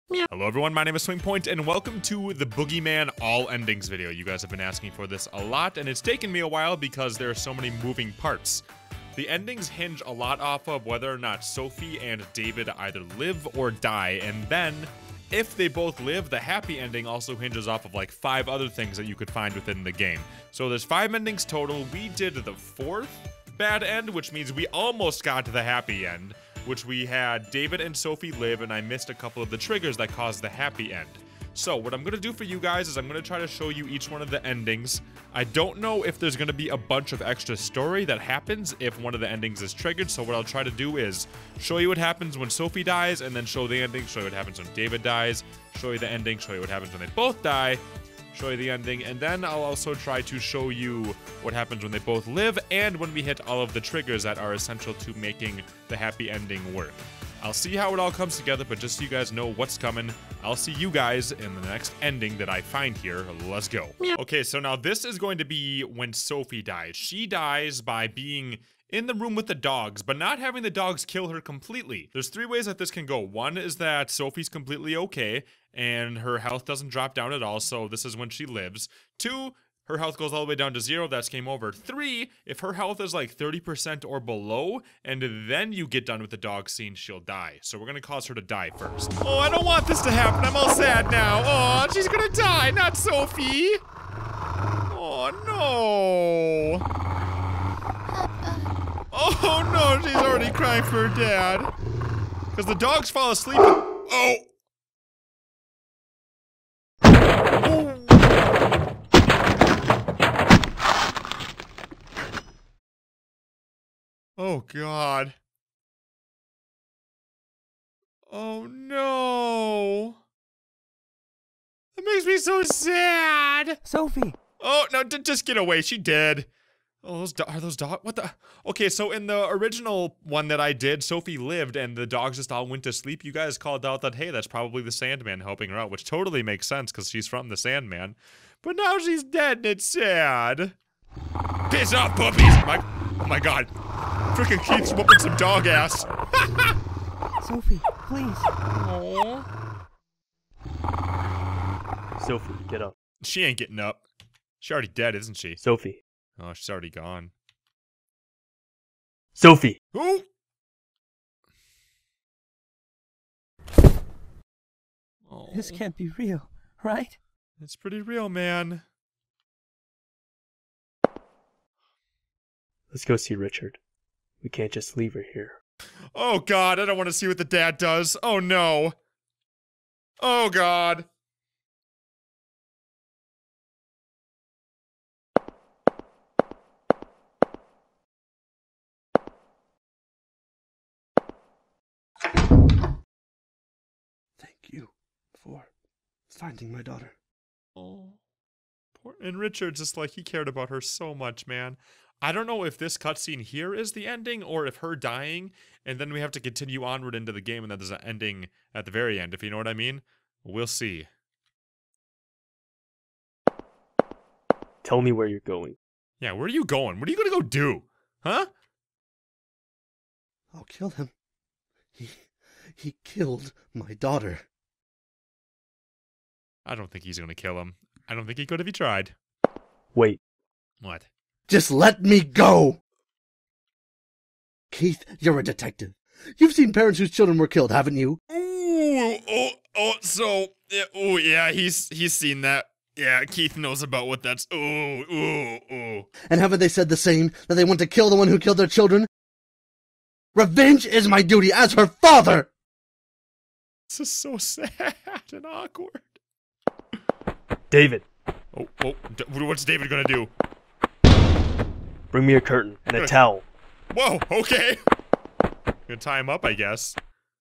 Hello everyone, my name is Swingpoint, and welcome to the Boogeyman All Endings video. You guys have been asking for this a lot, and it's taken me a while because there are so many moving parts. The endings hinge a lot off of whether or not Sophie and David either live or die, and then, if they both live, the happy ending also hinges off of like 5 other things that you could find within the game. So there's 5 endings total. We did the 4th bad end, which means we almost got to the happy end, which we had David and Sophie live, and I missed a couple of the triggers that caused the happy end. So what I'm going to do for you guys is I'm going to try to show you each one of the endings. I don't know if there's going to be a bunch of extra story that happens if one of the endings is triggered, so what I'll try to do is show you what happens when Sophie dies, and then show the ending, show you what happens when David dies, show you the ending, show you what happens when they both die, show you the ending, and then I'll also try to show you what happens when they both live and when we hit all of the triggers that are essential to making the happy ending work. I'll see how it all comes together, but just so you guys know what's coming, I'll see you guys in the next ending that I find here. Let's go. Okay, so now this is going to be when Sophie dies. She dies by being in the room with the dogs, but not having the dogs kill her completely. There's 3 ways that this can go. One is that Sophie's completely okay, and her health doesn't drop down at all, so this is when she lives. 2, her health goes all the way down to 0, that's game over. 3, if her health is like 30% or below, and then you get done with the dog scene, she'll die. So we're gonna cause her to die first. Oh, I don't want this to happen, I'm all sad now. Oh, she's gonna die, not Sophie. Oh, no. Oh no, she's already crying for her dad. Because the dogs fall asleep. Oh! Oh God. Oh no. That makes me so sad. Sophie. Oh no, just get away. She dead. Oh, are those dogs? What the? Okay, so in the original one that I did, Sophie lived and the dogs just all went to sleep. You guys called out that, hey, that's probably the Sandman helping her out, which totally makes sense because she's from the Sandman. But now she's dead and it's sad. Piss off, puppies! Oh my God. Freaking Keith's whooping some dog ass. Sophie, please. Aww. Sophie, get up. She ain't getting up. She's already dead, isn't she? Sophie. Oh, she's already gone. Sophie! Ooh! Oh, This can't be real, right? it's pretty real, man. Let's go see Richard. We can't just leave her here. Oh God, I don't want to see what the dad does. Oh no. Oh God. Thank you for finding my daughter. Oh. And Richard's just like, he cared about her so much, man. I don't know if this cutscene here is the ending or if her dying and then we have to continue onward into the game and then there's an ending at the very end, if you know what I mean. We'll see. Tell me where you're going. Yeah, where are you going? What are you gonna go do? Huh? I'll kill him. He killed my daughter. I don't think he's gonna kill him. I don't think he could if he tried. Wait. What? Just let me go! Keith, you're a detective. You've seen parents whose children were killed, haven't you? Yeah, he's seen that. Yeah, Keith knows about what that's. And haven't they said the same, that they want to kill the one who killed their children? Revenge is my duty as her father! This is so sad and awkward. David! What's David gonna do? Bring me a curtain and a towel. Whoa, okay. Gonna tie him up, I guess.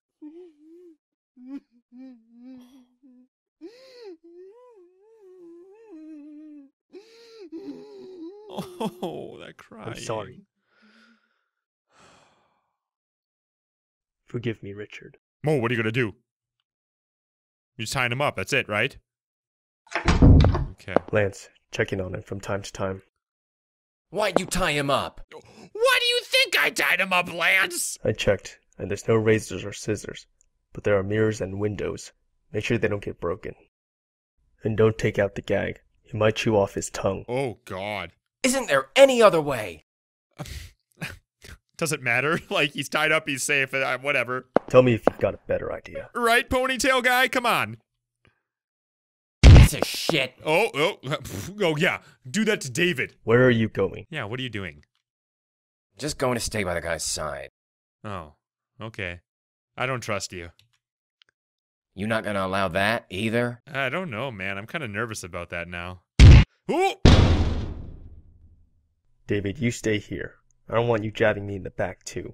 Oh, that crying. I'm sorry. Forgive me, Richard. Mo, what are you gonna do? You're just tying him up, that's it, right? Okay. Lance, checking on him from time to time. Why'd you tie him up? Why do you think I tied him up, Lance? I checked, and there's no razors or scissors, but there are mirrors and windows. Make sure they don't get broken. And don't take out the gag. You might chew off his tongue. Oh, God. Isn't there any other way? Does it matter? Like, he's tied up, he's safe, whatever. Tell me if you've got a better idea. Right, ponytail guy? Come on. Piece of shit. Oh, yeah. Do that to David. Where are you going? Yeah, what are you doing? Just going to stay by the guy's side. Oh, okay. I don't trust you. You not gonna allow that either? I don't know, man. I'm kind of nervous about that now. Ooh! David, you stay here. I don't want you jabbing me in the back, too.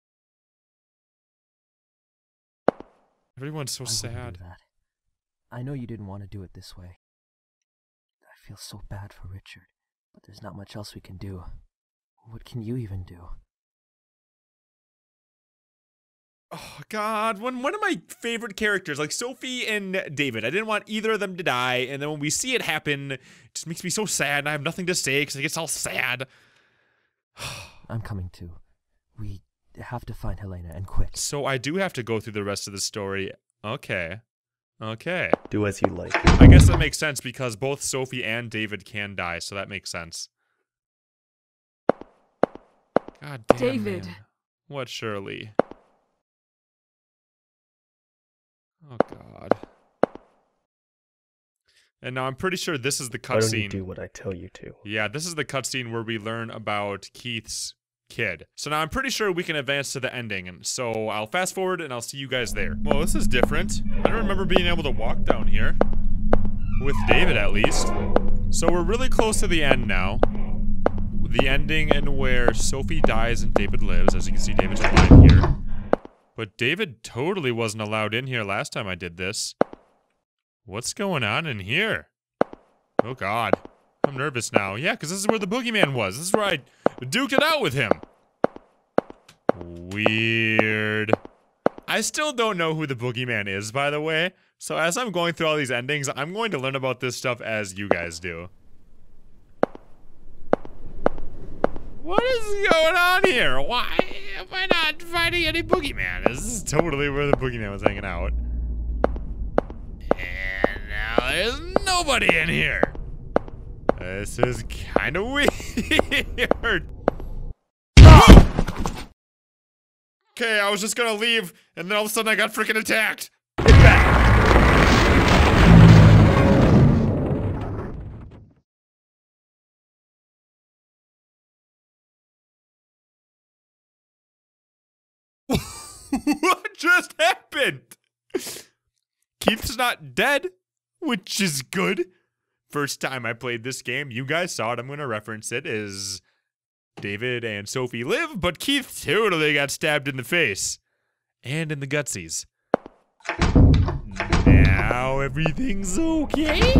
Everyone's so I wouldn't sad. do that. I know you didn't want to do it this way. I feel so bad for Richard, but there's not much else we can do. What can you even do? Oh, God. One of my favorite characters, like Sophie and David. I didn't want either of them to die, and then when we see it happen, it just makes me so sad, and I have nothing to say because it gets all sad. I'm coming too. We have to find Helena, and quick. So I do have to go through the rest of the story. Okay. Okay. Do as you like. I guess that makes sense because both Sophie and David can die, so that makes sense. God damn, David. man. What, Shirley? Oh, God. And now I'm pretty sure this is the Why don't you cutscene. do what I tell you to? Yeah, this is the cutscene where we learn about Keith's kid. So now I'm pretty sure we can advance to the ending, and so I'll fast forward and I'll see you guys there. Well, this is different. I don't remember being able to walk down here. With David, at least. So we're really close to the end now. The ending and where Sophie dies and David lives. As you can see, David's alive here. But David totally wasn't allowed in here last time I did this. What's going on in here? Oh, God. I'm nervous now. Yeah, because this is where the boogeyman was. This is where I duked it out with him. Weird. I still don't know who the boogeyman is, by the way. So as I'm going through all these endings, I'm going to learn about this stuff as you guys do. What is going on here? Why am I not finding any boogeyman? This is totally where the boogeyman was hanging out. And now there's nobody in here. This is kind of weird. Okay, I was just gonna leave, and then all of a sudden I got freaking attacked. Get back. What just happened? Keith's not dead, which is good. First time I played this game, you guys saw it, I'm going to reference it, is David and Sophie live, but Keith totally got stabbed in the face. And in the gutsies. Now everything's okay?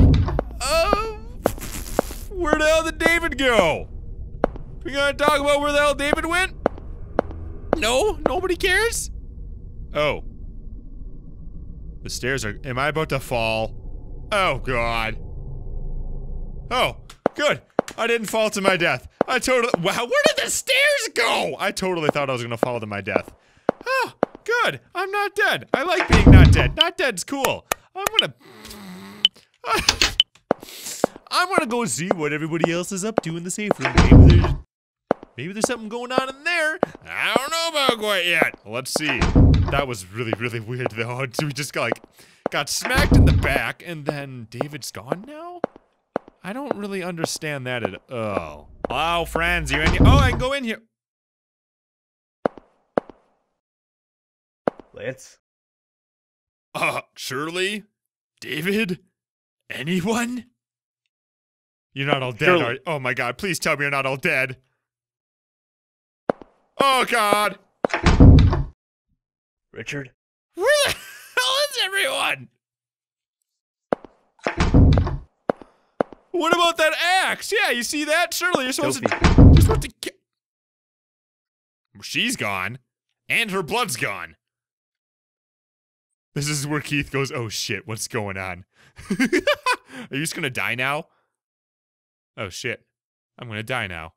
Where the hell did David go? We gonna talk about where the hell David went? No? Nobody cares? Oh. The stairs are... Am I about to fall? Oh, God. Oh, good. I didn't fall to my death. I totally... Wow, where did the stairs go? I totally thought I was gonna fall to my death. Oh, good. I'm not dead. I like being not dead. Not dead's cool. I'm gonna go see what everybody else is up to in the safe room. Maybe there's something going on in there. I don't know about quite yet. Let's see. That was really, really weird though. We just got smacked in the back and then David's gone now? I don't really understand that at all. Wow, friends, you in here? Oh, I can go in here. Lance? Shirley? David? Anyone? You're not all dead, Shirley. are you? Oh my God, please tell me you're not all dead. Oh, God. Richard? Where the hell is everyone? What about that axe? Yeah, you see that? Shirley, you're supposed to kill. She's gone. And her blood's gone. This is where Keith goes, oh shit, what's going on? Are you just gonna die now? Oh shit. I'm gonna die now.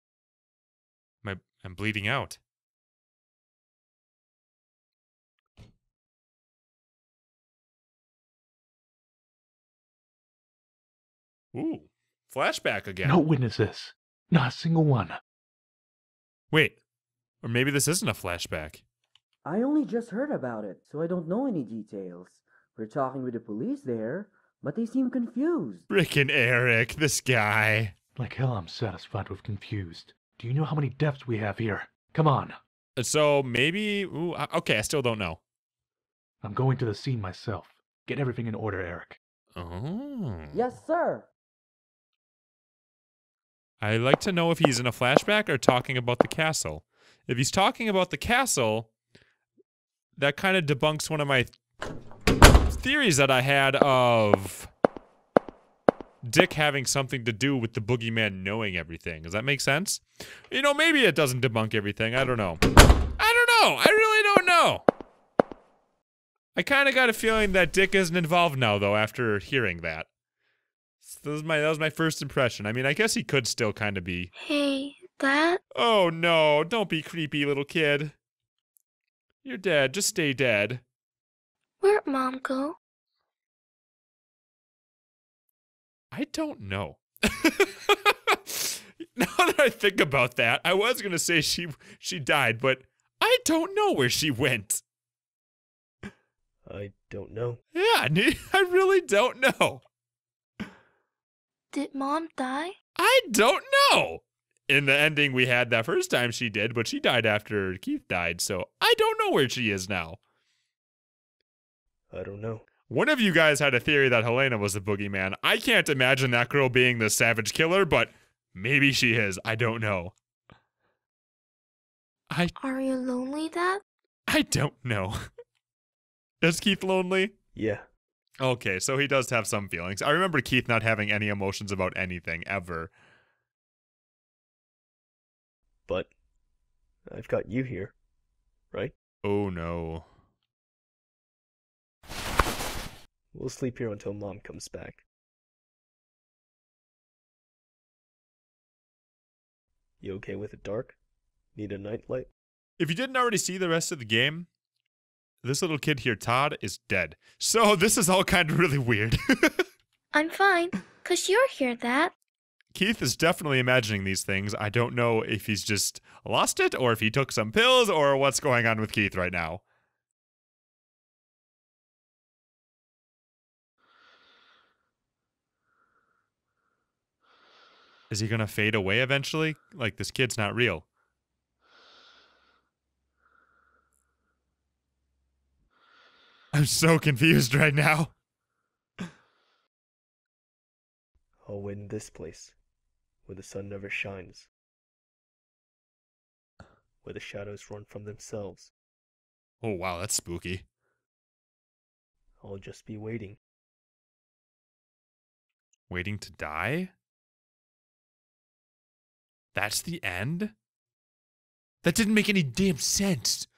I'm bleeding out. Ooh, flashback again. No witnesses. Not a single one. Wait, or maybe this isn't a flashback. I only just heard about it, so I don't know any details. We're talking with the police there, but they seem confused. Frickin' Eric, this guy. Like hell I'm satisfied with confused. Do you know how many deaths we have here? Come on. So maybe, ooh, okay, I still don't know. I'm going to the scene myself. Get everything in order, Eric. Oh. Yes, sir. I'd like to know if he's in a flashback or talking about the castle. If he's talking about the castle, that kind of debunks one of my theories that I had of Dick having something to do with the boogeyman knowing everything. Does that make sense? You know, maybe it doesn't debunk everything. I don't know. I really don't know. I kind of got a feeling that Dick isn't involved now, though, after hearing that. So that was my first impression. I mean, I guess he could still kind of be. Hey, Dad? Oh, no. Don't be creepy, little kid. You're dead. Just stay dead. Where'd Mom go? I don't know. Now that I think about that, I was going to say she died, but I don't know where she went. I don't know. Yeah, I really don't know. Did Mom die? I don't know. In the ending we had that first time she did, but she died after Keith died, so I don't know where she is now. I don't know. One of you guys had a theory that Helena was the boogeyman. I can't imagine that girl being the savage killer, but maybe she is. I don't know. Are you lonely, Dad? I don't know. Is Keith lonely? Yeah. Okay, so he does have some feelings. I remember Keith not having any emotions about anything, ever. But I've got you here, right? Oh no. We'll sleep here until Mom comes back. You okay with it dark? Need a nightlight? If you didn't already see the rest of the game, this little kid here, Todd, is dead. So this is all kind of really weird. I'm fine, 'cause you're here, Dad. Keith is definitely imagining these things. I don't know if he's just lost it or if he took some pills or what's going on with Keith right now. Is he gonna fade away eventually? Like, this kid's not real. I'm so confused right now. I'll wait in this place, where the sun never shines, where the shadows run from themselves. Oh wow, that's spooky. I'll just be waiting. Waiting to die? That's the end? That didn't make any damn sense.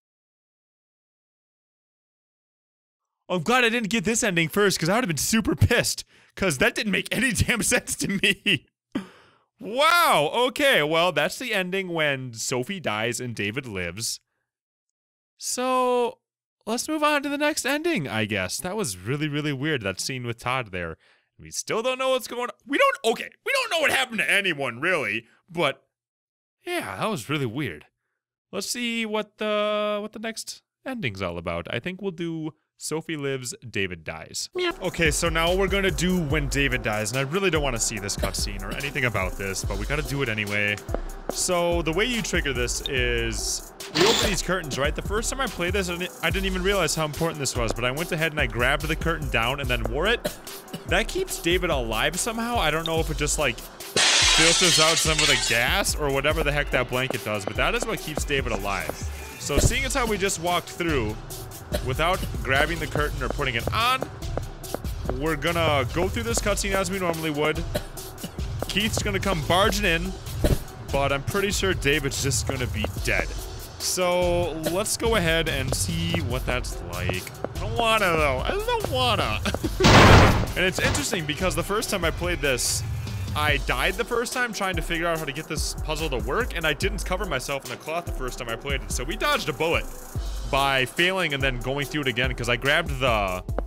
I'm glad I didn't get this ending first, because I would have been super pissed, because that didn't make any damn sense to me. Wow, okay, well, that's the ending when Sophie dies and David lives. So, let's move on to the next ending, I guess. That was really, really weird, that scene with Todd there. We still don't know what's going on. We don't know what happened to anyone, really, but yeah, that was really weird. Let's see what the next ending's all about. I think we'll do Sophie lives, David dies. Okay, so now we're gonna do when David dies, and I really don't want to see this cutscene or anything about this, but we gotta do it anyway. So the way you trigger this is we open these curtains, right? The first time I played this, I didn't even realize how important this was, but I went ahead and I grabbed the curtain down and then wore it. That keeps David alive somehow. I don't know if it just like filters out some of the gas or whatever the heck that blanket does, but that is what keeps David alive. So seeing as how we just walked through without grabbing the curtain or putting it on, we're gonna go through this cutscene as we normally would. Keith's gonna come barging in, but I'm pretty sure David's just gonna be dead. So let's go ahead and see what that's like. I don't wanna though. I don't wanna. And it's interesting because the first time I played this, I died the first time trying to figure out how to get this puzzle to work, and I didn't cover myself in the cloth the first time I played it. So we dodged a bullet by failing and then going through it again because I grabbed the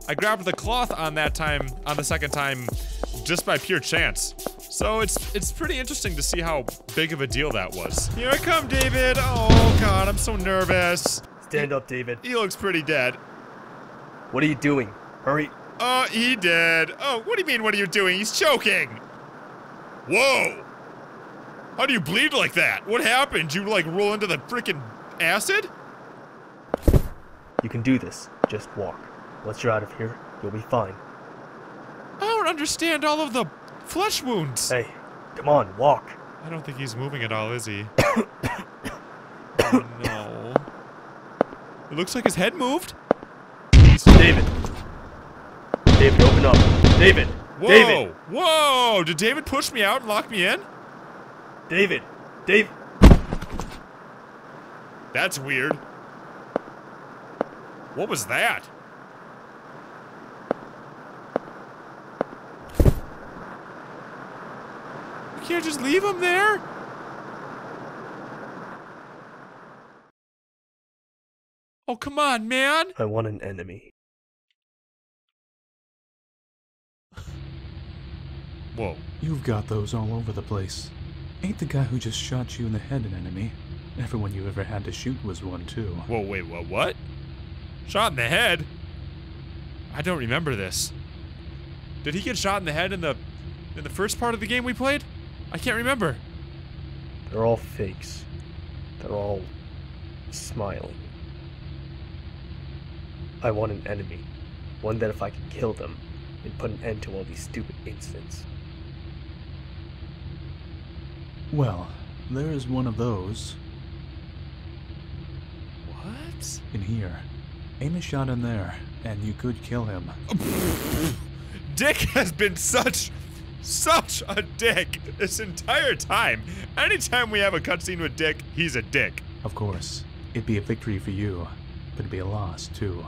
I grabbed the cloth on that time, on the second time, just by pure chance. So it's pretty interesting to see how big of a deal that was. Here I come, David. Oh God, I'm so nervous. Stand up, David. He looks pretty dead. What are you doing? Hurry. Oh, he did. Oh, what do you mean, what are you doing? He's choking. Whoa. How do you bleed like that? What happened? You like roll into the freaking acid? You can do this. Just walk. Once you're out of here, you'll be fine. I don't understand all of the flesh wounds. Hey, come on, walk. I don't think he's moving at all, is he? Oh, no. It looks like his head moved. David. David, open up. David. Whoa. David. Whoa. Did David push me out and lock me in? David. David. That's weird. What was that? You can't just leave him there? Oh, come on, man. I want an enemy. Whoa. You've got those all over the place. Ain't the guy who just shot you in the head an enemy? Everyone you ever had to shoot was one too. Whoa, wait, what? Shot in the head? I don't remember this. Did he get shot in the head in the first part of the game we played? I can't remember. They're all fakes. They're all smiling. I want an enemy. One that if I can kill them, it'd put an end to all these stupid incidents. Well, there is one of those. What? In here. Aim a shot in there, and you could kill him. Dick has been such a dick this entire time. Anytime we have a cutscene with Dick, he's a dick. Of course, it'd be a victory for you, but it'd be a loss too.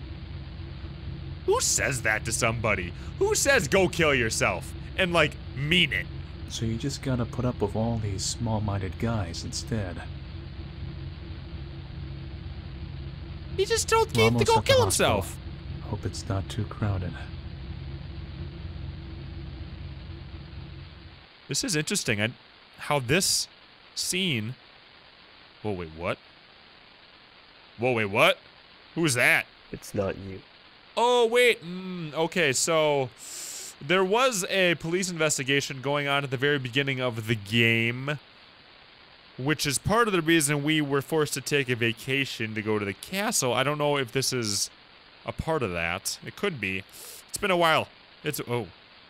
Who says that to somebody? Who says go kill yourself? And like, mean it? So you just gotta put up with all these small-minded guys instead. He just told We're Keith to almost go at the kill hospital. himself. Hope it's not too crowded. This is interesting. How this scene... Whoa, wait, what? Whoa, wait, what? Who's that? It's not you. Oh, wait. Okay, so... There was a police investigation going on at the very beginning of the game, which is part of the reason we were forced to take a vacation to go to the castle. I don't know if this is a part of that. It could be. It's been a while. Oh.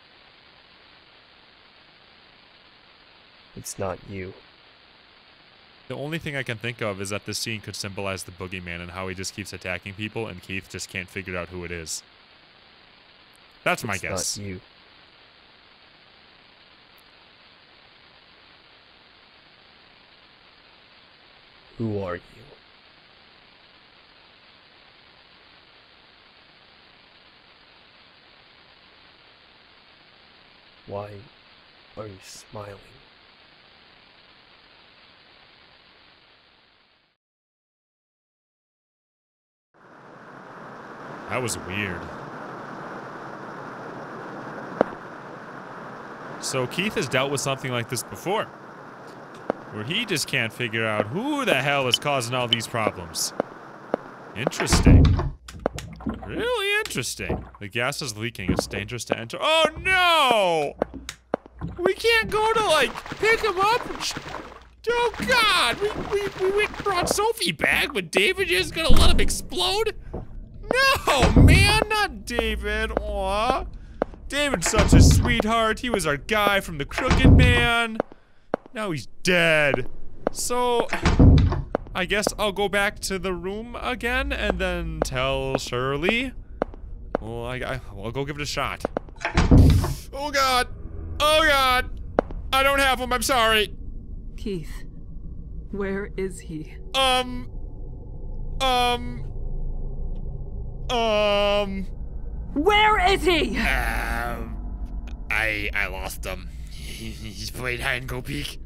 It's not you. The only thing I can think of is that this scene could symbolize the boogeyman and how he just keeps attacking people and Keith just can't figure out who it is. That's my guess. It's not you. Who are you? Why are you smiling? That was weird. So Keith has dealt with something like this before, where he just can't figure out who the hell is causing all these problems. Interesting. Really interesting. The gas is leaking. It's dangerous to enter. Oh no! We can't go to like pick him up. Oh God! We went and brought Sophie back, but David just gonna let him explode? No, man, not David. Aw. David's such a sweetheart. He was our guy from the Crooked Man. Now he's dead. So, I guess I'll go back to the room again and then tell Shirley. Well, I'll go give it a shot. Oh God. Oh God. I don't have him. I'm sorry. Keith, where is he? Where is he? I lost him. He's played hide and go peek.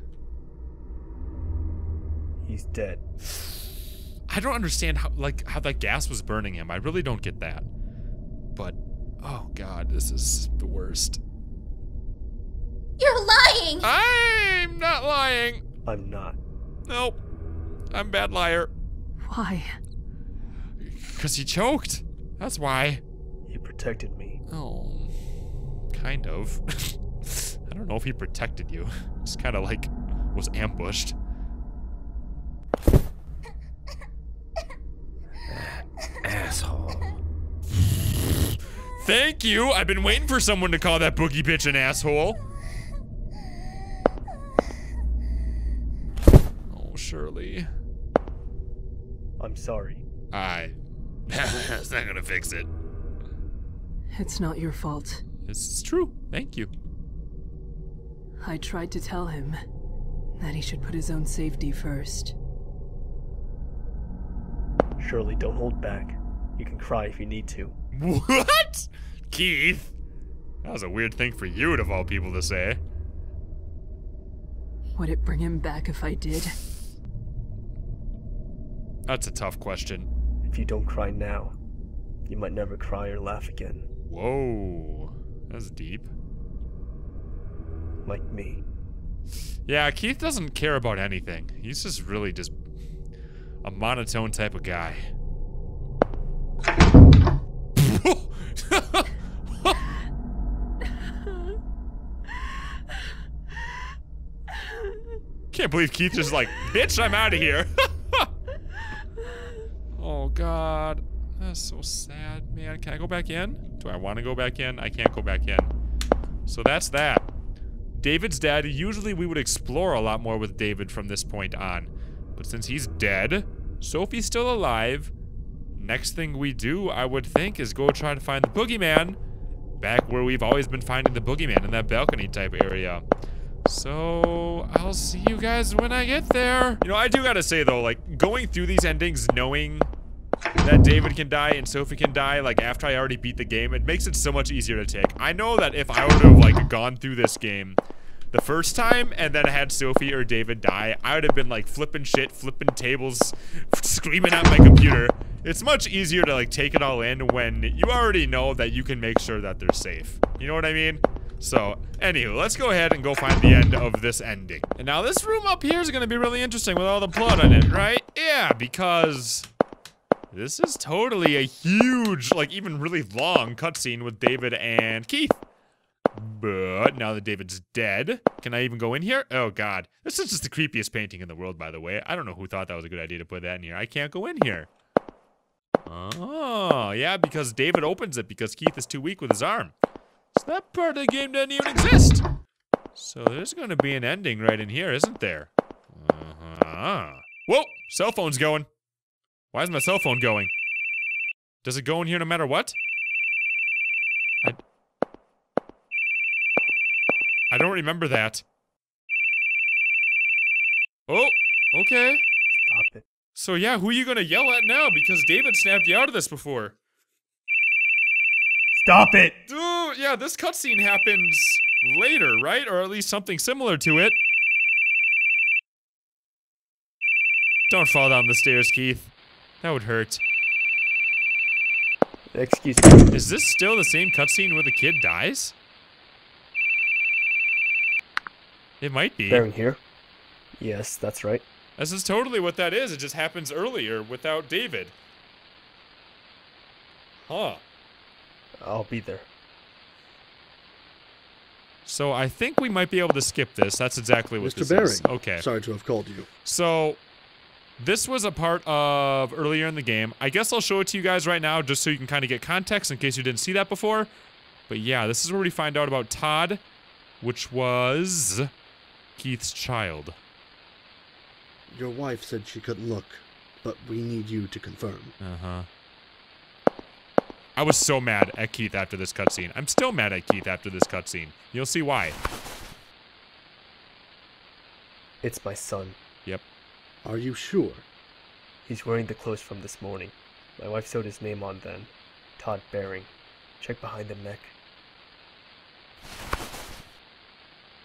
He's dead. I don't understand how that gas was burning him. I really don't get that. but oh god, this is the worst. You're lying! I'm not lying. I'm not. Nope. I'm a bad liar. Why? Because he choked. That's why. He protected me. Oh, kind of. I don't know if he protected you. Just kind of like was ambushed. Asshole. Thank you. I've been waiting for someone to call that boogie bitch an asshole. Oh, Shirley. I'm sorry. That's not gonna fix it. It's not your fault. It's true. Thank you. I tried to tell him that he should put his own safety first. Shirley, don't hold back. You can cry if you need to. What? Keith? That was a weird thing for you, of all people, to say. Would it bring him back if I did? That's a tough question. If you don't cry now, you might never cry or laugh again. Whoa. That's deep. Like me. Yeah, Keith doesn't care about anything. He's just really just a monotone type of guy. Can't believe Keith just like, bitch, I'm out of here. Oh god, that's so sad, man. Can I go back in? Do I want to go back in? I can't go back in. So that's that. David's dead. Usually we would explore a lot more with David from this point on. But since he's dead, Sophie's still alive. Next thing we do, I would think, is go try to find the boogeyman. Back where we've always been finding the boogeyman, in that balcony type area. So, I'll see you guys when I get there. You know, I do gotta say though, like, going through these endings knowing that David can die and Sophie can die, like, after I already beat the game, it makes it so much easier to take. I know that if I would have, like, gone through this game the first time and then had Sophie or David die, I would have been, like, flipping shit, flipping tables, screaming at my computer. It's much easier to, like, take it all in when you already know that you can make sure that they're safe. You know what I mean? So, anywho, let's go ahead and go find the end of this ending. And now this room up here is going to be really interesting with all the blood on it, right? Yeah, because this is totally a huge, like, even really long cutscene with David and Keith. But now that David's dead, can I even go in here? Oh, God. This is just the creepiest painting in the world, by the way. I don't know who thought that was a good idea to put that in here. I can't go in here. Oh, yeah, because David opens it because Keith is too weak with his arm. So that part of the game doesn't even exist. So there's going to be an ending right in here, isn't there? Whoa, cell phone's going. Why is my cell phone going? Does it go in here no matter what? I don't remember that. Oh, okay. Stop it. So yeah, who are you gonna yell at now? Because David snapped you out of this before. Stop it! Dude, yeah, this cutscene happens later, right? Or at least something similar to it. Don't fall down the stairs, Keith. That would hurt. Excuse me. Is this still the same cutscene where the kid dies? It might be. Baron here? Yes, that's right. This is totally what that is. It just happens earlier without David. Huh. I'll be there. So I think we might be able to skip this. That's exactly what this is. Mr. Baring. Okay. Sorry to have called you. So this was a part of earlier in the game. I guess I'll show it to you guys right now just so you can kind of get context in case you didn't see that before. But yeah, this is where we find out about Todd, which was Keith's child. Your wife said she couldn't look, but we need you to confirm. Uh-huh. I was so mad at Keith after this cutscene. I'm still mad at Keith after this cutscene. You'll see why. It's my son. Yep. Are you sure? He's wearing the clothes from this morning. My wife sewed his name on then. Todd Baring. Check behind the neck.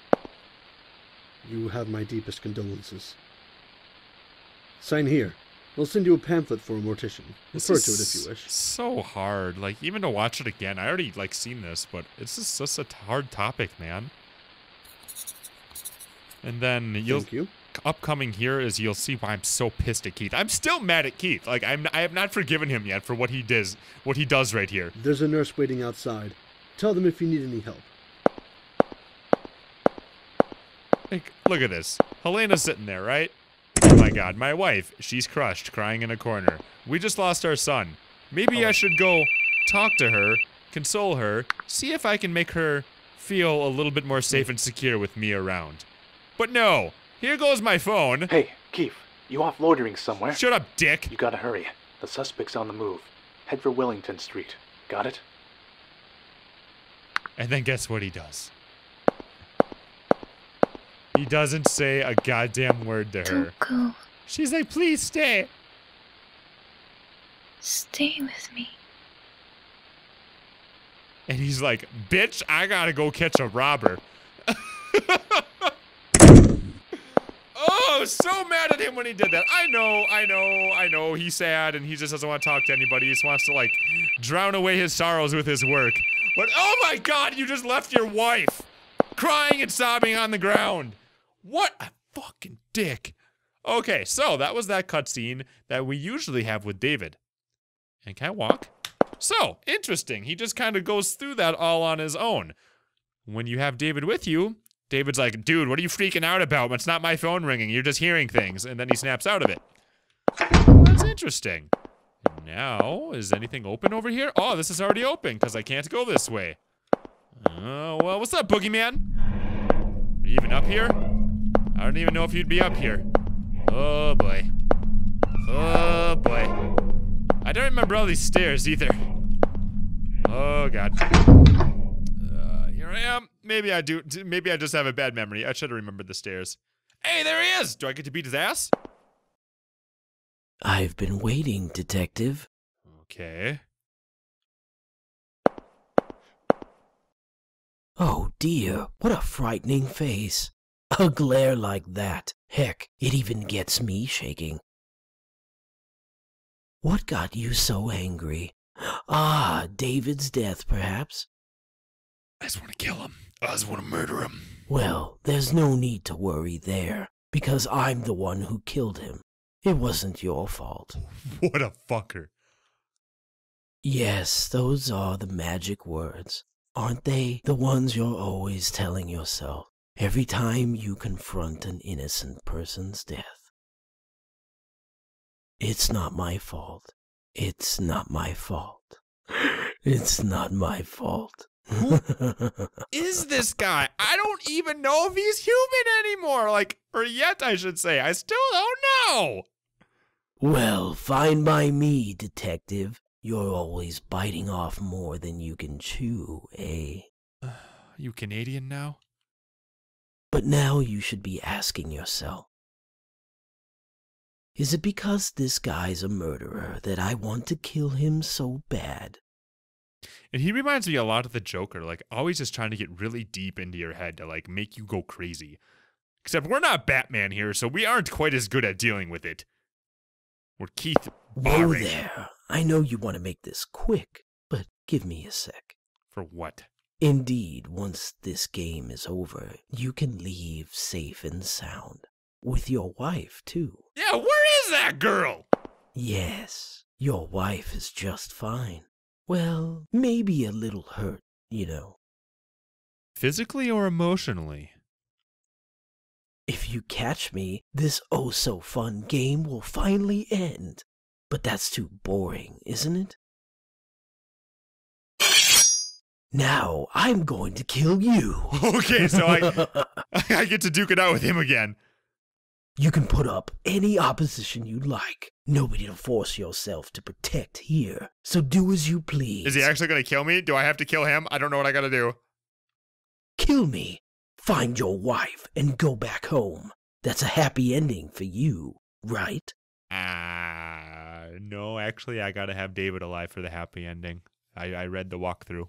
You have my deepest condolences. Sign here, We'll send you a pamphlet for a mortician. This Refer to it is if you wish. so hard. Like, even to watch it again, I already, like, seen this, but it's just a hard topic, man. And then Thank you. Upcoming here is you'll see why I'm so pissed at Keith. I'm still mad at Keith. Like, I have not forgiven him yet for what he does right here. There's a nurse waiting outside. Tell them if you need any help. Like, look at this. Helena's sitting there, right? Oh my god, my wife. She's crushed, crying in a corner. We just lost our son. Maybe I should go talk to her, console her, see if I can make her feel a little bit more safe and secure with me around. But no, here goes my phone. Hey, Keith, you off loitering somewhere? Shut up, dick. You gotta hurry. The suspect's on the move. Head for Wellington Street. Got it? And then guess what he does? He doesn't say a goddamn word to her. Don't go. She's like, please stay. Stay with me. And he's like, bitch, I gotta go catch a robber. Oh, so mad at him when he did that. I know. He's sad and he just doesn't want to talk to anybody. He just wants to, like, drown away his sorrows with his work. But, oh my god, you just left your wife crying and sobbing on the ground. What a fucking dick. Okay, so that was that cutscene that we usually have with David. And can I walk? So, interesting. He just kind of goes through that all on his own. When you have David with you, David's like, dude, what are you freaking out about? It's not my phone ringing. You're just hearing things. And then he snaps out of it. That's interesting. Now, is anything open over here? Oh, this is already open because I can't go this way. Oh, well, what's up, boogeyman? Are you even up here? I don't even know if you'd be up here. Oh, boy. Oh, boy. I don't remember all these stairs either. Oh, God. Here I am. Maybe I do. Maybe I just have a bad memory. I should have remembered the stairs. Hey, there he is! Do I get to beat his ass? I've been waiting, Detective. Okay. Oh dear, what a frightening face. A glare like that. Heck, it even gets me shaking. What got you so angry? Ah, David's death, perhaps? I just want to kill him. I just want to murder him. Well, there's no need to worry there, because I'm the one who killed him. It wasn't your fault. What a fucker. Yes, those are the magic words. Aren't they the ones you're always telling yourself every time you confront an innocent person's death? It's not my fault. It's not my fault. It's not my fault. Who is this guy? I don't even know if he's human anymore. Like, or yet, I should say. I still don't know. Well, fine by me, Detective. You're always biting off more than you can chew, eh? You Canadian now? But now you should be asking yourself, is it because this guy's a murderer that I want to kill him so bad? And he reminds me a lot of the Joker, like always just trying to get really deep into your head to like make you go crazy. Except we're not Batman here, so we aren't quite as good at dealing with it. We're Keith Whoa there. I know you want to make this quick, but give me a sec. For what? Indeed, once this game is over, you can leave safe and sound. With your wife, too. Yeah, where is that girl? Yes, your wife is just fine. Well, maybe a little hurt, you know. Physically or emotionally? If you catch me, this oh-so-fun game will finally end. But that's too boring, isn't it? Now, I'm going to kill you. Okay, so I get to duke it out with him again. You can put up any opposition you'd like. Nobody to force yourself to protect here. So do as you please. Is he actually going to kill me? Do I have to kill him? I don't know what I got to do. Kill me. Find your wife and go back home. That's a happy ending for you, right? No, actually, I got to have David alive for the happy ending. I read the walkthrough.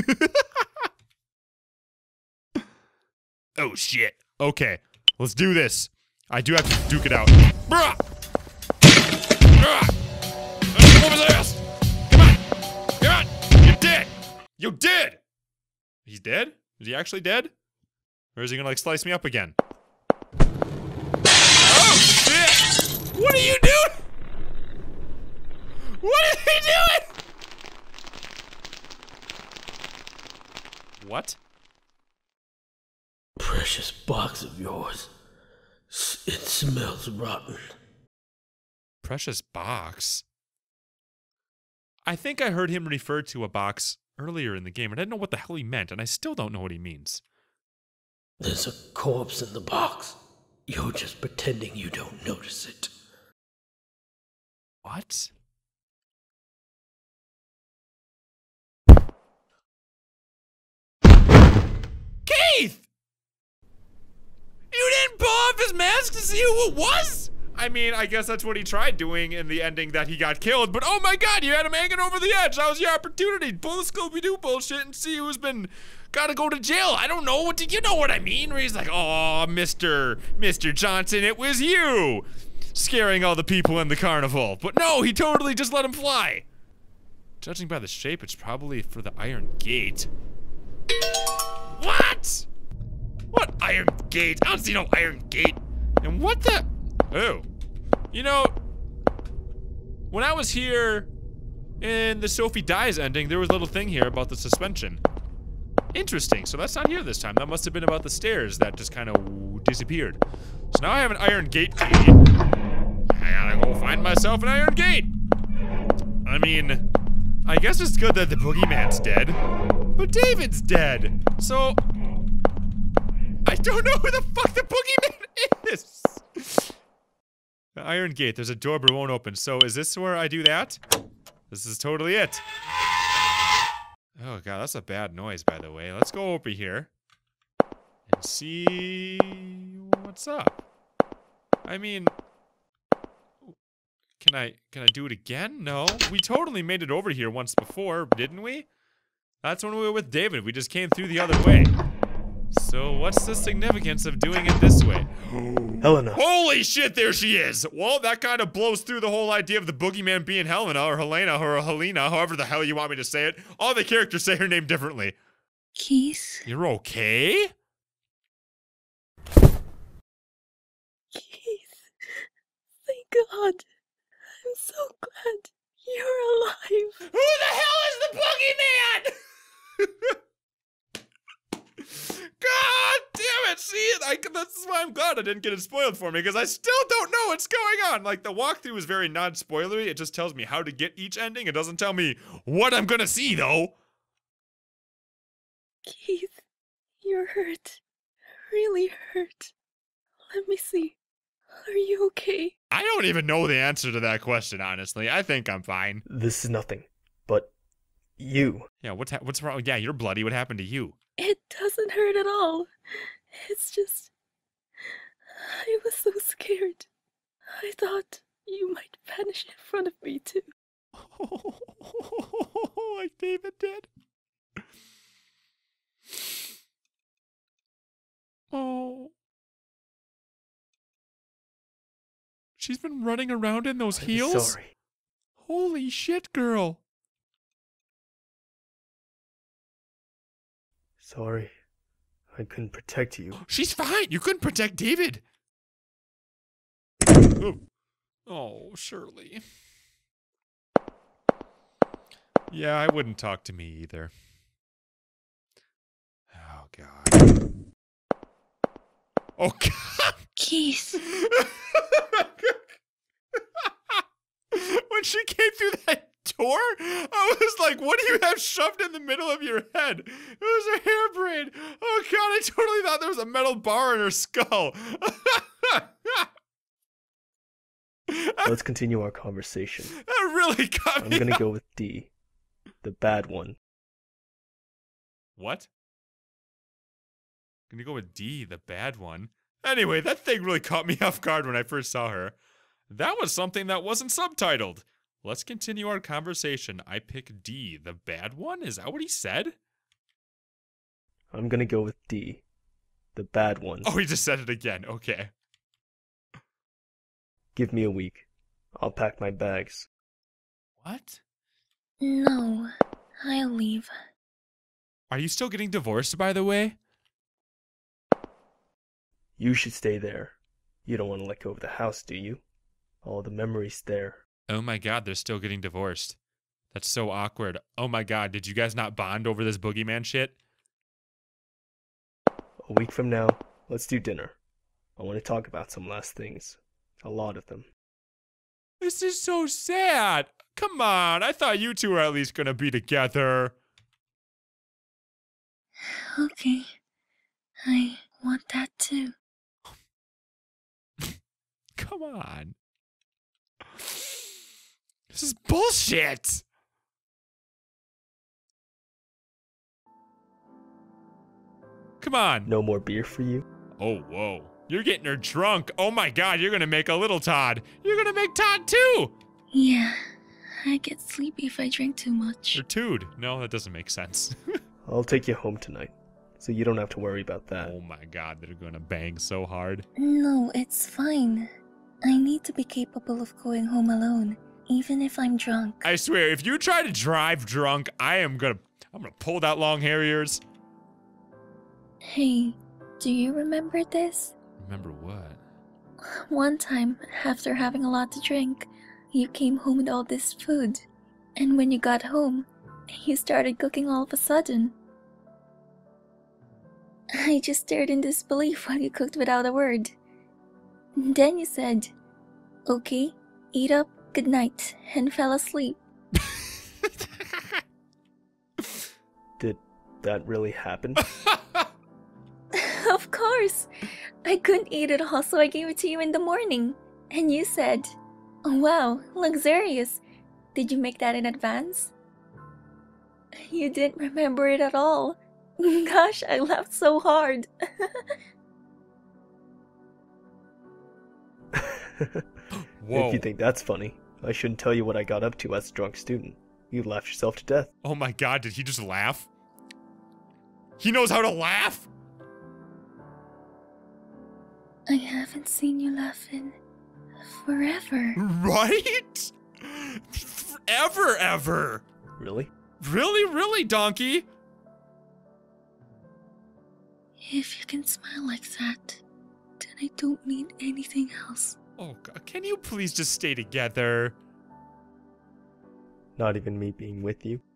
Oh, shit. Okay, let's do this. I do have to duke it out. Bruh! Whoop his ass! Come on! Come on! You're dead! You dead! He's dead? Is he actually dead? Or is he gonna like slice me up again? Oh shit! What are you doing? What are you doing? What? Precious box of yours. It smells rotten. Precious box? I think I heard him refer to a box earlier in the game, and I didn't know what the hell he meant, and I still don't know what he means. There's a corpse in the box. You're just pretending you don't notice it. What? Keith! You didn't pull off his mask to see who it was? I mean, I guess that's what he tried doing in the ending that he got killed, but oh my god, you had him hanging over the edge. That was your opportunity. Pull the Scooby-Doo bullshit and see who's been gotta go to jail. I don't know. You know what I mean? Where he's like, oh, Mr. Johnson, it was you scaring all the people in the carnival. But no, he totally just let him fly. Judging by the shape, it's probably for the Iron Gate. What? What Iron Gate? I don't see no Iron Gate. And what the? Oh. You know, when I was here in the Sophie Dies ending, there was a little thing here about the suspension. Interesting. So that's not here this time. That must have been about the stairs that just kind of disappeared. So now I have an Iron Gate key. I gotta go find myself an Iron Gate. I mean, I guess it's good that the boogeyman's dead. But David's dead. So I don't know who the fuck the boogeyman is. The Iron Gate, there's a door but it won't open. So is this where I do that? This is totally it. Oh god, that's a bad noise, by the way. Let's go over here and see what's up. I mean, can I do it again? No, we totally made it over here once before, didn't we? That's when we were with David. We just came through the other way. So what's the significance of doing it this way? Helena. Holy shit, there she is! Well, that kind of blows through the whole idea of the boogeyman being Helena or Helena or Helena, however the hell you want me to say it. All the characters say her name differently. Keith? You're okay? Keith, thank God. I'm so glad you're alive. Who the hell is the boogeyman? God damn it! See, that's why I'm glad I didn't get it spoiled for me, because I still don't know what's going on. Like, the walkthrough is very non-spoilery. It just tells me how to get each ending. It doesn't tell me what I'm gonna see, though. Keith, you're hurt. Really hurt. Let me see. Are you okay? I don't even know the answer to that question, honestly. I think I'm fine. This is nothing, but you. Yeah, what's wrong? Yeah, you're bloody. What happened to you? It doesn't hurt at all. It's just... I was so scared. I thought you might vanish in front of me, too. Like David did. Oh. She's been running around in those heels? Sorry. Holy shit, girl. Sorry. I couldn't protect you. She's fine. You couldn't protect David. Oh, oh, Shirley. Yeah, I wouldn't talk to me either. Oh, God. Oh, God. Keith. When she came through that door, I was like, what do you have shoved in the middle of your head? It was a hair braid. Oh, God, I totally thought there was a metal bar in her skull. Let's continue our conversation. That really got me. I'm gonna go with D, the bad one. What? Gonna go with D, the bad one? Anyway, that thing really caught me off guard when I first saw her. That was something that wasn't subtitled. Let's continue our conversation. I pick D, the bad one? Is that what he said? I'm gonna go with D, the bad one. Oh, he just said it again. Okay. Give me a week. I'll pack my bags. What? No, I'll leave. Are you still getting divorced, by the way? You should stay there. You don't want to let go of the house, do you? All the memories there. Oh my god, they're still getting divorced. That's so awkward. Oh my god, did you guys not bond over this boogeyman shit? A week from now, let's do dinner. I want to talk about some last things. A lot of them. This is so sad. Come on, I thought you two were at least gonna be together. Okay. I want that too. Come on. This is bullshit. Come on. No more beer for you? Oh, whoa. You're getting her drunk. Oh my god, you're gonna make a little Todd. You're gonna make Todd too. Yeah, I get sleepy if I drink too much. Or Tood. No, that doesn't make sense. I'll take you home tonight, so you don't have to worry about that. Oh my god, they're gonna bang so hard. No, it's fine. I need to be capable of going home alone, even if I'm drunk. I swear, if you try to drive drunk, I'm gonna pull that long hair of yours. Hey, do you remember this? Remember what? One time, after having a lot to drink, you came home with all this food. And when you got home, you started cooking all of a sudden. I just stared in disbelief while you cooked without a word. Then you said, "Okay, eat up, good night," and fell asleep. Did that really happen? Of course! I couldn't eat it all, so I gave it to you in the morning. And you said, "Oh wow, luxurious. Did you make that in advance?" You didn't remember it at all. Gosh, I laughed so hard. Whoa. If you think that's funny, I shouldn't tell you what I got up to as a drunk student. You laughed yourself to death. Oh my god, did he just laugh? He knows how to laugh? I haven't seen you laugh in forever. Right? Forever, ever. Really? Really, donkey? If you can smile like that, then I don't need anything else. Oh god, can you please just stay together? Not even me being with you?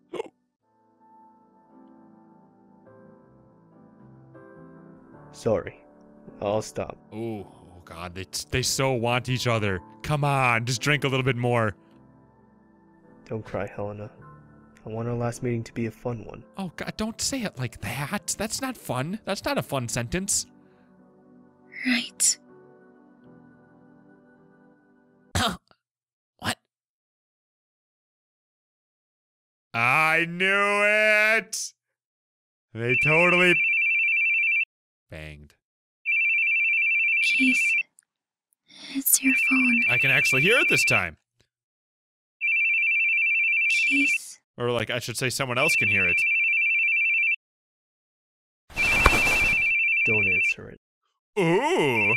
Sorry. I'll stop. Oh god, they so want each other. Come on, just drink a little bit more. Don't cry, Helena. I want our last meeting to be a fun one. Oh god, don't say it like that. That's not fun. That's not a fun sentence. Right. What? I knew it! They totally banged. Keith, it's your phone. I can actually hear it this time. Keith. Or like, I should say someone else can hear it. Don't answer it. Ooh!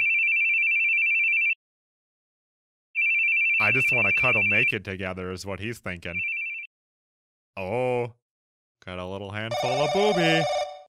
I just want to cuddle naked together is what he's thinking. Oh. Got a little handful of booby.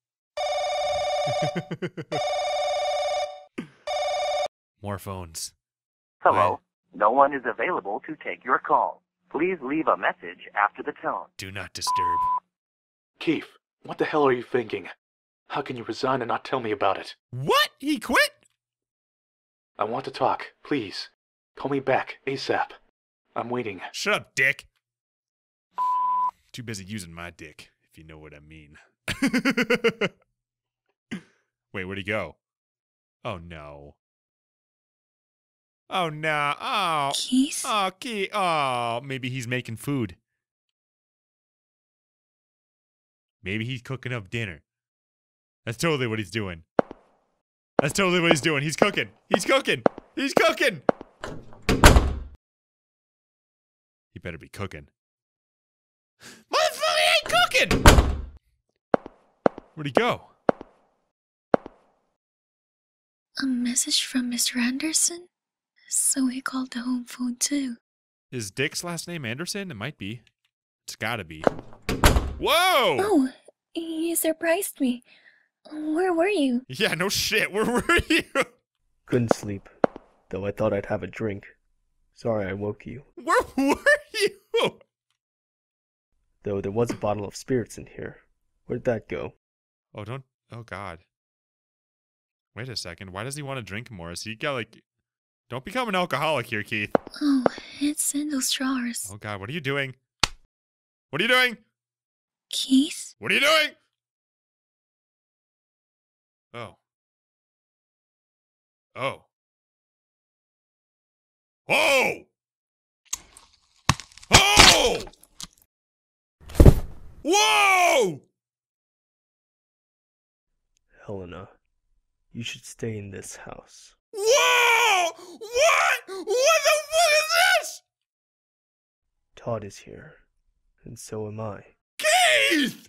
More phones. Hello. No one is available to take your call. Please leave a message after the tone. Do not disturb. Keith, what the hell are you thinking? How can you resign and not tell me about it? What? He quit? I want to talk. Please. Call me back, ASAP. I'm waiting. Shut up, dick. Too busy using my dick, if you know what I mean. Wait, where'd he go? Oh, no. Oh, no. Oh. Keith? Oh, Keith. Oh, maybe he's making food. Maybe he's cooking up dinner. That's totally what he's doing. That's totally what he's doing. He's cooking. He's cooking. He's cooking. He better be cooking. Motherfucker, he ain't cooking! Where'd he go? A message from Mr. Anderson? So he called the home phone too. Is Dick's last name Anderson? It might be. It's gotta be. Whoa! Oh, you surprised me. Where were you? Yeah, no shit. Where were you? Couldn't sleep, though I thought I'd have a drink. Sorry I woke you. Where were you? Though there was a bottle of spirits in here. Where'd that go? Oh, don't. Oh, God. Wait a second. Why does he want to drink more? Is he got like. Don't become an alcoholic here, Keith. Oh, it's in those drawers. Oh, God. What are you doing? What are you doing? Keith? What are you doing? Oh. Oh. Oh! Oh! Whoa! Helena, you should stay in this house. Whoa! What? What the fuck is this? Todd is here, and so am I. Keith!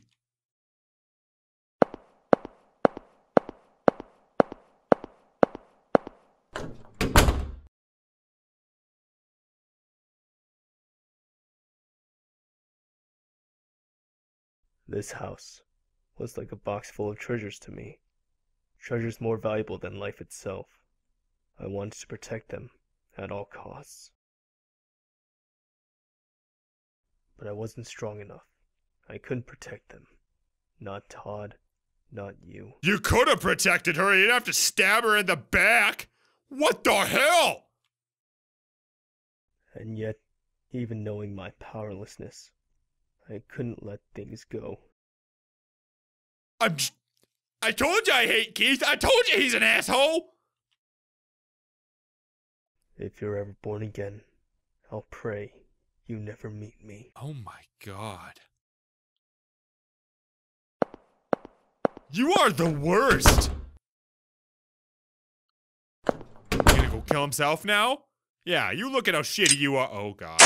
This house was like a box full of treasures to me. Treasures more valuable than life itself. I wanted to protect them at all costs. But I wasn't strong enough. I couldn't protect them. Not Todd, not you. You could have protected her. You didn't have to stab her in the back. What the hell? And yet, even knowing my powerlessness, I couldn't let things go. I told you I hate Keith. I told you he's an asshole. If you're ever born again, I'll pray you never meet me. Oh my God. You are the worst. You gonna go kill himself now? Yeah, you look at how shitty you are. Oh God.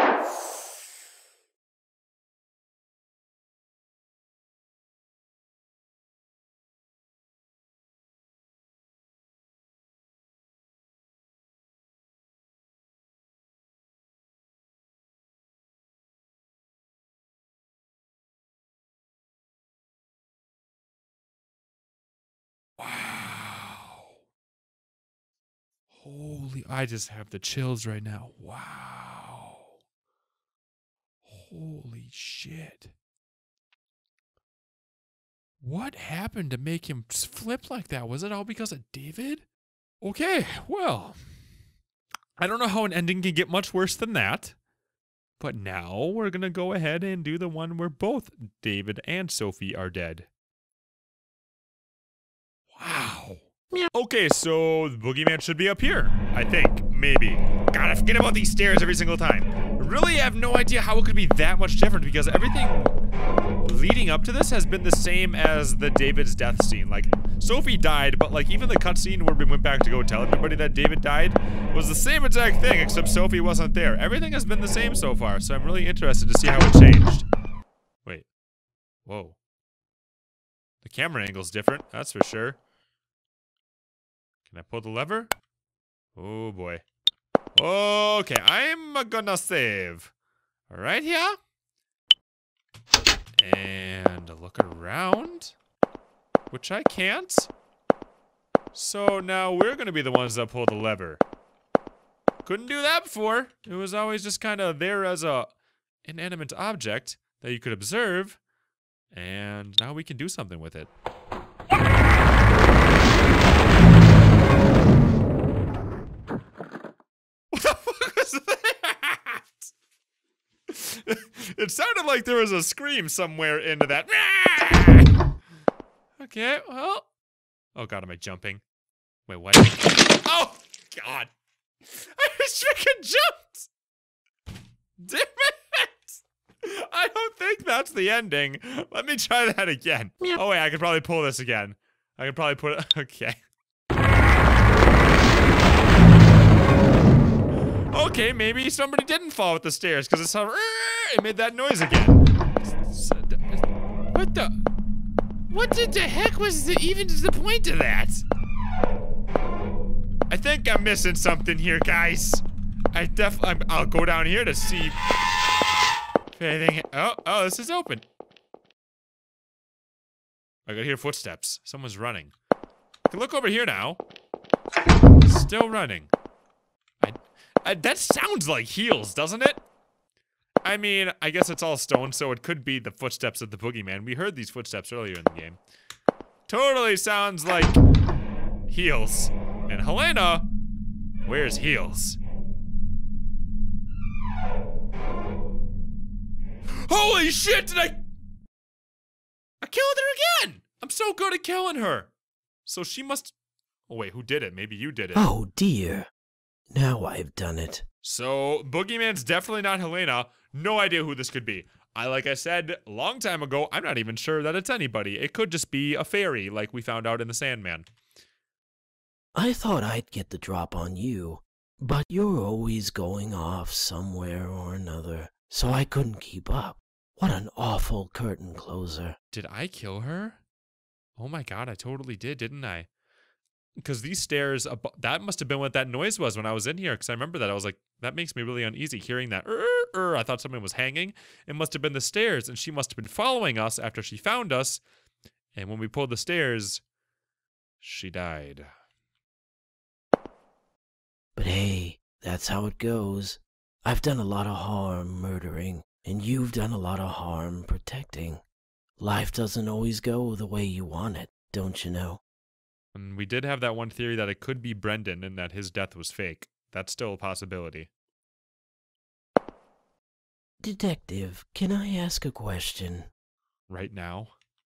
Wow. Holy, I just have the chills right now. Wow. Holy shit. What happened to make him flip like that? Was it all because of David? Okay, well, I don't know how an ending can get much worse than that. But now we're going to go ahead and do the one where both David and Sophie are dead. Wow. Okay, so the boogeyman should be up here, I think. Maybe. God, I forget about these stairs every single time. I really have no idea how it could be that much different because everything leading up to this has been the same as the David's death scene. Like, Sophie died, but like even the cutscene where we went back to go tell everybody that David died was the same exact thing, except Sophie wasn't there. Everything has been the same so far, so I'm really interested to see how it changed. Wait. Whoa. The camera angle's different, that's for sure. Can I pull the lever? Oh boy. Okay, I'm gonna save. Right here. And look around. Which I can't. So now we're gonna be the ones that pull the lever. Couldn't do that before. It was always just kind of there as a inanimate object that you could observe. And now we can do something with it. It sounded like there was a scream somewhere into that. Okay, well. Oh God, am I jumping? Wait, what? Oh God! I just freaking jumped! Damn it! I don't think that's the ending. Let me try that again. Oh wait, I could probably pull this again. I could probably put it. Okay. Okay, maybe somebody didn't fall with the stairs because it made that noise again. What the? What the heck was even the point of that? I think I'm missing something here, guys. I'll go down here to see if anything. Oh, this is open. I can hear footsteps. Someone's running. I can look over here now. Still running. That sounds like heels, doesn't it? I mean, I guess it's all stone, so it could be the footsteps of the boogeyman. We heard these footsteps earlier in the game. Totally sounds like heels. And Helena, where's heels? Holy shit, did I killed her again! I'm so good at killing her. So she must... Oh wait, who did it? Maybe you did it. Oh dear. Now I've done it. So, Boogeyman's definitely not Helena. No idea who this could be. Like I said a long time ago, I'm not even sure that it's anybody. It could just be a fairy, like we found out in the Sandman. I thought I'd get the drop on you, but you're always going off somewhere or another, so I couldn't keep up. What an awful curtain closer. Did I kill her? Oh my god, I totally did, didn't I? Because these stairs, that must have been what that noise was when I was in here, because I remember that. I was like, that makes me really uneasy hearing that. I thought something was hanging. It must have been the stairs, and she must have been following us after she found us. And when we pulled the stairs, she died. But hey, that's how it goes. I've done a lot of harm murdering, and you've done a lot of harm protecting. Life doesn't always go the way you want it, don't you know? And we did have that one theory that it could be Brendan and that his death was fake. That's still a possibility. Detective, can I ask a question? Right now?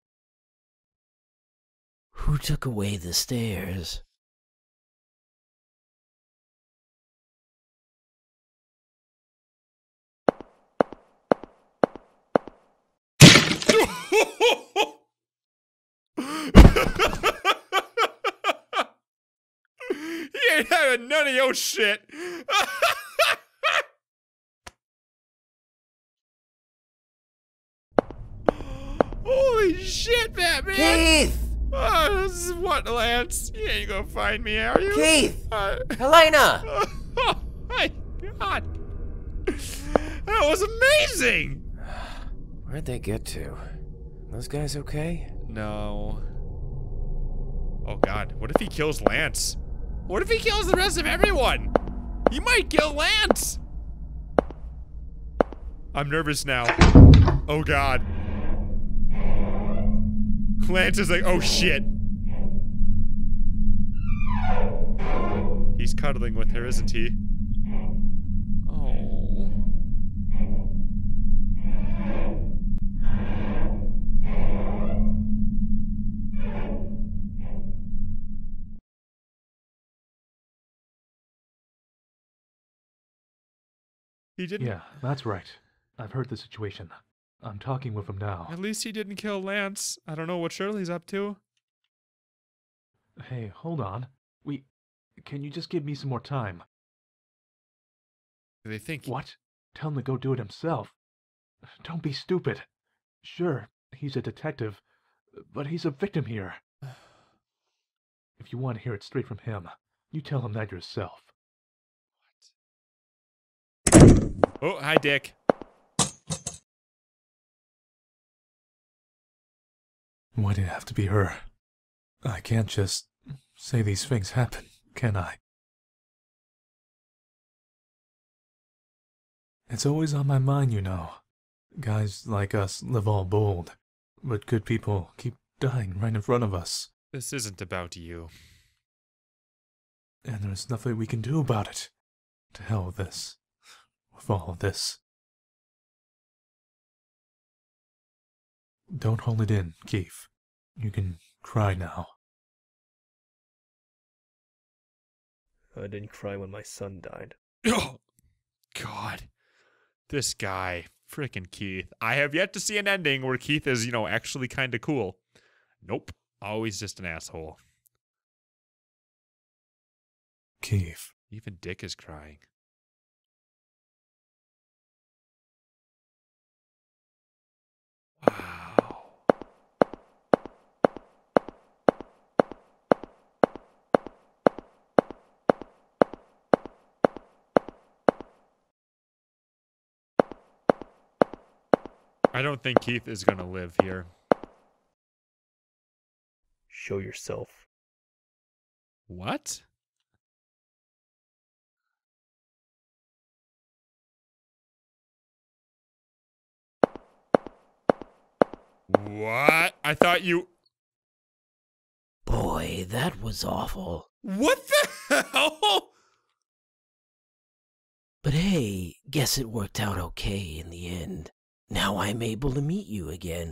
Who took away the stairs? He ain't having none of your shit. Holy shit, Batman! Keith! Oh, this is what, Lance? You ain't gonna find me, are you? Keith! Helena! Oh my god! That was amazing! Where'd they get to? Those guys okay? No. Oh god, what if he kills Lance? What if he kills the rest of everyone? He might kill Lance! I'm nervous now. Oh god. Lance is like, oh shit. He's cuddling with her, isn't he? Oh. He didn't. Yeah, that's right. I've heard the situation. I'm talking with him now. At least he didn't kill Lance. I don't know what Shirley's up to. Hey, hold on. Can you just give me some more time? They think... What? Tell him to go do it himself. Don't be stupid. Sure, he's a detective, but he's a victim here. If you want to hear it straight from him, you tell him that yourself. Oh, hi, Dick. Why did it have to be her? I can't just say these things happen, can I? It's always on my mind, you know. Guys like us live all bold, but good people keep dying right in front of us. This isn't about you. And there's nothing we can do about it. To hell with this. With all of this. Don't hold it in, Keith. You can cry now. I didn't cry when my son died. Oh, God. This guy. Frickin' Keith. I have yet to see an ending where Keith is, you know, actually kind of cool. Nope. Always just an asshole. Keith. Even Dick is crying. Wow. I don't think Keith is gonna live here. Show yourself. What? What? I thought you... Boy, that was awful. What the hell? But hey, guess it worked out okay in the end. Now I'm able to meet you again.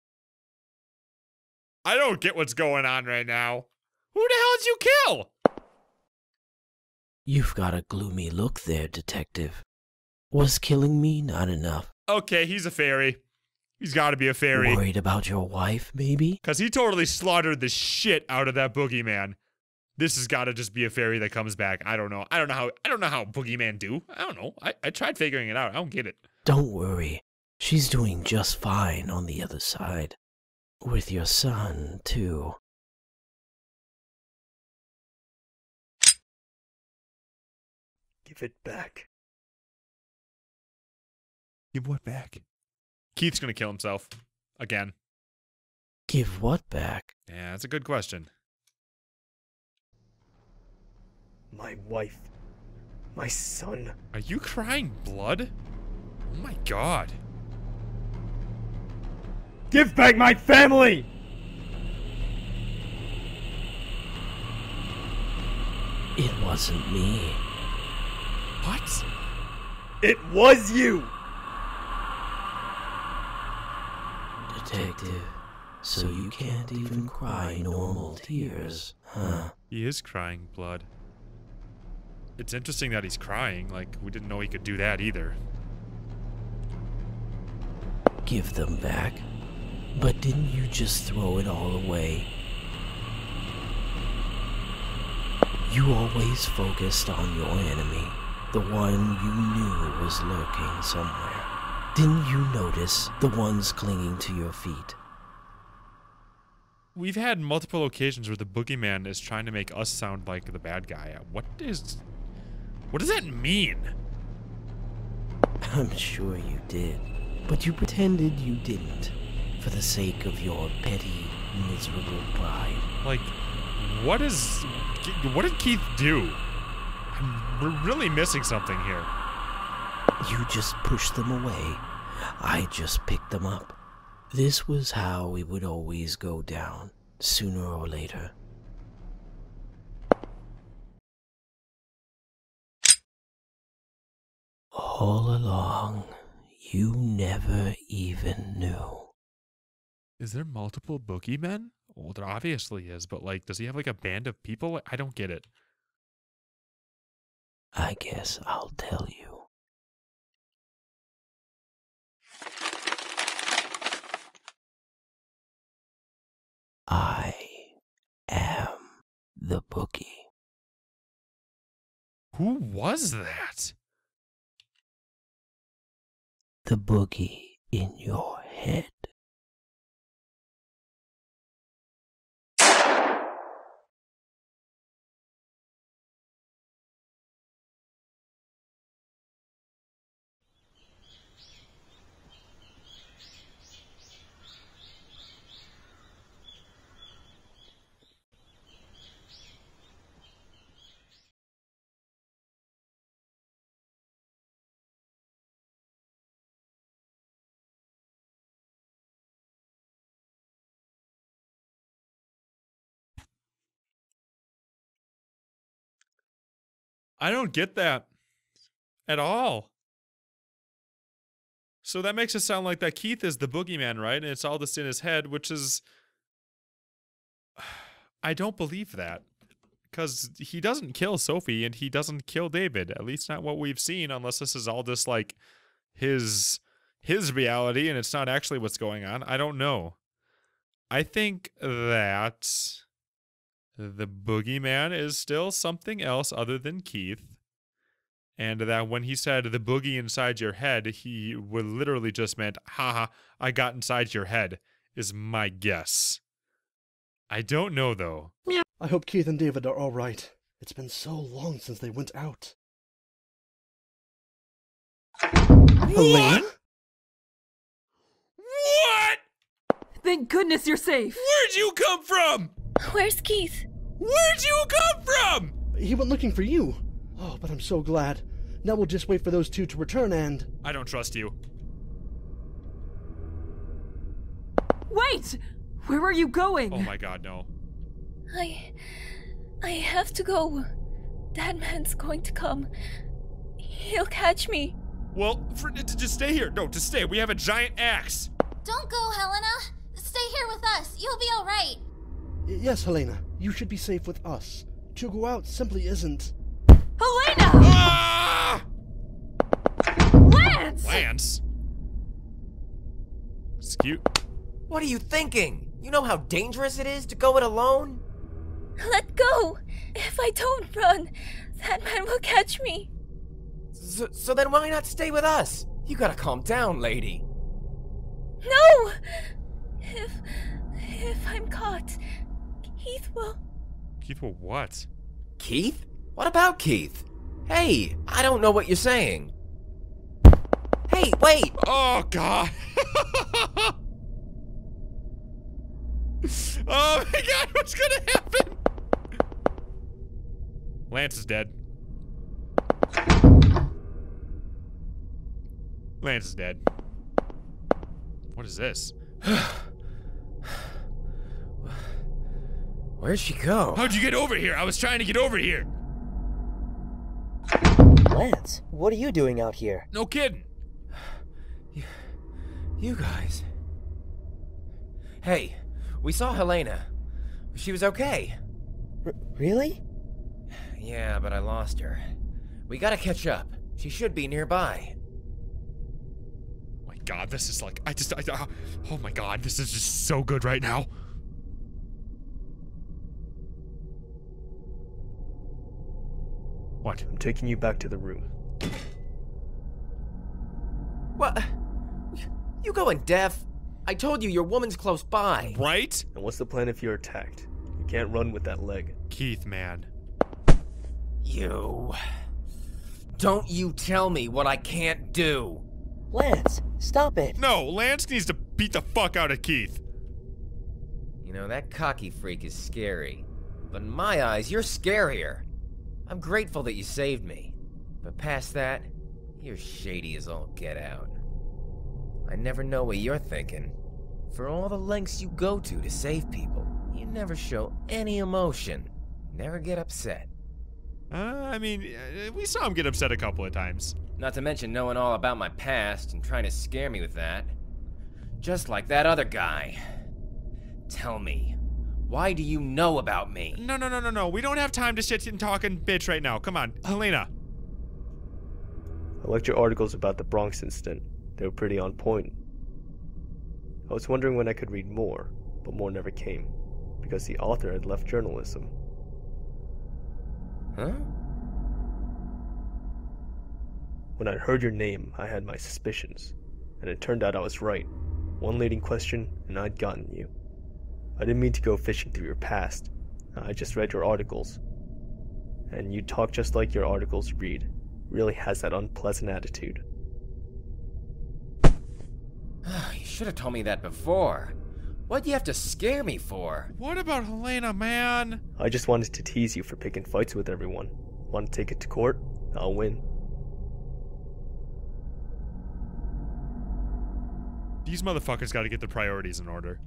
I don't get what's going on right now. Who the hell did you kill? You've got a gloomy look there, Detective. Was killing me not enough? Okay, he's a fairy. He's got to be a fairy. Worried about your wife, maybe? Because he totally slaughtered the shit out of that boogeyman. This has got to just be a fairy that comes back. I don't know. I don't know how boogeyman do. I don't know. I tried figuring it out. I don't get it. Don't worry. She's doing just fine on the other side. With your son, too. Give it back. Give what back? Keith's gonna kill himself. Again. Give what back? Yeah, that's a good question. My wife. My son. Are you crying blood? Oh my god. Give back my family! It wasn't me. What? It was you! Detective, so you can't even cry normal tears, huh? He is crying blood. It's interesting that he's crying, like, we didn't know he could do that either. Give them back? But didn't you just throw it all away? You always focused on your enemy, the one you knew was lurking somewhere. Didn't you notice the ones clinging to your feet? We've had multiple occasions where the boogeyman is trying to make us sound like the bad guy. What does that mean? I'm sure you did, but you pretended you didn't, for the sake of your petty, miserable pride. Like, what did Keith do? We're really missing something here. You just pushed them away. I just picked them up. This was how it would always go down, sooner or later. All along, you never even knew. Is there multiple boogeymen? Well, there obviously is, but like, does he have like a band of people? I don't get it. I guess I'll tell you. I am the boogie. Who was that? The boogie in your head. I don't get that at all. So that makes it sound like that Keith is the boogeyman, right? And it's all just in his head, which is... I don't believe that. Because he doesn't kill Sophie and he doesn't kill David. At least not what we've seen, unless this is all just like his reality and it's not actually what's going on. I don't know. I think that the boogeyman is still something else other than Keith. And that when he said the boogie inside your head, he would literally just meant, haha, I got inside your head, is my guess. I don't know, though. I hope Keith and David are all right. It's been so long since they went out. Helene? Thank goodness you're safe! Where'd you come from? Where's Keith? Where'd you come from? He went looking for you. Oh, but I'm so glad. Now we'll just wait for those two to return and... I don't trust you. Wait! Where are you going? Oh my god, no. I have to go. That man's going to come. He'll catch me. Well, just stay here. No, just stay. We have a giant axe. Don't go, Helena. Stay here with us. You'll be all right. Yes, Helena. You should be safe with us. To go out simply isn't... Helena! Ah! Lance! Lance? It's cute. What are you thinking? You know how dangerous it is to go it alone? Let go! If I don't run, that man will catch me. So then why not stay with us? You gotta calm down, lady. No! If I'm caught, Keith will... Keith will what? Keith? What about Keith? Hey, I don't know what you're saying. Hey, wait! Oh, God! Oh my god, what's gonna happen? Lance is dead. Lance is dead. What is this? Where'd she go? How'd you get over here? I was trying to get over here. Lance, what are you doing out here? No kidding. You guys. Hey, we saw Helena. She was okay. Really? Yeah, but I lost her. We gotta catch up. She should be nearby. My god, this is like, oh my god, this is just so good right now. What? I'm taking you back to the room. What? You going deaf? I told you your woman's close by. Right? And what's the plan if you're attacked? You can't run with that leg. Keith, man. You... Don't you tell me what I can't do. Lance, stop it. No, Lance needs to beat the fuck out of Keith. You know, that cocky freak is scary. But in my eyes, you're scarier. I'm grateful that you saved me. But past that, you're shady as all get out. I never know what you're thinking. For all the lengths you go to save people, you never show any emotion. Never get upset. I mean, we saw him get upset a couple of times. Not to mention knowing all about my past and trying to scare me with that. Just like that other guy. Tell me, why do you know about me? No. We don't have time to sit and talk and bitch right now. Come on, Helena. I liked your articles about the Bronx incident. They were pretty on point. I was wondering when I could read more, but more never came, because the author had left journalism. Huh? When I heard your name, I had my suspicions, and it turned out I was right. One leading question, and I'd gotten you. I didn't mean to go fishing through your past. I just read your articles. And you talk just like your articles read. Really has that unpleasant attitude. You should have told me that before. What'd you have to scare me for? What about Helena, man? I just wanted to tease you for picking fights with everyone. Want to take it to court? I'll win. These motherfuckers gotta get their priorities in order.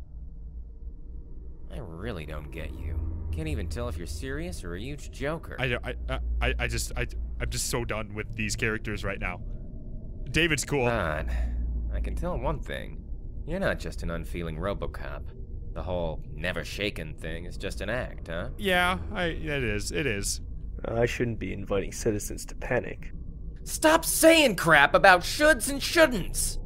I really don't get you. Can't even tell if you're serious or a huge joker. I'm just so done with these characters right now. David's cool. God, I can tell one thing. You're not just an unfeeling RoboCop. The whole never shaken thing is just an act, huh? Yeah, it is. I shouldn't be inviting citizens to panic. Stop saying crap about shoulds and shouldn'ts!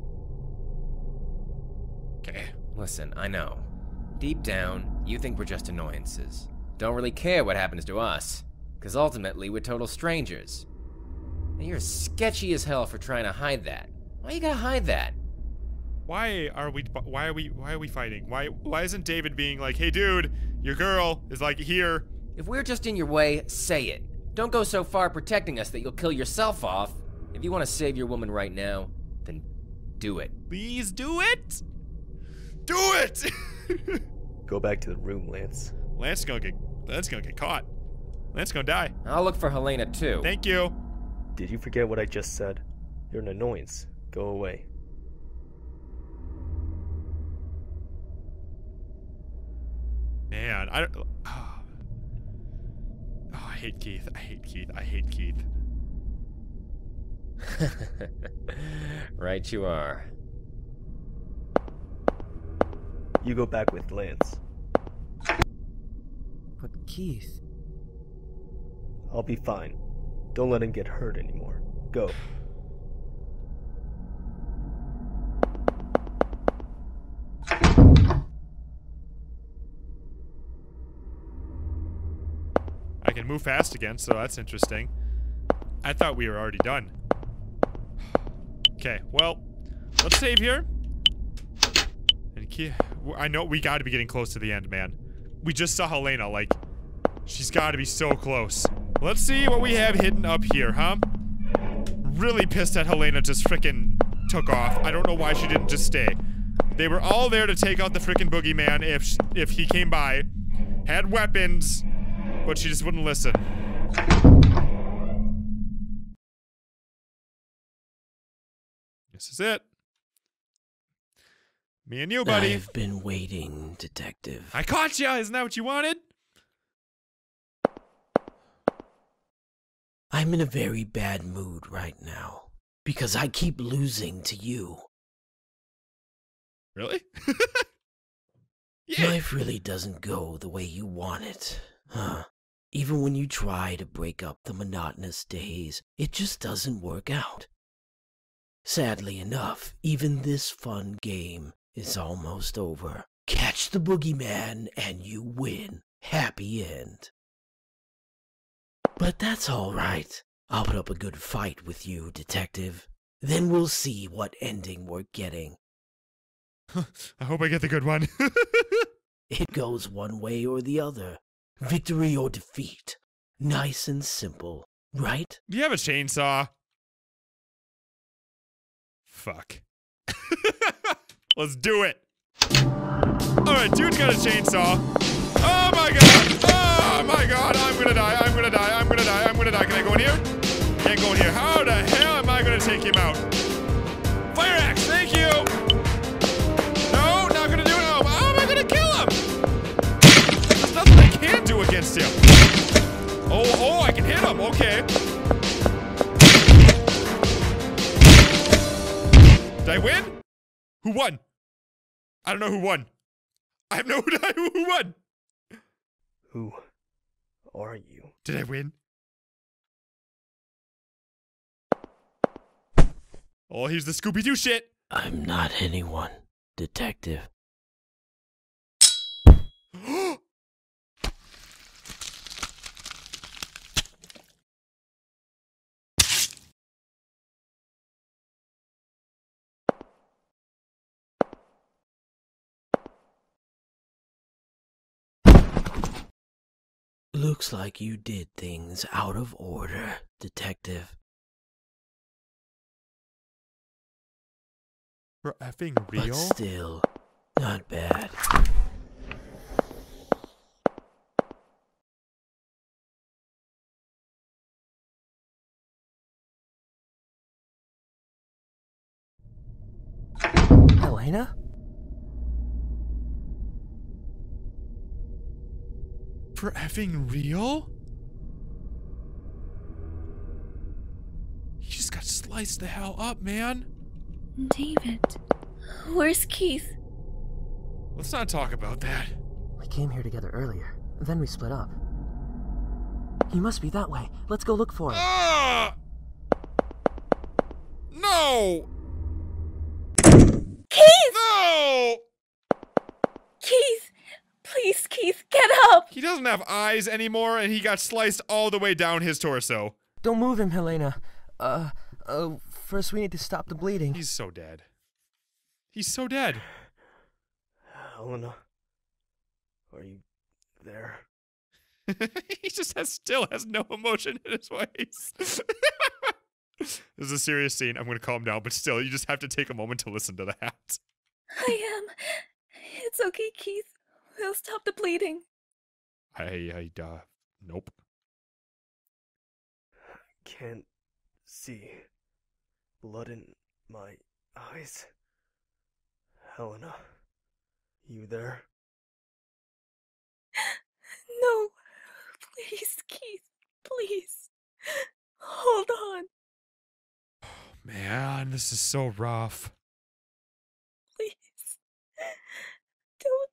Okay. Listen, I know. Deep down, you think we're just annoyances. Don't really care what happens to us. Because ultimately, we're total strangers. And you're sketchy as hell for trying to hide that. Why you gotta hide that? Why are we fighting? Why isn't David being like, hey dude, your girl is like here? If we're just in your way, say it. Don't go so far protecting us that you'll kill yourself off. If you want to save your woman right now, then do it. Please do it? Do it! Go back to the room, Lance. Lance is gonna get caught. Lance is gonna die. I'll look for Helena too. Thank you. Did you forget what I just said? You're an annoyance. Go away. Man, I don't. Oh, I hate Keith. I hate Keith. I hate Keith. Right you are. You go back with Lance. But Keith... I'll be fine. Don't let him get hurt anymore. Go. I can move fast again, so that's interesting. I thought we were already done. Okay, well, let's save here. And I know we gotta be getting close to the end, man. We just saw Helena, like, she's gotta be so close. Let's see what we have hidden up here, huh? Really pissed that Helena just frickin' took off. I don't know why she didn't just stay. They were all there to take out the frickin' boogeyman if he came by. Had weapons, but she just wouldn't listen. This is it. Me and you, buddy. I've been waiting, Detective. I caught ya! Isn't that what you wanted? I'm in a very bad mood right now. Because I keep losing to you. Really? Yeah. Life really doesn't go the way you want it, huh? Even when you try to break up the monotonous days, it just doesn't work out. Sadly enough, even this fun game is almost over. Catch the boogeyman and you win. Happy end. But that's all right. I'll put up a good fight with you, Detective. Then we'll see what ending we're getting. I hope I get the good one. It goes one way or the other. Victory or defeat. Nice and simple, right? Do you have a chainsaw? Fuck. Let's do it. Alright, dude's got a chainsaw. Oh my god! Oh my god! I'm gonna die! I'm gonna die! I'm gonna die! I'm gonna die! Can I go in here? Can't go in here. How the hell am I gonna take him out? Fire axe! Thank you! No, not gonna do it. Oh, how am I gonna kill him? There's nothing I can do against him. Oh, I can hit him. Okay. Did I win? Who won? I don't know who won. I have no idea who won. Who are you? Did I win? Oh, here's the Scooby-Doo shit. I'm not anyone, Detective. Looks like you did things out of order, Detective. For effing real? But still, not bad. Helena? For effing real? He just got sliced the hell up, man. David, where's Keith? Let's not talk about that. We came here together earlier, then we split up. He must be that way. Let's go look for him. No! Keith! No! Keith! Please, Keith, get up! He doesn't have eyes anymore, and he got sliced all the way down his torso. Don't move him, Helena. First we need to stop the bleeding. He's so dead. He's so dead. Helena, are you there? He just still has no emotion in his face. This is a serious scene. I'm going to calm down, but still, you just have to take a moment to listen to that. I am. It's okay, Keith. We'll stop the bleeding. Nope. Can't see blood in my eyes. Helena, you there? No. Please, Keith. Please. Hold on. Man, this is so rough. Please. Don't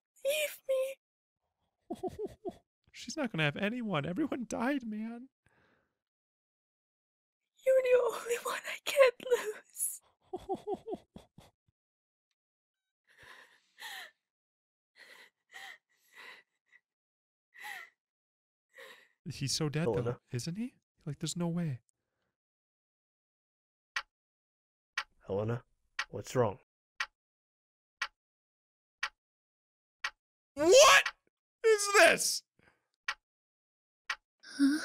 leave me. She's not gonna have anyone. Everyone died, man. You're the only one I can't lose. He's so dead, though, isn't he? Like, there's no way. Helena, what's wrong? What is this? Huh?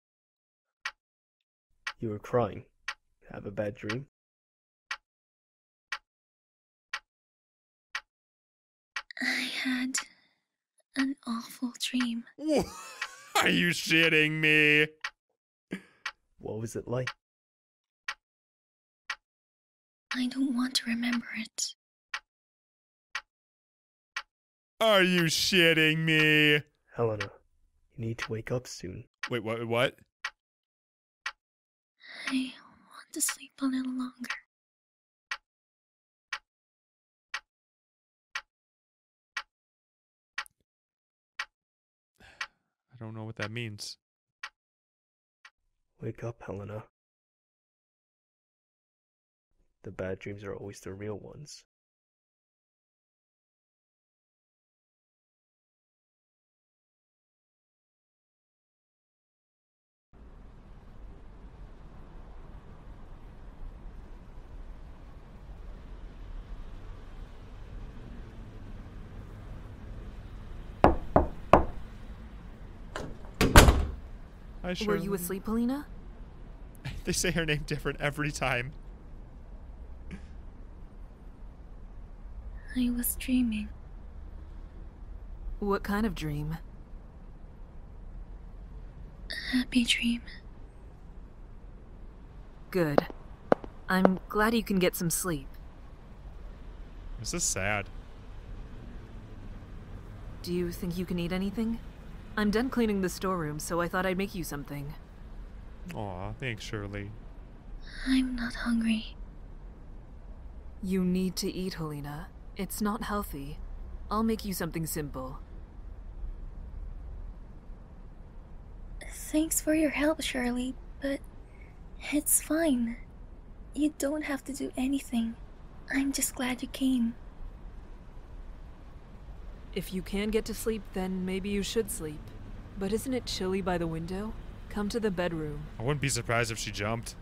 You were crying. Have a bad dream? I had an awful dream. Are you shitting me? What was it like? I don't want to remember it. Are you shitting me? Helena, you need to wake up soon. Wait, what? I want to sleep a little longer. I don't know what that means. Wake up, Helena. The bad dreams are always the real ones. Were you asleep, Helena? They say her name different every time. I was dreaming. What kind of dream? A happy dream. Good. I'm glad you can get some sleep. This is sad. Do you think you can eat anything? I'm done cleaning the storeroom, so I thought I'd make you something. Aw, thanks, Shirley. I'm not hungry. You need to eat, Helena. It's not healthy. I'll make you something simple. Thanks for your help, Shirley, but it's fine. You don't have to do anything. I'm just glad you came. If you can get to sleep, then maybe you should sleep. But isn't it chilly by the window? Come to the bedroom. I wouldn't be surprised if she jumped.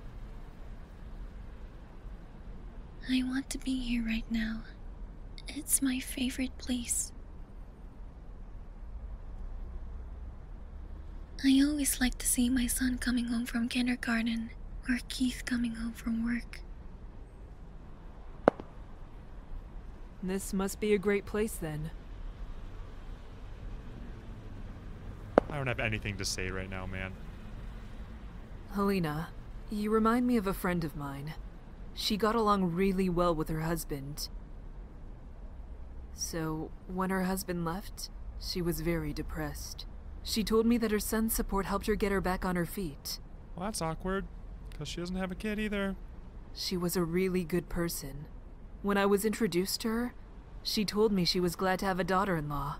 I want to be here right now. It's my favorite place. I always like to see my son coming home from kindergarten, or Keith coming home from work. This must be a great place then. I don't have anything to say right now, man. Helena, you remind me of a friend of mine. She got along really well with her husband. So, when her husband left, she was very depressed. She told me that her son's support helped her get her back on her feet. Well, that's awkward, because she doesn't have a kid either. She was a really good person. When I was introduced to her, she told me she was glad to have a daughter-in-law.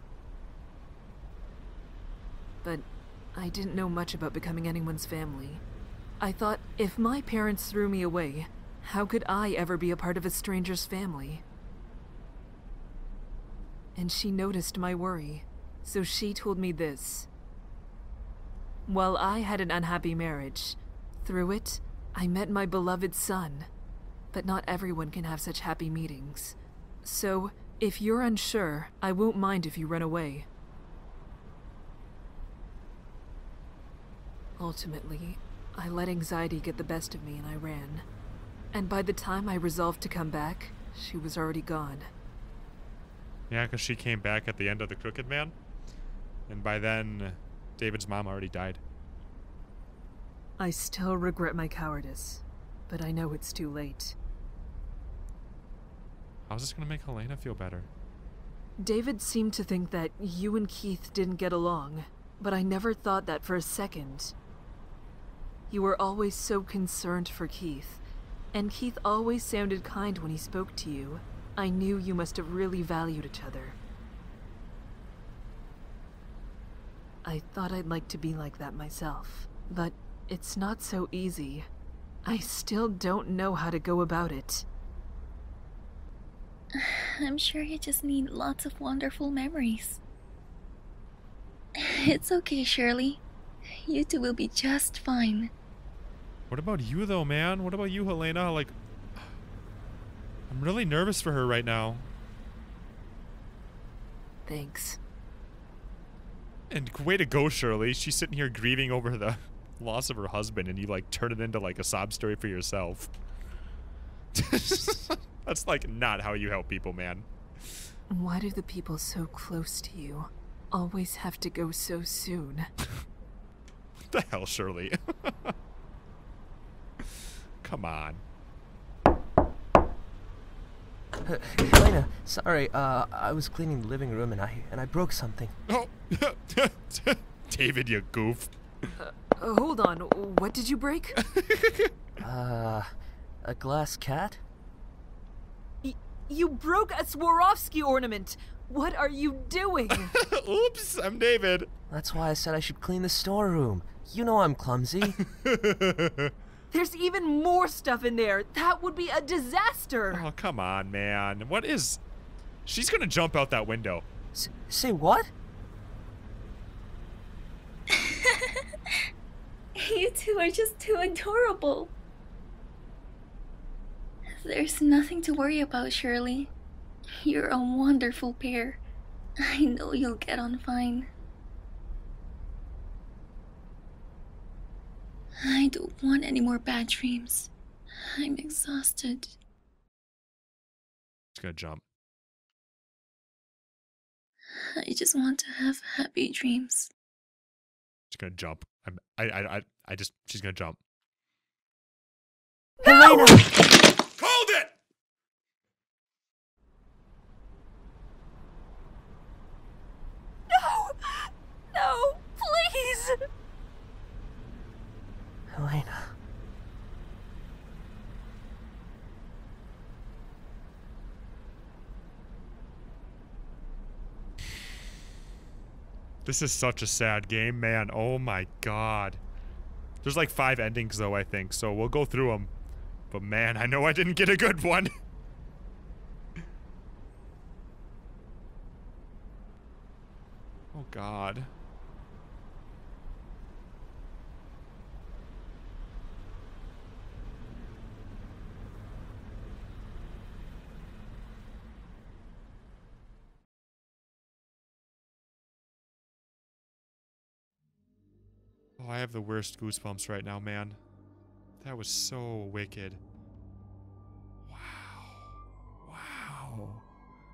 But I didn't know much about becoming anyone's family. I thought, if my parents threw me away, how could I ever be a part of a stranger's family? And she noticed my worry, so she told me this. While I had an unhappy marriage, through it, I met my beloved son. But not everyone can have such happy meetings. So, if you're unsure, I won't mind if you run away. Ultimately, I let anxiety get the best of me and I ran. And by the time I resolved to come back, she was already gone. Yeah, because she came back at the end of The Crooked Man. And by then, David's mom already died. I still regret my cowardice, but I know it's too late. How's this going to make Helena feel better? David seemed to think that you and Keith didn't get along, but I never thought that for a second. You were always so concerned for Keith, and Keith always sounded kind when he spoke to you. I knew you must have really valued each other. I thought I'd like to be like that myself, but it's not so easy. I still don't know how to go about it. I'm sure you just need lots of wonderful memories. It's okay, Shirley. You two will be just fine. What about you, though, man? What about you, Helena? Like, I'm really nervous for her right now. Thanks. And way to go, Shirley. She's sitting here grieving over the loss of her husband, and you, like, turn it into, like, a sob story for yourself. That's, like, not how you help people, man. Why do the people so close to you always have to go so soon? What the hell, Shirley? Come on. Helena, sorry, I was cleaning the living room and I broke something. Oh, David, you goof. Hold on, what did you break? A glass cat? You broke a Swarovski ornament! What are you doing? Oops, I'm David. That's why I said I should clean the storeroom. You know I'm clumsy. There's even more stuff in there. That would be a disaster. Oh, come on, man. What is... She's gonna jump out that window. Say what? You two are just too adorable. There's nothing to worry about, Shirley. You're a wonderful pair. I know you'll get on fine. I don't want any more bad dreams. I'm exhausted. She's gonna jump. I just want to have happy dreams. She's gonna jump. She's gonna jump. Helena! Hold it! No! No! Please! Helena. This is such a sad game, man. Oh my god. There's like 5 endings though, I think, so we'll go through them. But man, I know I didn't get a good one. Oh god. Oh, I have the worst goosebumps right now, man. That was so wicked. Wow.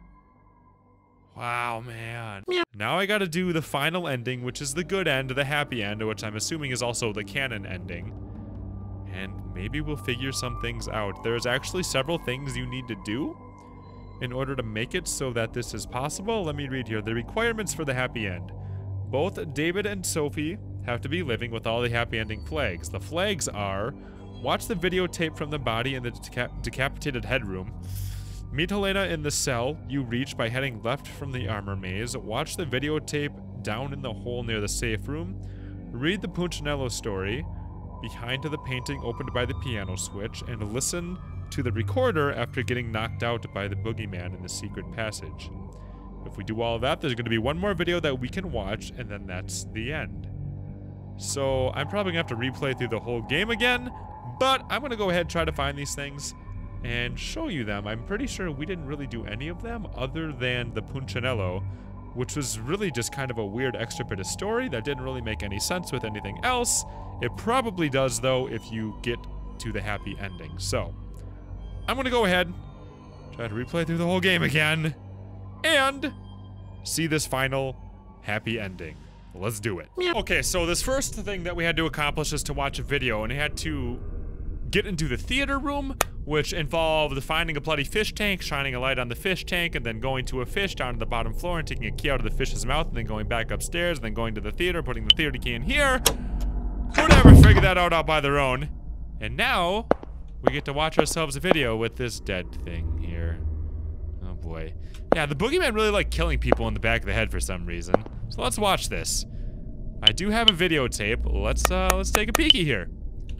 Wow, man. Now I gotta do the final ending, which is the good end, the happy end, which I'm assuming is also the canon ending. And maybe we'll figure some things out. There's actually several things you need to do in order to make it so that this is possible. Let me read here. The requirements for the happy end. Both David and Sophie have to be living with all the happy ending flags. The flags are: watch the videotape from the body in the decapitated headroom. Meet Helena in the cell you reach by heading left from the armor maze. Watch the videotape down in the hole near the safe room. Read the Punchinello story behind to the painting opened by the piano switch, and listen to the recorder after getting knocked out by the boogeyman in the secret passage. If we do all of that, there's going to be one more video that we can watch, and then that's the end. So I'm probably going to have to replay through the whole game again, but I'm going to go ahead and try to find these things and show you them. I'm pretty sure we didn't really do any of them other than the Punchinello, which was really just kind of a weird extra bit of story that didn't really make any sense with anything else. It probably does, though, if you get to the happy ending. So I'm going to go ahead, try to replay through the whole game again, and see this final happy ending. Let's do it. Okay, so this first thing that we had to accomplish is to watch a video, and we had to get into the theater room, which involved finding a bloody fish tank, shining a light on the fish tank, and then going to a fish down to the bottom floor and taking a key out of the fish's mouth, and then going back upstairs, and then going to the theater, putting the theater key in here. Whatever, figure that out by their own. And now, we get to watch ourselves a video with this dead thing here. Oh boy. Yeah, the boogeyman really liked killing people in the back of the head for some reason. So let's watch this. I do have a videotape. Let's take a peeky here.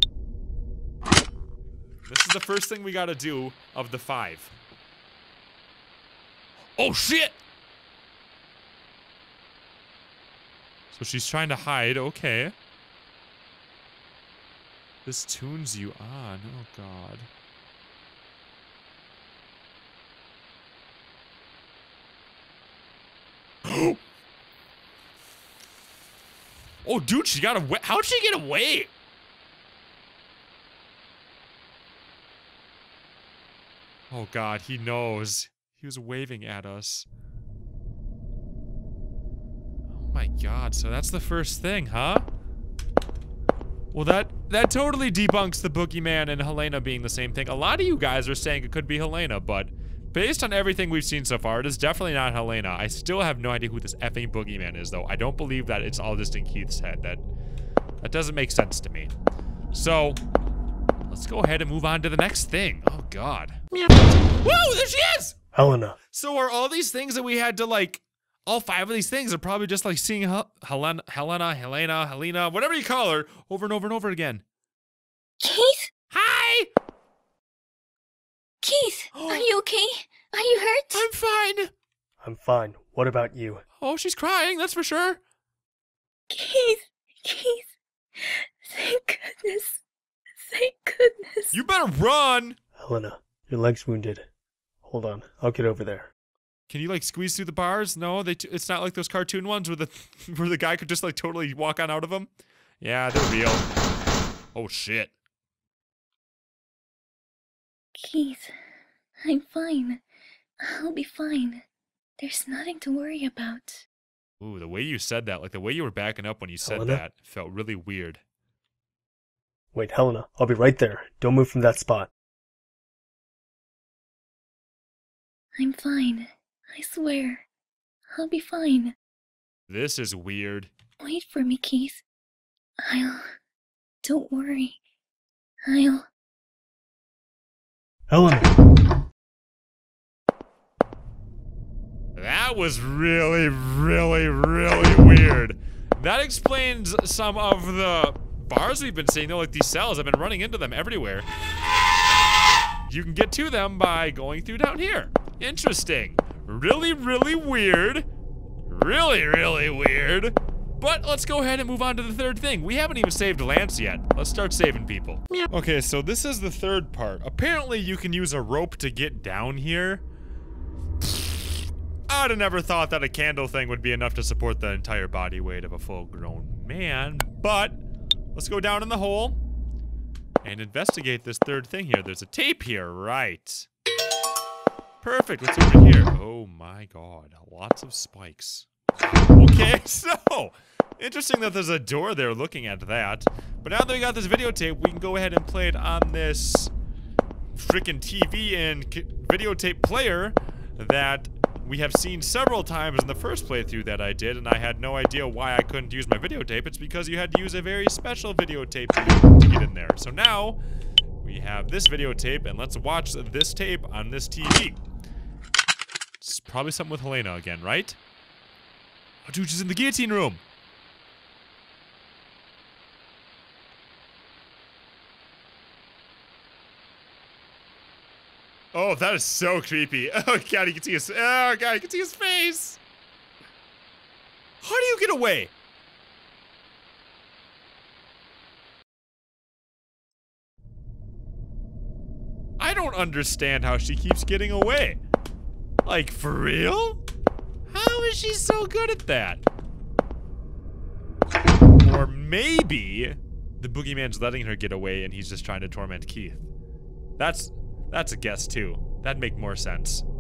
This is the first thing we gotta do of the 5. Oh shit! So she's trying to hide, okay. This tunes you on, oh god. Oh dude, she got away. How'd she get away? Oh god, he knows. He was waving at us. Oh my god, so that's the first thing, huh? Well, that totally debunks the boogeyman and Helena being the same thing. A lot of you guys are saying it could be Helena, but based on everything we've seen so far, it is definitely not Helena. I still have no idea who this effing boogeyman is, though. I don't believe that it's all just in Keith's head. That doesn't make sense to me. So, let's go ahead and move on to the next thing. Oh, God. Whoa, there she is! Helena. So are all these things that we had to, like, all 5 of these things are probably just like seeing Helena, whatever you call her, over and over and over again. Keith? Hi! Keith, are you okay? Are you hurt? I'm fine. I'm fine. What about you? Oh, she's crying, that's for sure. Keith. Thank goodness. Thank goodness. You better run! Helena, your leg's wounded. Hold on, I'll get over there. Can you like squeeze through the bars? No, it's not like those cartoon ones where the guy could just like totally walk on out of them. Yeah, they're real. Oh shit. Keith, I'm fine. I'll be fine. There's nothing to worry about. Ooh, the way you said that, like the way you were backing up when you said Helena? that, felt really weird. Wait, Helena, I'll be right there. Don't move from that spot. I'm fine. I swear. I'll be fine. This is weird. Wait for me, Keith. Don't worry. Helena! That was really, really, really weird. That explains some of the bars we've been seeing, though, like these cells. I've been running into them everywhere. You can get to them by going through down here. Interesting. Really, really weird. Really, really weird. But let's go ahead and move on to the third thing. We haven't even saved Lance yet. Let's start saving people. Okay, so this is the third part. Apparently you can use a rope to get down here. I'd have never thought that a candle thing would be enough to support the entire body weight of a full-grown man, but let's go down in the hole and investigate this third thing here. There's a tape here, right? Perfect, let's open it here. Oh my god, lots of spikes. Okay, so, interesting that there's a door there looking at that. But now that we got this videotape, we can go ahead and play it on this freaking TV and videotape player that we have seen several times in the first playthrough that I did, and I had no idea why I couldn't use my videotape. It's because you had to use a very special videotape to get in there. So now, we have this videotape, and let's watch this tape on this TV. It's probably something with Helena again, right? Oh, dude, she's in the guillotine room. Oh, that is so creepy. Oh god, you can see his. Oh god, you can see his face. How do you get away? I don't understand how she keeps getting away. Like, for real? How is she so good at that? Or maybe the boogeyman's letting her get away and he's just trying to torment Keith. That's a guess too. That'd make more sense.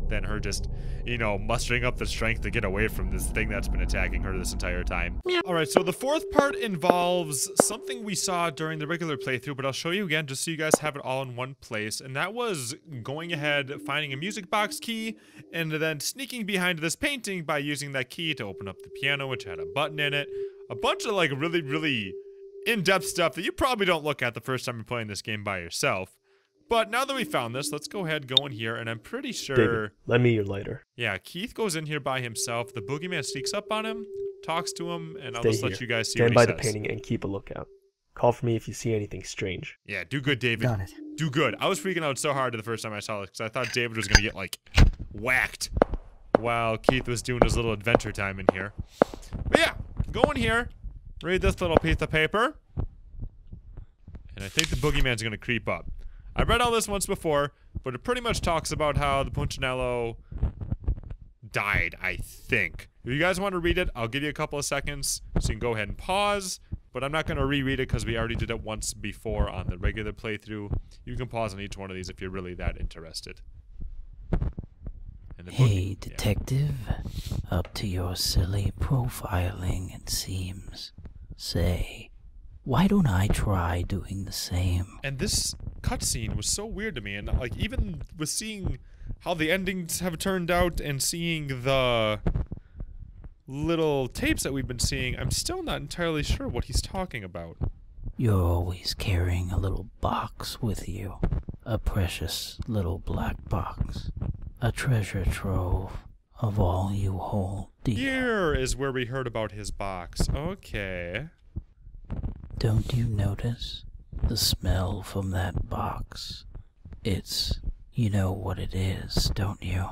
than her just, you know, mustering up the strength to get away from this thing that's been attacking her this entire time. Alright, so the fourth part involves something we saw during the regular playthrough, but I'll show you again just so you guys have it all in one place, and that was going ahead, finding a music box key, and then sneaking behind this painting by using that key to open up the piano, which had a button in it. A bunch of, like, really, really in-depth stuff that you probably don't look at the first time you're playing this game by yourself. But now that we found this, let's go ahead, go in here, and I'm pretty sure... David, lend me your lighter. Yeah, Keith goes in here by himself. The boogeyman sneaks up on him, talks to him, and I'll Stay just here. let you guys see Stand what he by says. the painting and keep a lookout. Call for me if you see anything strange. Yeah, do good, David. Got it. Do good. I was freaking out so hard the first time I saw this, because I thought David was going to get, like, whacked while Keith was doing his little adventure time in here. But yeah, go in here, read this little piece of paper, and I think the boogeyman's going to creep up. I read all this once before, but it pretty much talks about how the Punchinello died, I think. If you guys want to read it, I'll give you a couple of seconds, so you can go ahead and pause, but I'm not going to reread it because we already did it once before on the regular playthrough. You can pause on each one of these if you're really that interested. And the Hey, detective. Up to your silly profiling, it seems. Say, why don't I try doing the same? And this cutscene was so weird to me, and like even with seeing how the endings have turned out and seeing the little tapes that we've been seeing, I'm still not entirely sure what he's talking about. You're always carrying a little box with you. A precious little black box. A treasure trove of all you hold dear. Here is where we heard about his box. Okay. Don't you notice the smell from that box? It's, you know what it is, don't you?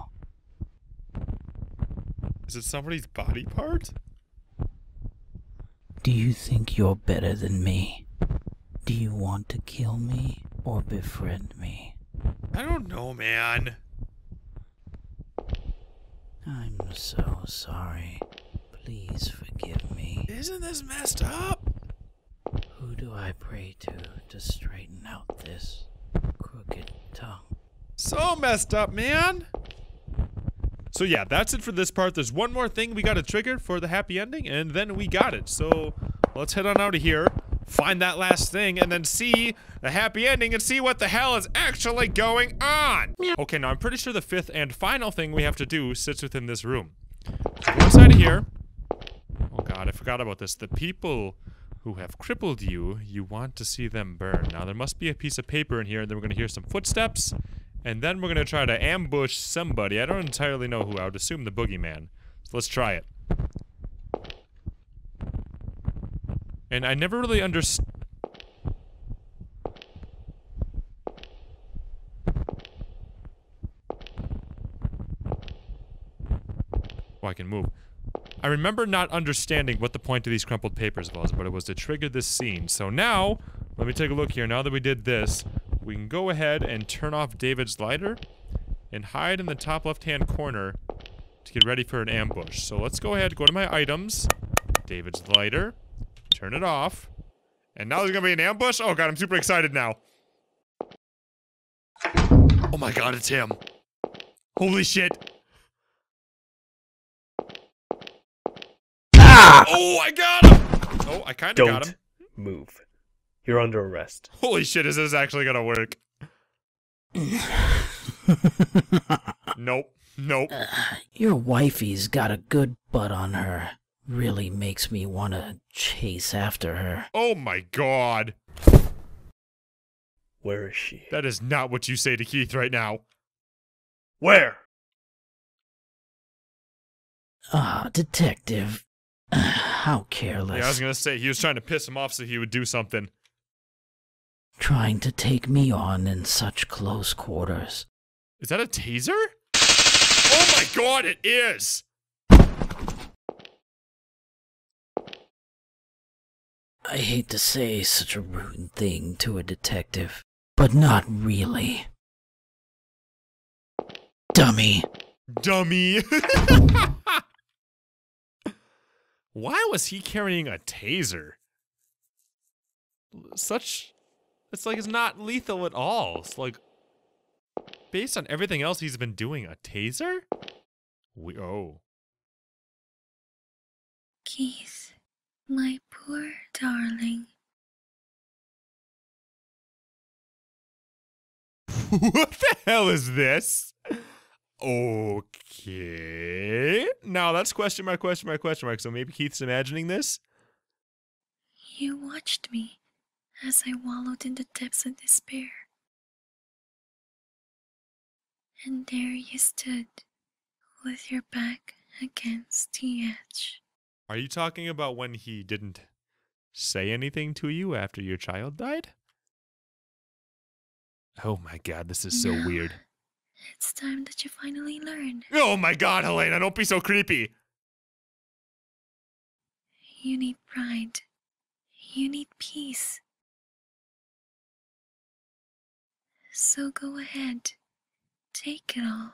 Is it somebody's body part? Do you think you're better than me? Do you want to kill me or befriend me? I don't know, man. I'm so sorry. Please forgive me. Isn't this messed up? Who do I pray to straighten out this crooked tongue? So messed up, man. So yeah, that's it for this part. There's one more thing we got to trigger for the happy ending, and then we got it. So let's head on out of here, find that last thing, and then see the happy ending and see what the hell is actually going on. Okay, now I'm pretty sure the fifth and final thing we have to do sits within this room. Go inside of here. Oh god, I forgot about this. The people who have crippled you, you want to see them burn. Now there must be a piece of paper in here, and then we're going to hear some footsteps, and then we're going to try to ambush somebody. I don't entirely know who. I would assume the boogeyman. So let's try it. And I never really understood. Oh, I can move. I remember not understanding what the point of these crumpled papers was, but it was to trigger this scene. So now, let me take a look here. Now that we did this, we can go ahead and turn off David's lighter and hide in the top left-hand corner to get ready for an ambush. So let's go ahead, go to my items, David's lighter, turn it off, and now there's gonna be an ambush? Oh god, I'm super excited now. Oh my god, it's him. Holy shit. Oh, I got him! Oh, I kinda got him. Don't move. You're under arrest. Holy shit, is this actually gonna work? Nope. Nope. Your wifey's got a good butt on her. Really makes me want to chase after her. Oh my god. Where is she? That is not what you say to Keith right now. Where? Ah, detective. How careless. Yeah, I was gonna say, he was trying to piss him off so he would do something. Trying to take me on in such close quarters. Is that a taser? Oh my god, it is! I hate to say such a rude thing to a detective, but not really. Dummy. Dummy. Why was he carrying a taser? It's like, it's not lethal at all. It's like based on everything else he's been doing, a taser? Oh. Keith, my poor darling. What the hell is this? Okay. Now that's question mark. So maybe Keith's imagining this? You watched me as I wallowed in the depths of despair. And there you stood, with your back against the edge. Are you talking about when he didn't say anything to you after your child died? Oh my god, this is so weird. It's time that you finally learn. Oh my god, Helena, don't be so creepy. You need pride. You need peace. So go ahead. Take it all.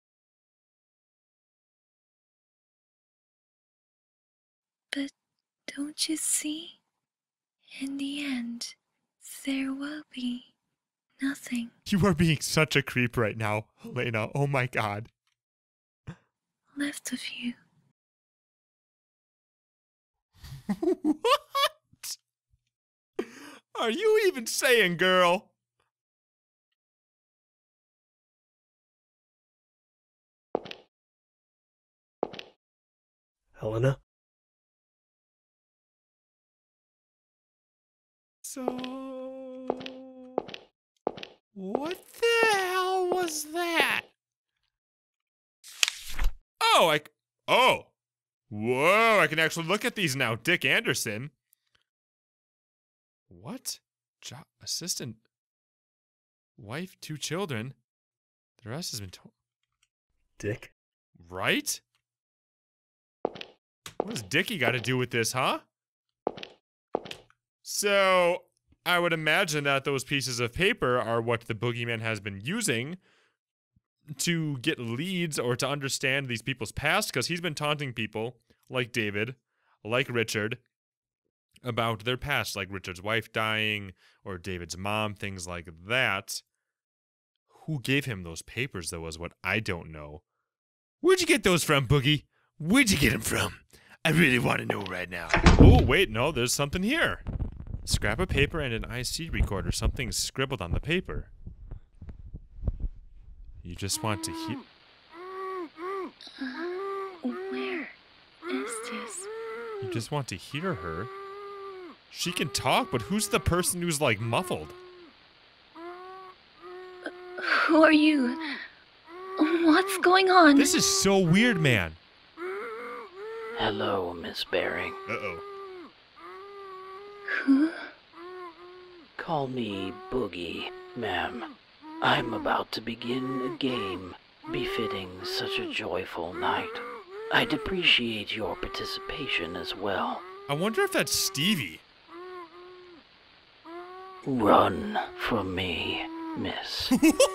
But don't you see? In the end, there will be nothing. You are being such a creep right now, Helena. Oh my god. Left of you. What are you even saying, girl? Helena? So, what the hell was that? Oh, whoa, I can actually look at these now. Dick Anderson. What? Job assistant. Wife, 2 children. The rest has been told. Dick? Right? What does Dickie got to do with this, huh? So, I would imagine that those pieces of paper are what the boogeyman has been using to get leads or to understand these people's past, because he's been taunting people like David, like Richard, about their past, like Richard's wife dying or David's mom, things like that. Who gave him those papers, though, is what I don't know. Where'd you get those from, Boogie? Where'd you get them from? I really want to know right now. Oh, wait, no, there's something here. Scrap of paper and an IC recorder. Something's scribbled on the paper. You just want to hear... Where is this? You just want to hear her? She can talk, but who's the person who's, like, muffled? Who are you? What's going on? This is so weird, man. Hello, Miss Baring. Uh-oh. Who? Call me Boogie, ma'am. I'm about to begin a game befitting such a joyful night. I'd appreciate your participation as well. I wonder if that's Stevie. Run from me, miss.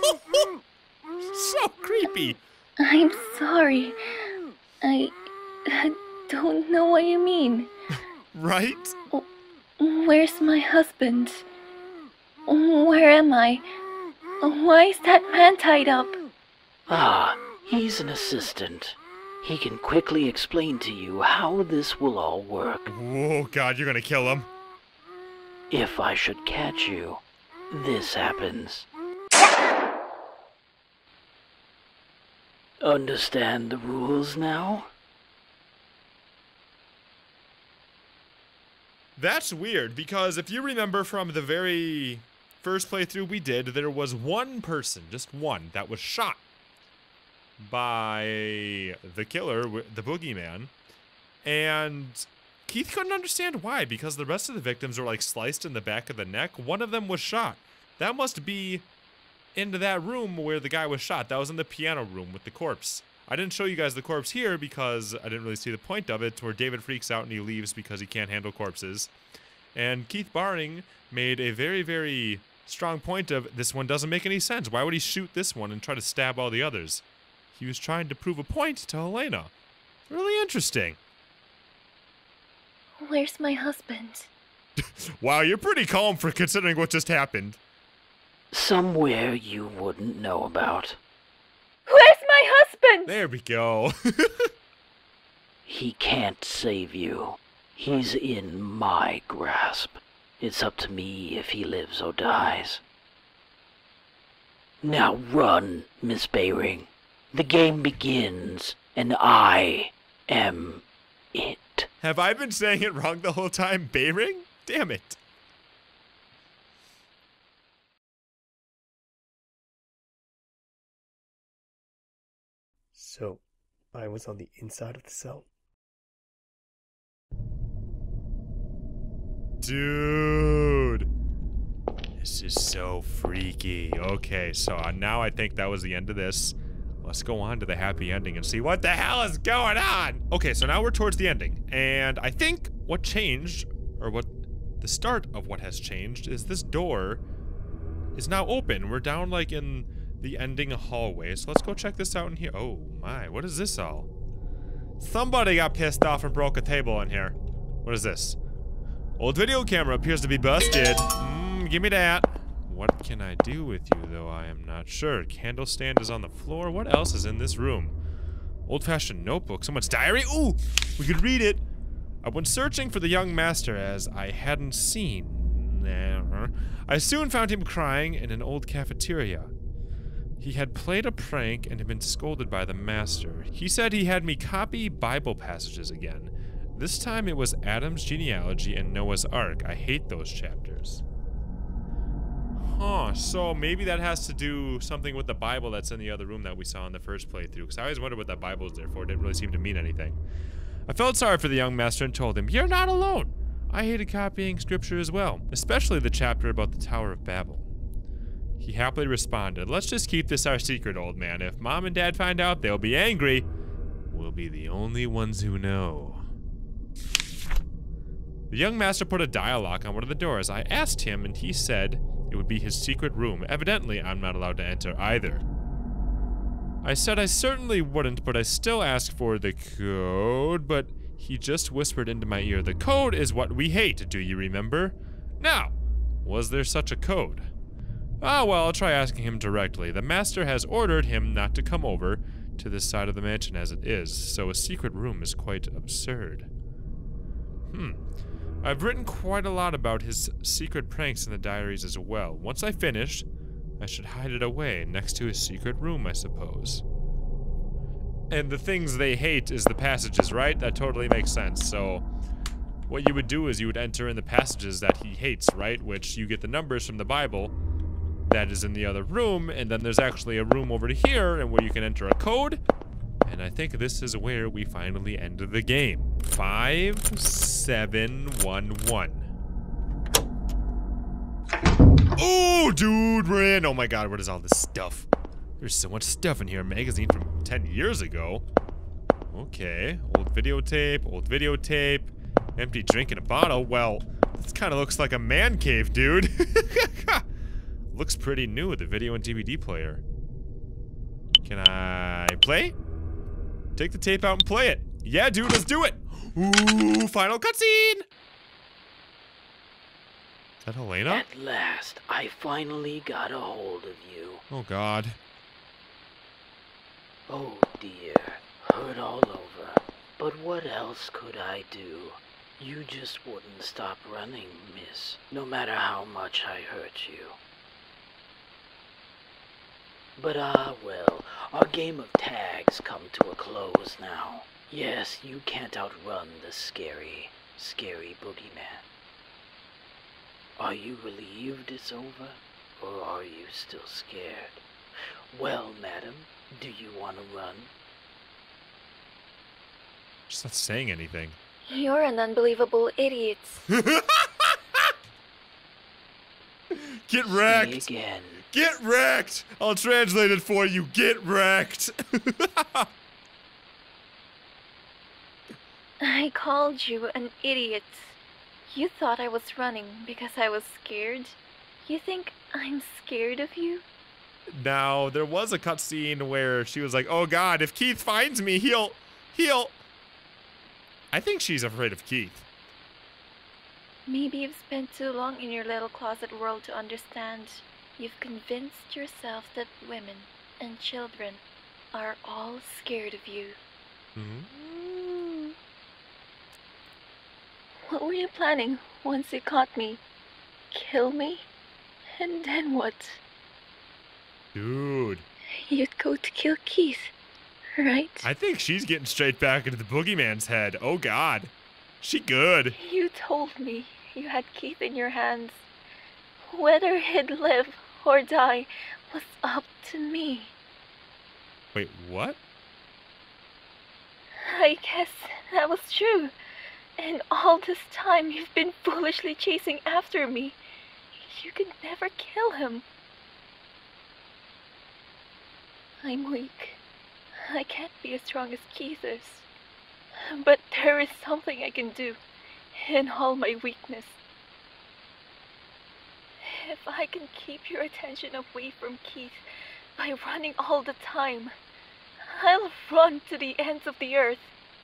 So creepy. I'm sorry. I don't know what you mean. Right? Where's my husband? Where am I? Why is that man tied up? Ah, he's an assistant. He can quickly explain to you how this will all work. Oh god, you're gonna kill him. If I should catch you, this happens. Understand the rules now? That's weird, because if you remember from the very first playthrough we did, there was one person, just one, that was shot by the killer, the boogeyman, and Keith couldn't understand why, because the rest of the victims were like sliced in the back of the neck. One of them was shot. That must be into that room where the guy was shot. That was in the piano room with the corpse. I didn't show you guys the corpse here because I didn't really see the point of it, where David freaks out and he leaves because he can't handle corpses. And Keith Baring made a very, very strong point of, this one doesn't make any sense. Why would he shoot this one and try to stab all the others? He was trying to prove a point to Helena. Really interesting. Where's my husband? Wow, you're pretty calm for considering what just happened. Somewhere you wouldn't know about. Where's my husband? There we go. He can't save you. He's in my grasp. It's up to me if he lives or dies. Now run, Miss Bayring. The game begins, and I am it. Have I been saying it wrong the whole time? Bayring? Damn it. So, I was on the inside of the cell. Dude. This is so freaky. Okay, so now I think that was the end of this. Let's go on to the happy ending and see what the hell is going on. Okay, so now we're towards the ending. And I think what changed, or what the start of what has changed, is this door is now open. We're down like in the ending hallway. So let's go check this out in here. Oh my, what is this all? Somebody got pissed off and broke a table in here. What is this? Old video camera appears to be busted. Give me that. What can I do with you, though? I am not sure. Candle stand is on the floor. What else is in this room? Old-fashioned notebook. Someone's diary? Ooh! We could read it. I went searching for the young master as I hadn't seen. I soon found him crying in an old cafeteria. He had played a prank and had been scolded by the master. He said he had me copy Bible passages again. This time it was Adam's genealogy and Noah's Ark. I hate those chapters. Huh, so maybe that has to do something with the Bible that's in the other room that we saw in the first playthrough, because I always wondered what that Bible was there for. It didn't really seem to mean anything. I felt sorry for the young master and told him, "You're not alone. I hated copying scripture as well, especially the chapter about the Tower of Babel." He happily responded, "Let's just keep this our secret, old man. If Mom and Dad find out, they'll be angry. We'll be the only ones who know." The young master put a dial lock on one of the doors. I asked him, and he said it would be his secret room. Evidently, I'm not allowed to enter either. I said I certainly wouldn't, but I still asked for the code, but he just whispered into my ear, "The code is what we hate, do you remember?" Now, was there such a code? Ah, well, I'll try asking him directly. The master has ordered him not to come over to this side of the mansion as it is, so a secret room is quite absurd. I've written quite a lot about his secret pranks in the diaries as well. Once I finish, I should hide it away next to his secret room, I suppose. And the things they hate is the passages, right? That totally makes sense. So what you would do is you would enter in the passages that he hates, right? Which you get the numbers from the Bible that is in the other room, and then there's actually a room over to here and where you can enter a code. And I think this is where we finally end the game. 5711. Oh, dude, we're in. Oh my god, what is all this stuff? There's so much stuff in here. A magazine from 10 years ago. Okay, old videotape. Empty drink in a bottle. Well, this kind of looks like a man cave, dude. Looks pretty new, the video and DVD player. Can I play? Take the tape out and play it. Yeah, dude, let's do it. Ooh, final cutscene. Is that Helena? At last, I finally got a hold of you. Oh, God. Oh, dear. Hurt all over. But what else could I do? You just wouldn't stop running, miss, no matter how much I hurt you. But well, our game of tags come to a close now. Yes, you can't outrun the scary, scary boogeyman. Are you relieved it's over, or are you still scared? Well, madam, do you want to run? She's not saying anything. You're an unbelievable idiot. Get wrecked! See again. Get wrecked! I'll translate it for you. Get wrecked! I called you an idiot. You thought I was running because I was scared. You think I'm scared of you? Now, there was a cutscene where she was like, "Oh god, if Keith finds me, he'll... I think she's afraid of Keith. Maybe you've spent too long in your little closet world to understand. you've convinced yourself that women and children are all scared of you. What were you planning once you caught me? Kill me? And then what? Dude. You'd go to kill Keith, right? I think she's getting straight back into the boogeyman's head. Oh god. She good. You told me you had Keith in your hands. Whether he'd live or die was up to me. Wait, what? I guess that was true. And all this time you've been foolishly chasing after me. You could never kill him. I'm weak. I can't be as strong as Keith is. But there is something I can do, in all my weakness. If I can keep your attention away from Keith by running all the time, I'll run to the ends of the earth.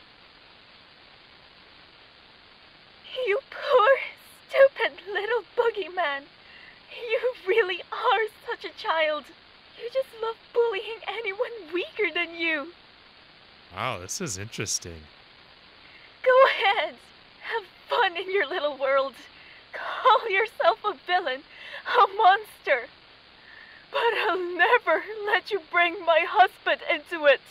You poor, stupid little boogeyman. You really are such a child. You just love bullying anyone weaker than you. Wow, this is interesting. Go ahead. Have fun in your little world. Call yourself a villain, a monster. But I'll never let you bring my husband into it.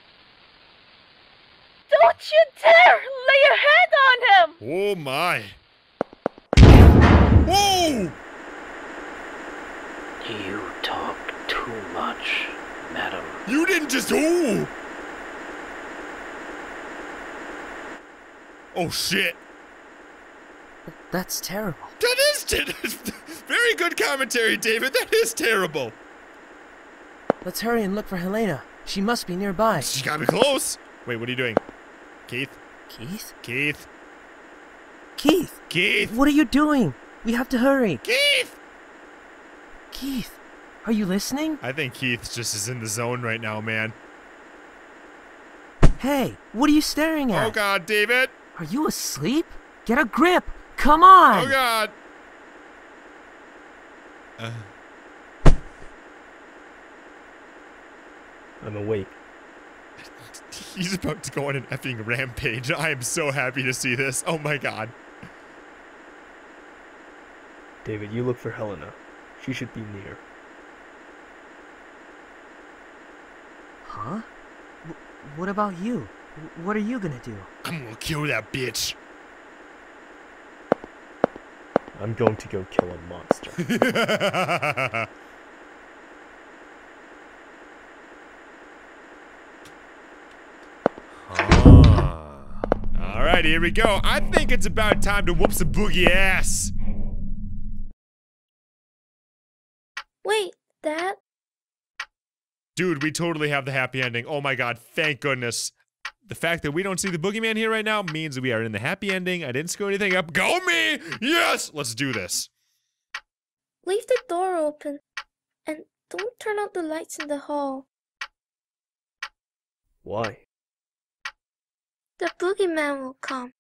Don't you dare lay a hand on him! Oh my. Whoa! You talk too much, madam. You didn't just... Oh! Oh shit. That's terrible. That is very good commentary, David. That is terrible. Let's hurry and look for Helena. She must be nearby. She got me close. Wait, what are you doing? Keith? Keith? Keith? Keith! Keith! What are you doing? We have to hurry. Keith! Keith, are you listening? I think Keith just is in the zone right now, man. Hey, what are you staring at? Oh god, David! Are you asleep? Get a grip! Come on! Oh god! I'm awake. He's about to go on an effing rampage. I am so happy to see this. Oh my god. David, you look for Helena. She should be near. Huh? What about you? What are you gonna do? I'm gonna kill that bitch. I'm going to go kill a monster. Alright, here we go. I think it's about time to whoop some boogie ass. Wait, Dad? Dude, we totally have the happy ending. Oh my god, thank goodness. The fact that we don't see the boogeyman here right now means we are in the happy ending. I didn't screw anything up. Go me! Yes! Let's do this. Leave the door open. And don't turn out the lights in the hall. Why? The boogeyman will come.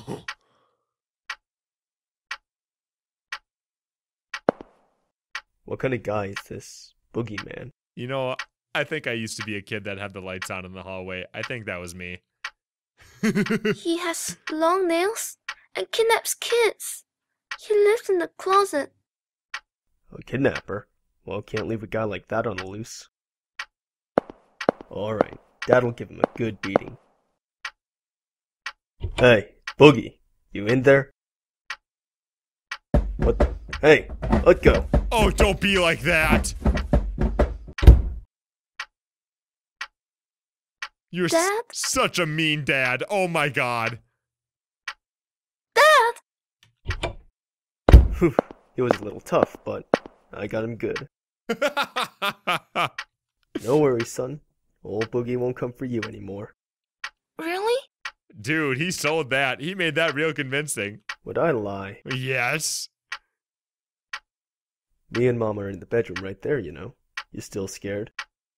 What kind of guy is this boogeyman? You know, I think I used to be a kid that had the lights on in the hallway. I think that was me. He has long nails and kidnaps kids. He lives in the closet. A kidnapper? Well, can't leave a guy like that on the loose. Alright, Dad'll give him a good beating. Hey, Boogie, you in there? What? Hey, let go. Oh, don't be like that. You're such a mean dad. Oh my god. Dad! Whew, he was a little tough, but I got him good. No worries, son. Old Boogie won't come for you anymore. Really? Dude, he sold that. He made that real convincing. Would I lie? Yes. Me and Mom are in the bedroom right there, you know. You still scared?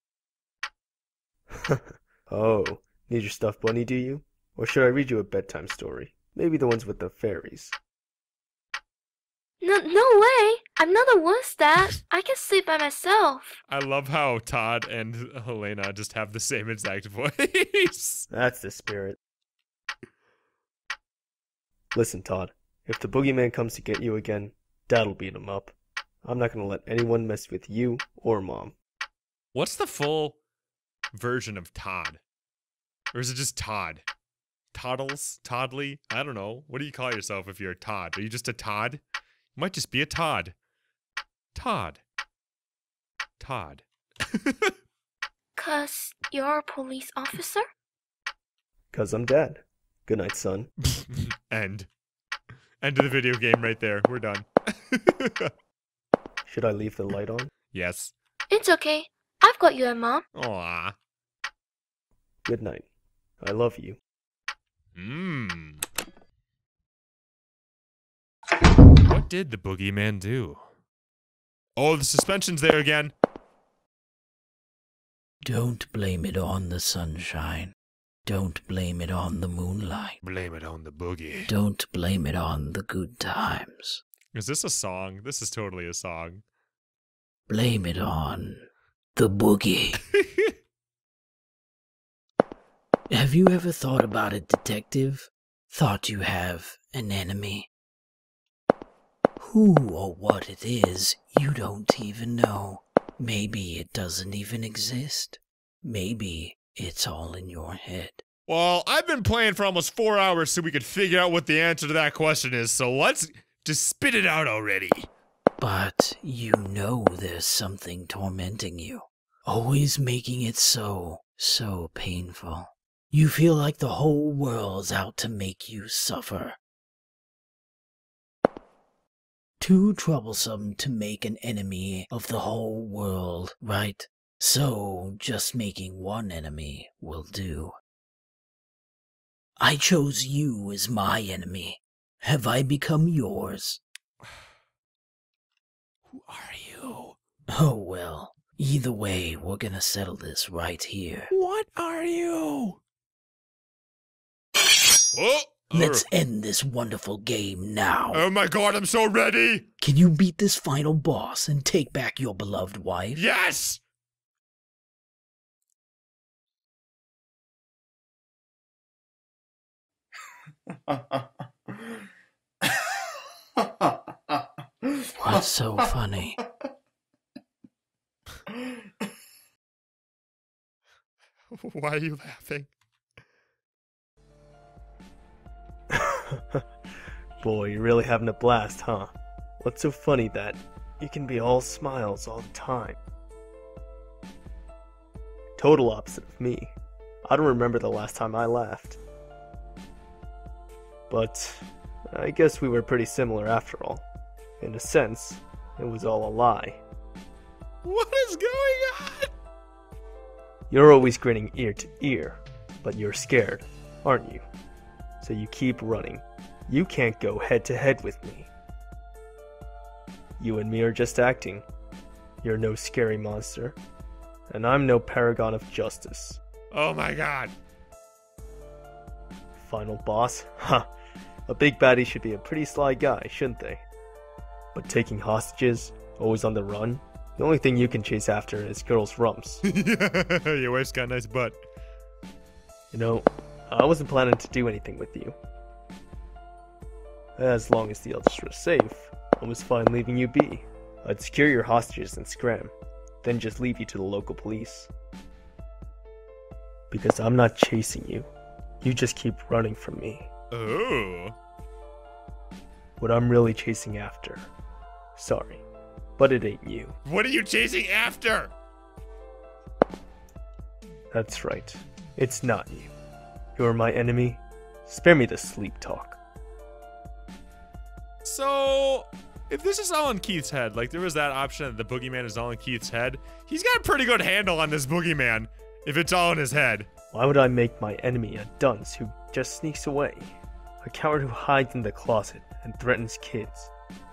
Oh, need your stuffed bunny, do you? Or should I read you a bedtime story? Maybe the ones with the fairies. No way. I'm not a wuss, Dad. I can sleep by myself. I love how Todd and Helena just have the same exact voice. That's the spirit. Listen, Todd. If the boogeyman comes to get you again, Dad'll beat him up. I'm not gonna let anyone mess with you or Mom. What's the full version of Todd? Or is it just Todd? Toddles? Toddly? I don't know. What do you call yourself if you're a Todd? Are you just a Todd? You might just be a Todd. Todd. Todd. 'Cause you're a police officer? 'Cause I'm Dad. Good night, son. End. End of the video game right there. We're done. Should I leave the light on? Yes. It's okay. I've got you and Mom. Aww. Good night. I love you. What did the boogeyman do? Oh, the suspension's there again. Don't blame it on the sunshine. Don't blame it on the moonlight. Blame it on the boogie. Don't blame it on the good times. Is this a song? This is totally a song. Blame it on the boogie. Have you ever thought about it, detective? Thought you have an enemy? Who or what it is, you don't even know. Maybe it doesn't even exist. Maybe it's all in your head. Well, I've been playing for almost 4 hours so we could figure out what the answer to that question is, so let's just spit it out already. But you know there's something tormenting you. Always making it so painful. You feel like the whole world's out to make you suffer. Too troublesome to make an enemy of the whole world, right? So, just making one enemy will do. I chose you as my enemy. Have I become yours? Who are you? Oh well, either way, we're gonna settle this right here. What are you? Oh! Let's end this wonderful game now. Oh my god, I'm so ready! Can you beat this final boss and take back your beloved wife? Yes! What's so funny? Why are you laughing? Boy, you're really having a blast, huh? What's so funny that you can be all smiles all the time? Total opposite of me. I don't remember the last time I laughed. But I guess we were pretty similar after all. In a sense, it was all a lie. What is going on? You're always grinning ear to ear, but you're scared, aren't you? So you keep running. You can't go head to head with me. You and me are just acting. You're no scary monster, and I'm no paragon of justice. Oh my god. Final boss? Ha! A big baddie should be a pretty sly guy, shouldn't they? But taking hostages, always on the run, the only thing you can chase after is girls' rumps. Your wife's got a nice butt. You know, I wasn't planning to do anything with you. As long as the others were safe, I was fine leaving you be. I'd secure your hostages and scram, then just leave you to the local police. Because I'm not chasing you. You just keep running from me. Oh. What I'm really chasing after. Sorry, but it ain't you. What are you chasing after? That's right. It's not you. You're my enemy. Spare me the sleep talk. So, if this is all in Keith's head, like there was that option that the boogeyman is all in Keith's head, he's got a pretty good handle on this boogeyman, if it's all in his head. Why would I make my enemy a dunce who just sneaks away? A coward who hides in the closet and threatens kids.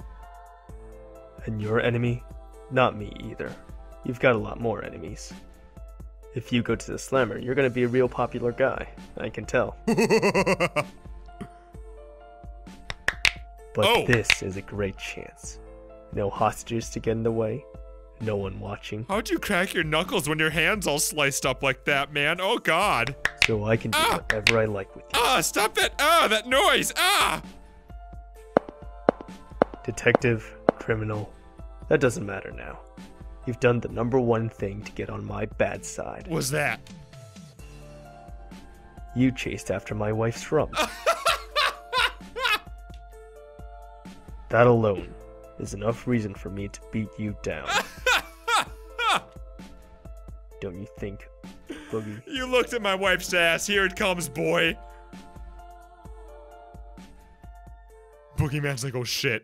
And your enemy? Not me either. You've got a lot more enemies. If you go to the Slammer, you're gonna be a real popular guy. I can tell. But this is a great chance. No hostages to get in the way. No one watching. How'd you crack your knuckles when your hand's all sliced up like that, man? Oh, God. So I can do whatever I like with you. Stop that. That noise. Detective, criminal, that doesn't matter now. You've done the #1 thing to get on my bad side. What's that? You chased after my wife's from. That alone is enough reason for me to beat you down. Don't you think, Boogie? You looked at my wife's ass. Here it comes, boy. Boogeyman's like, oh shit.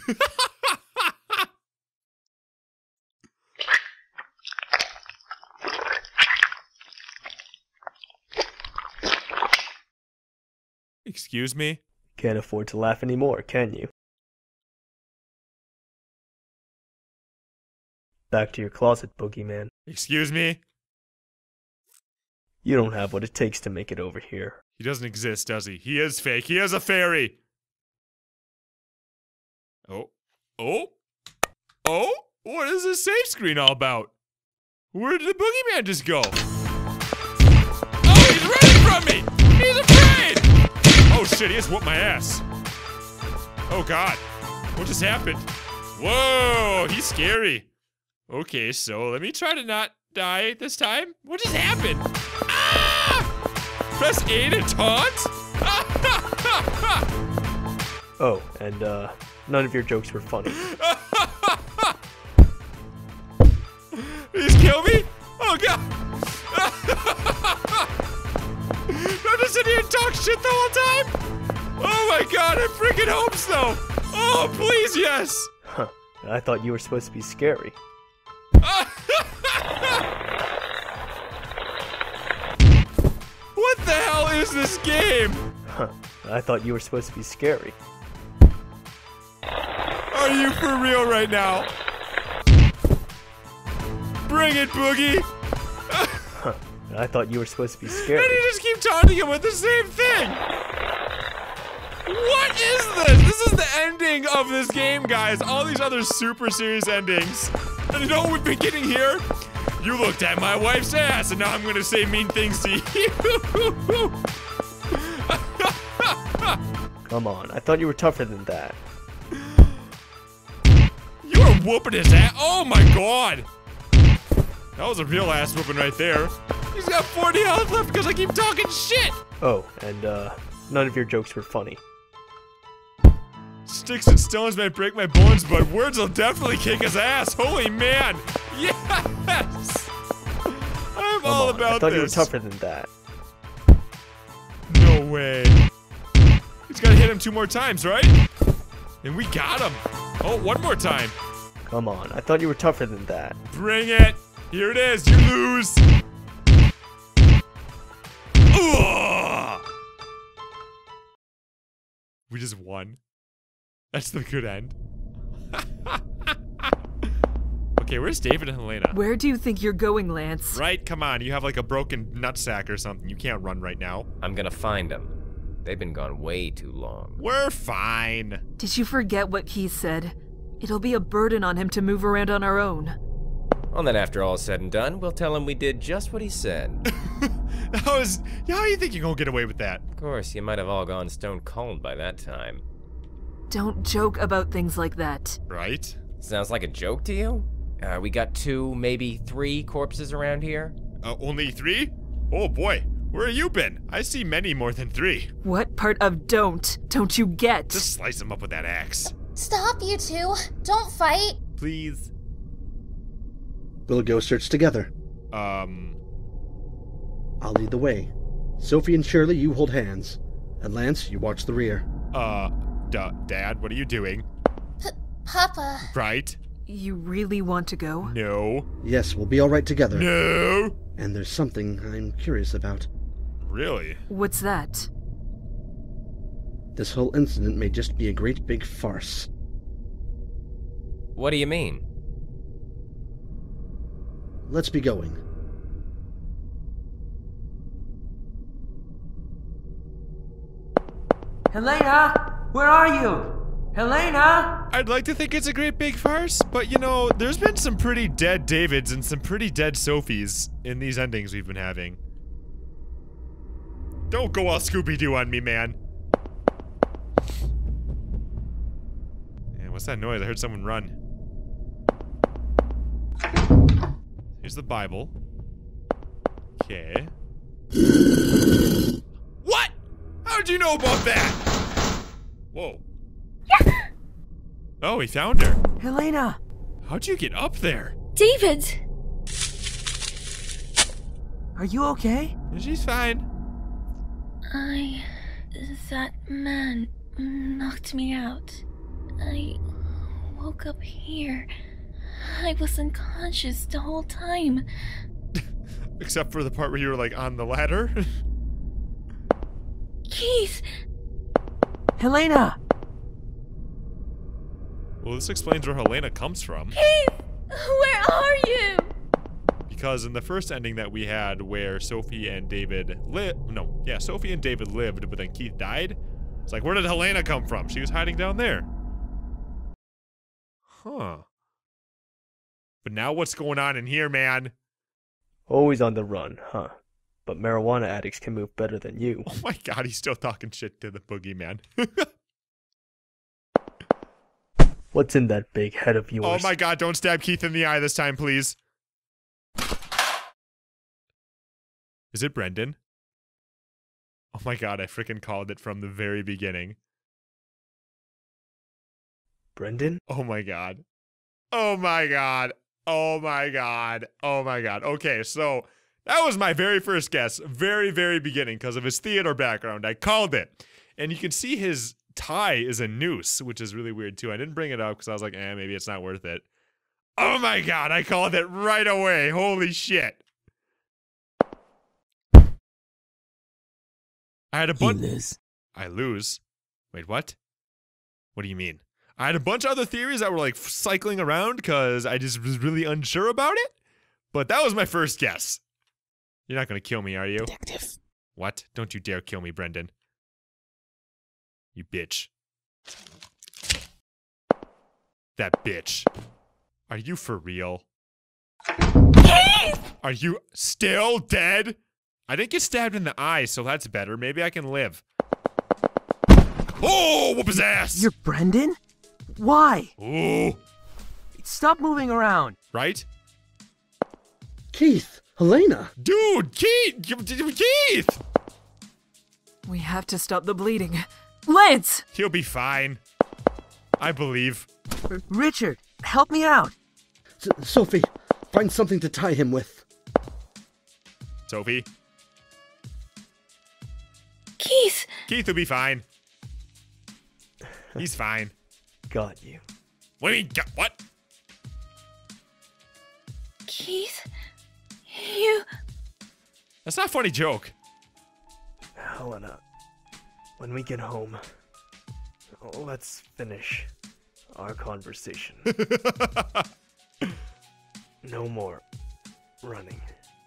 Excuse me? Can't afford to laugh anymore, can you? Back to your closet, Boogeyman. Excuse me? You don't have what it takes to make it over here. He doesn't exist, does he? He is fake. He is a fairy. Oh, what is this save screen all about? Where did the Boogeyman just go? Oh, he's running from me! He's afraid! Oh shit, he just whooped my ass. Oh God, what just happened? Whoa, he's scary. Okay, so let me try to not die this time. What just happened? Press A to taunt? Oh, and none of your jokes were funny. Did he just kill me? Oh God! I'm just sitting here and talk shit the whole time? Oh my God, I freaking hope so! Oh, please, yes! Huh, I thought you were supposed to be scary. What the hell is this game? Huh, I thought you were supposed to be scary. Are you for real right now? Bring it, Boogie! Huh, I thought you were supposed to be scary. And you just keep taunting him with the same thing! What is this? This is the ending of this game, guys. All these other super serious endings. And you know what we've been getting here? You looked at my wife's ass, and now I'm gonna say mean things to you. Come on, I thought you were tougher than that. You were whooping his ass. Oh my God. That was a real ass whooping right there. He's got 40 health left because I keep talking shit. Oh, and none of your jokes were funny. Sticks and stones might break my bones, but words will definitely kick his ass. Holy man. Yes. I'm all about this. I thought you were tougher than that. No way. He's got to hit him 2 more times, right? And we got him. Oh, 1 more time. Come on, I thought you were tougher than that. Bring it. Here it is. You lose. Ugh. We just won. That's the good end. Okay, where's David and Helena? Where do you think you're going, Lance? Right, come on. You have like a broken nutsack or something. You can't run right now. I'm gonna find them. They've been gone way too long. We're fine. Did you forget what he said? It'll be a burden on him to move around on our own. Well, then after all is said and done, we'll tell him we did just what he said. How do you think you're gonna get away with that? Of course, you might have all gone stone cold by that time. Don't joke about things like that. Right? Sounds like a joke to you? We got 2, maybe 3 corpses around here? Only 3? Oh boy, where have you been? I see many more than 3. What part of don't you get? Just slice them up with that axe. Stop, you two. Don't fight. Please. We'll go search together. I'll lead the way. Sophie and Shirley, you hold hands. And Lance, you watch the rear. Dad, what are you doing? Papa. Right? You really want to go? No. Yes, we'll be all right together. No. And there's something I'm curious about. Really? What's that? This whole incident may just be a great big farce. What do you mean? Let's be going. Helena, where are you? Helena! I'd like to think it's a great big farce, but you know, there's been some pretty dead Davids and some pretty dead Sophies in these endings we've been having. Don't go all Scooby-Doo on me, man. Yeah, what's that noise? I heard someone run. Here's the Bible. Okay. What? How'd you know about that? Whoa. Oh, he found her. Helena! How'd you get up there? David! Are you okay? She's fine. That man knocked me out. I woke up here. I was unconscious the whole time. Except for the part where you were like on the ladder. Keith! Helena! Well, this explains where Helena comes from. Keith! Where are you? Because in the first ending that we had where Sophie and David Sophie and David lived, but then Keith died. It's like, where did Helena come from? She was hiding down there. Huh. But now what's going on in here, man? Always on the run, huh? But marijuana addicts can move better than you. Oh my god, he's still talking shit to the boogeyman. What's in that big head of yours? Oh my god, don't stab Keith in the eye this time, please. Is it Brendan? Oh my god, I freaking called it from the very beginning. Brendan? Oh my god. Oh my god. Oh my god. Oh my god. Okay, so that was my very first guess. Very, very beginning because of his theater background. I called it. And you can see his tie is a noose, which is really weird too. I didn't bring it up because I was like, maybe it's not worth it. Oh my god, I called it right away. Holy shit. I had a bunch. I lose. Wait, what? What do you mean? I had a bunch of other theories that were like cycling around because I just was really unsure about it. But that was my first guess. You're not going to kill me, are you? Detective. What? Don't you dare kill me, Brendan. You bitch. That bitch. Are you for real? Are you still dead? I didn't get stabbed in the eye, so that's better. Maybe I can live. Oh, whoop his ass! You're Brendan? Why? Ooh. Stop moving around. Right? Keith! Helena! Dude, Keith! We have to stop the bleeding. Lance! He'll be fine. I believe. Richard, help me out. Sophie, find something to tie him with. Sophie? Keith! Keith will be fine. He's fine. Got you. What do you mean, what? Keith? You... That's not a funny joke. Helena, when we get home, let's finish our conversation. No more running.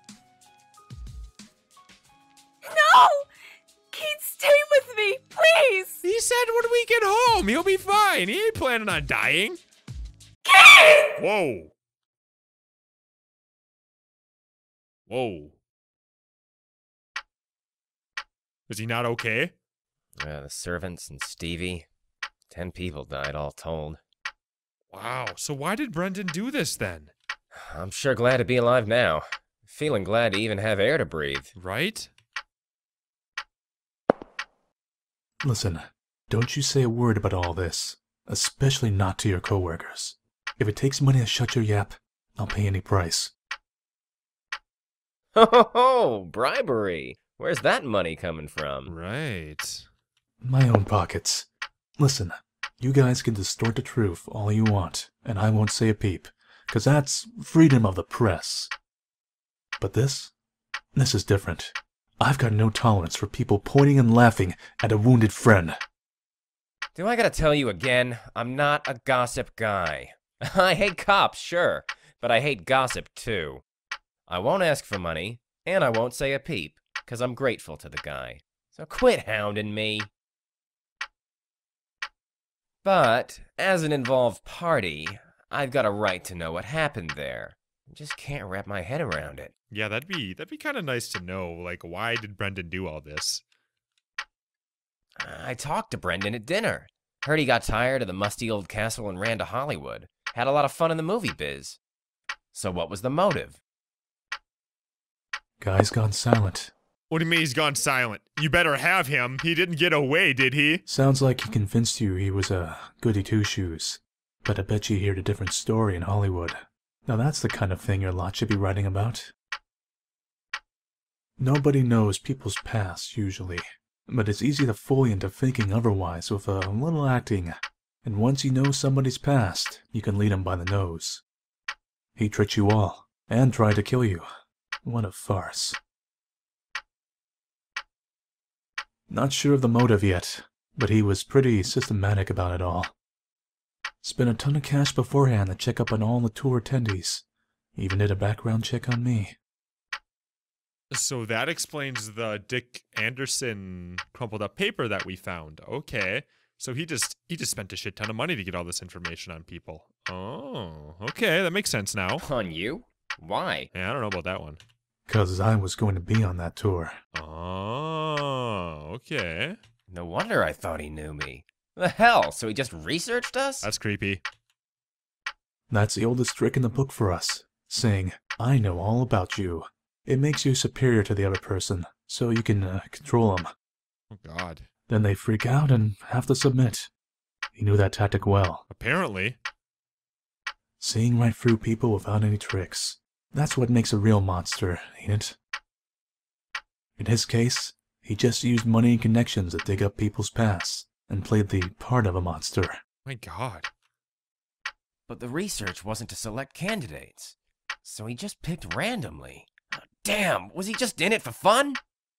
No! Keith, stay with me, please! He said when we get home, he'll be fine. He ain't planning on dying. Keith! Whoa. Whoa. Is he not okay? The servants and Stevie. 10 people died all told. Wow, so why did Brendan do this then? I'm sure glad to be alive now. Feeling glad to even have air to breathe. Right? Listen, don't you say a word about all this. Especially not to your coworkers. If it takes money to shut your yap, I'll pay any price. Ho, bribery! Where's that money coming from? Right. My own pockets. Listen, you guys can distort the truth all you want, and I won't say a peep, 'cause that's freedom of the press. But this is different. I've got no tolerance for people pointing and laughing at a wounded friend. Do I gotta tell you again? I'm not a gossip guy. I hate cops, sure, but I hate gossip too. I won't ask for money, and I won't say a peep, 'cause I'm grateful to the guy. So quit hounding me. But, as an involved party, I've got a right to know what happened there. I just can't wrap my head around it. Yeah, that'd be kind of nice to know. Like, why did Brendan do all this? I talked to Brendan at dinner. Heard he got tired of the musty old castle and ran to Hollywood. Had a lot of fun in the movie biz. So what was the motive? Guy's gone silent. What do you mean he's gone silent? You better have him. He didn't get away, did he? Sounds like he convinced you he was a goody two-shoes. But I bet you heard a different story in Hollywood. Now that's the kind of thing your lot should be writing about. Nobody knows people's past, usually. But it's easy to fool you into thinking otherwise with a little acting. And once you know somebody's past, you can lead them by the nose. He tricked you all, and tried to kill you. What a farce. Not sure of the motive yet, but he was pretty systematic about it all. Spent a ton of cash beforehand to check up on all the tour attendees. Even did a background check on me. So that explains the Dick Anderson crumpled up paper that we found. Okay. So he just spent a shit ton of money to get all this information on people. Oh, okay, that makes sense now. On you? Why? Yeah, I don't know about that one. 'Cause I was going to be on that tour. Oh, okay. No wonder I thought he knew me. The hell, so he just researched us? That's creepy. That's the oldest trick in the book for us, saying, I know all about you. It makes you superior to the other person, so you can control them. Oh, God. Then they freak out and have to submit. He knew that tactic well. Apparently. Seeing right through people without any tricks. That's what makes a real monster, ain't it? In his case, he just used money and connections to dig up people's pasts, and played the part of a monster. My God. But the research wasn't to select candidates, so he just picked randomly. Oh, damn, was he just in it for fun?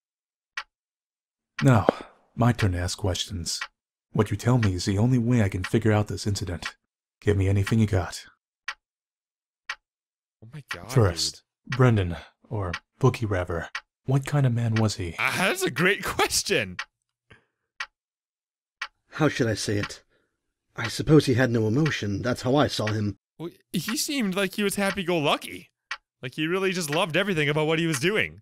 Now, my turn to ask questions. What you tell me is the only way I can figure out this incident. Give me anything you got. Oh my God. First, Brendan, or Boogie rather. What kind of man was he? That's a great question. How should I say it? I suppose he had no emotion. That's how I saw him. Well, he seemed like he was happy-go-lucky. Like he really just loved everything about what he was doing.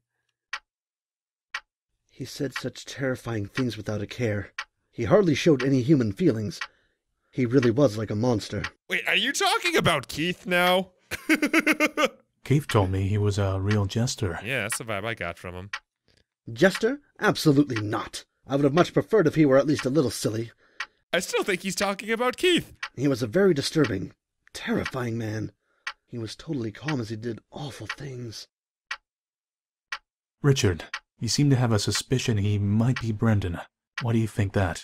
He said such terrifying things without a care. He hardly showed any human feelings. He really was like a monster. Wait, are you talking about Keith now? Keith told me he was a real jester. Yeah, that's the vibe I got from him. Jester? Absolutely not. I would have much preferred if he were at least a little silly. I still think he's talking about Keith. He was a very disturbing, terrifying man. He was totally calm as he did awful things. Richard, you seem to have a suspicion he might be Brendan. Why do you think that?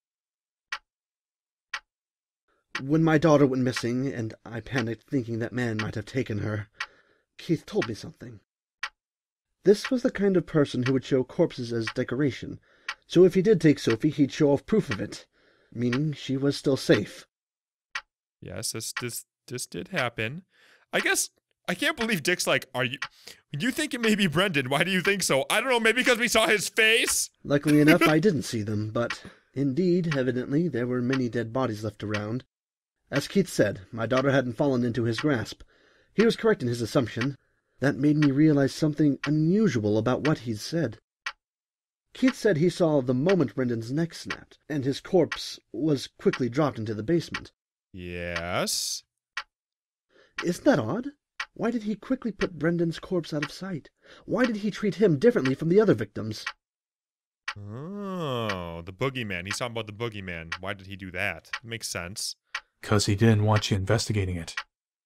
When my daughter went missing, and I panicked thinking that man might have taken her, Keith told me something. This was the kind of person who would show corpses as decoration, so if he did take Sophie, he'd show off proof of it, meaning she was still safe. Yes, this did happen. I guess, I can't believe Dick's like, you think it may be Brendan, why do you think so? I don't know, maybe because we saw his face? Luckily enough, I didn't see them, but indeed, evidently, there were many dead bodies left around. As Keith said, my daughter hadn't fallen into his grasp. He was correct in his assumption. That made me realize something unusual about what he'd said. Keith said he saw the moment Brendan's neck snapped, and his corpse was quickly dropped into the basement. Yes? Isn't that odd? Why did he quickly put Brendan's corpse out of sight? Why did he treat him differently from the other victims? Oh, the boogeyman. He's talking about the boogeyman. Why did he do that? Makes sense. 'Cause he didn't want you investigating it.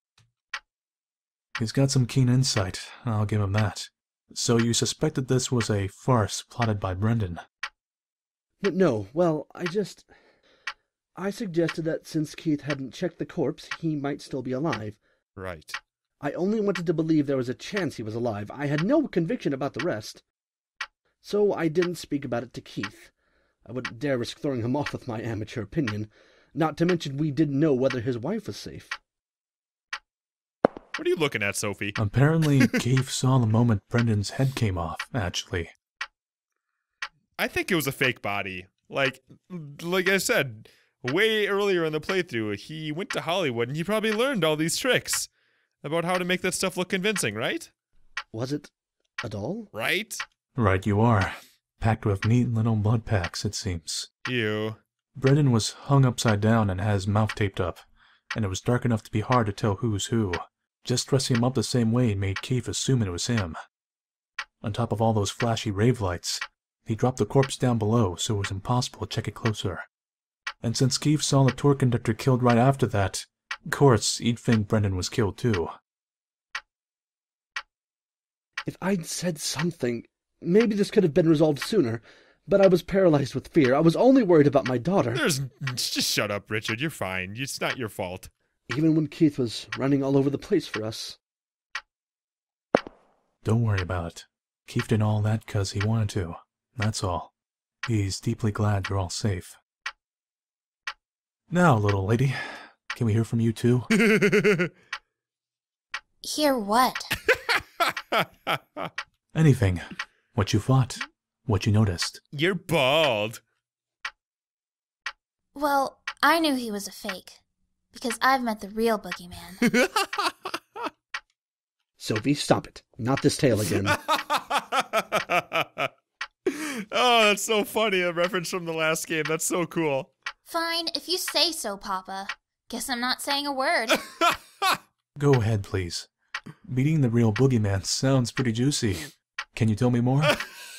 He's got some keen insight, I'll give him that. So you suspected this was a farce plotted by Brendan? No, well, I suggested that since Keith hadn't checked the corpse, he might still be alive. Right. I only wanted to believe there was a chance he was alive. I had no conviction about the rest. So I didn't speak about it to Keith. I wouldn't dare risk throwing him off with my amateur opinion. Not to mention we didn't know whether his wife was safe. What are you looking at, Sophie? Apparently, Keith saw the moment Brendan's head came off, actually. I think it was a fake body. Like I said, way earlier in the playthrough, he went to Hollywood and he probably learned all these tricks about how to make that stuff look convincing, right? Was it a doll? Right? Right you are. Packed with neat little blood packs, it seems. Ew. Brendan was hung upside down and had his mouth taped up, and it was dark enough to be hard to tell who's who. Just dressing him up the same way made Keith assume it was him. On top of all those flashy rave lights, he dropped the corpse down below so it was impossible to check it closer. And since Keith saw the tour conductor killed right after that, of course, he'd think Brendan was killed too. If I'd said something, maybe this could have been resolved sooner, but I was paralyzed with fear. I was only worried about my daughter. Just shut up, Richard. You're fine. It's not your fault. Even when Keith was running all over the place for us. Don't worry about it. Keith did all that 'cause he wanted to. That's all. He's deeply glad you're all safe. Now, little lady, can we hear from you too? Hear what? Anything. What you thought. What you noticed. You're bald. Well, I knew he was a fake. Because I've met the real boogeyman. Sophie, stop it. Not this tale again. Oh, that's so funny. A reference from the last game. That's so cool. Fine, if you say so, Papa. Guess I'm not saying a word. Go ahead, please. Meeting the real boogeyman sounds pretty juicy. Can you tell me more?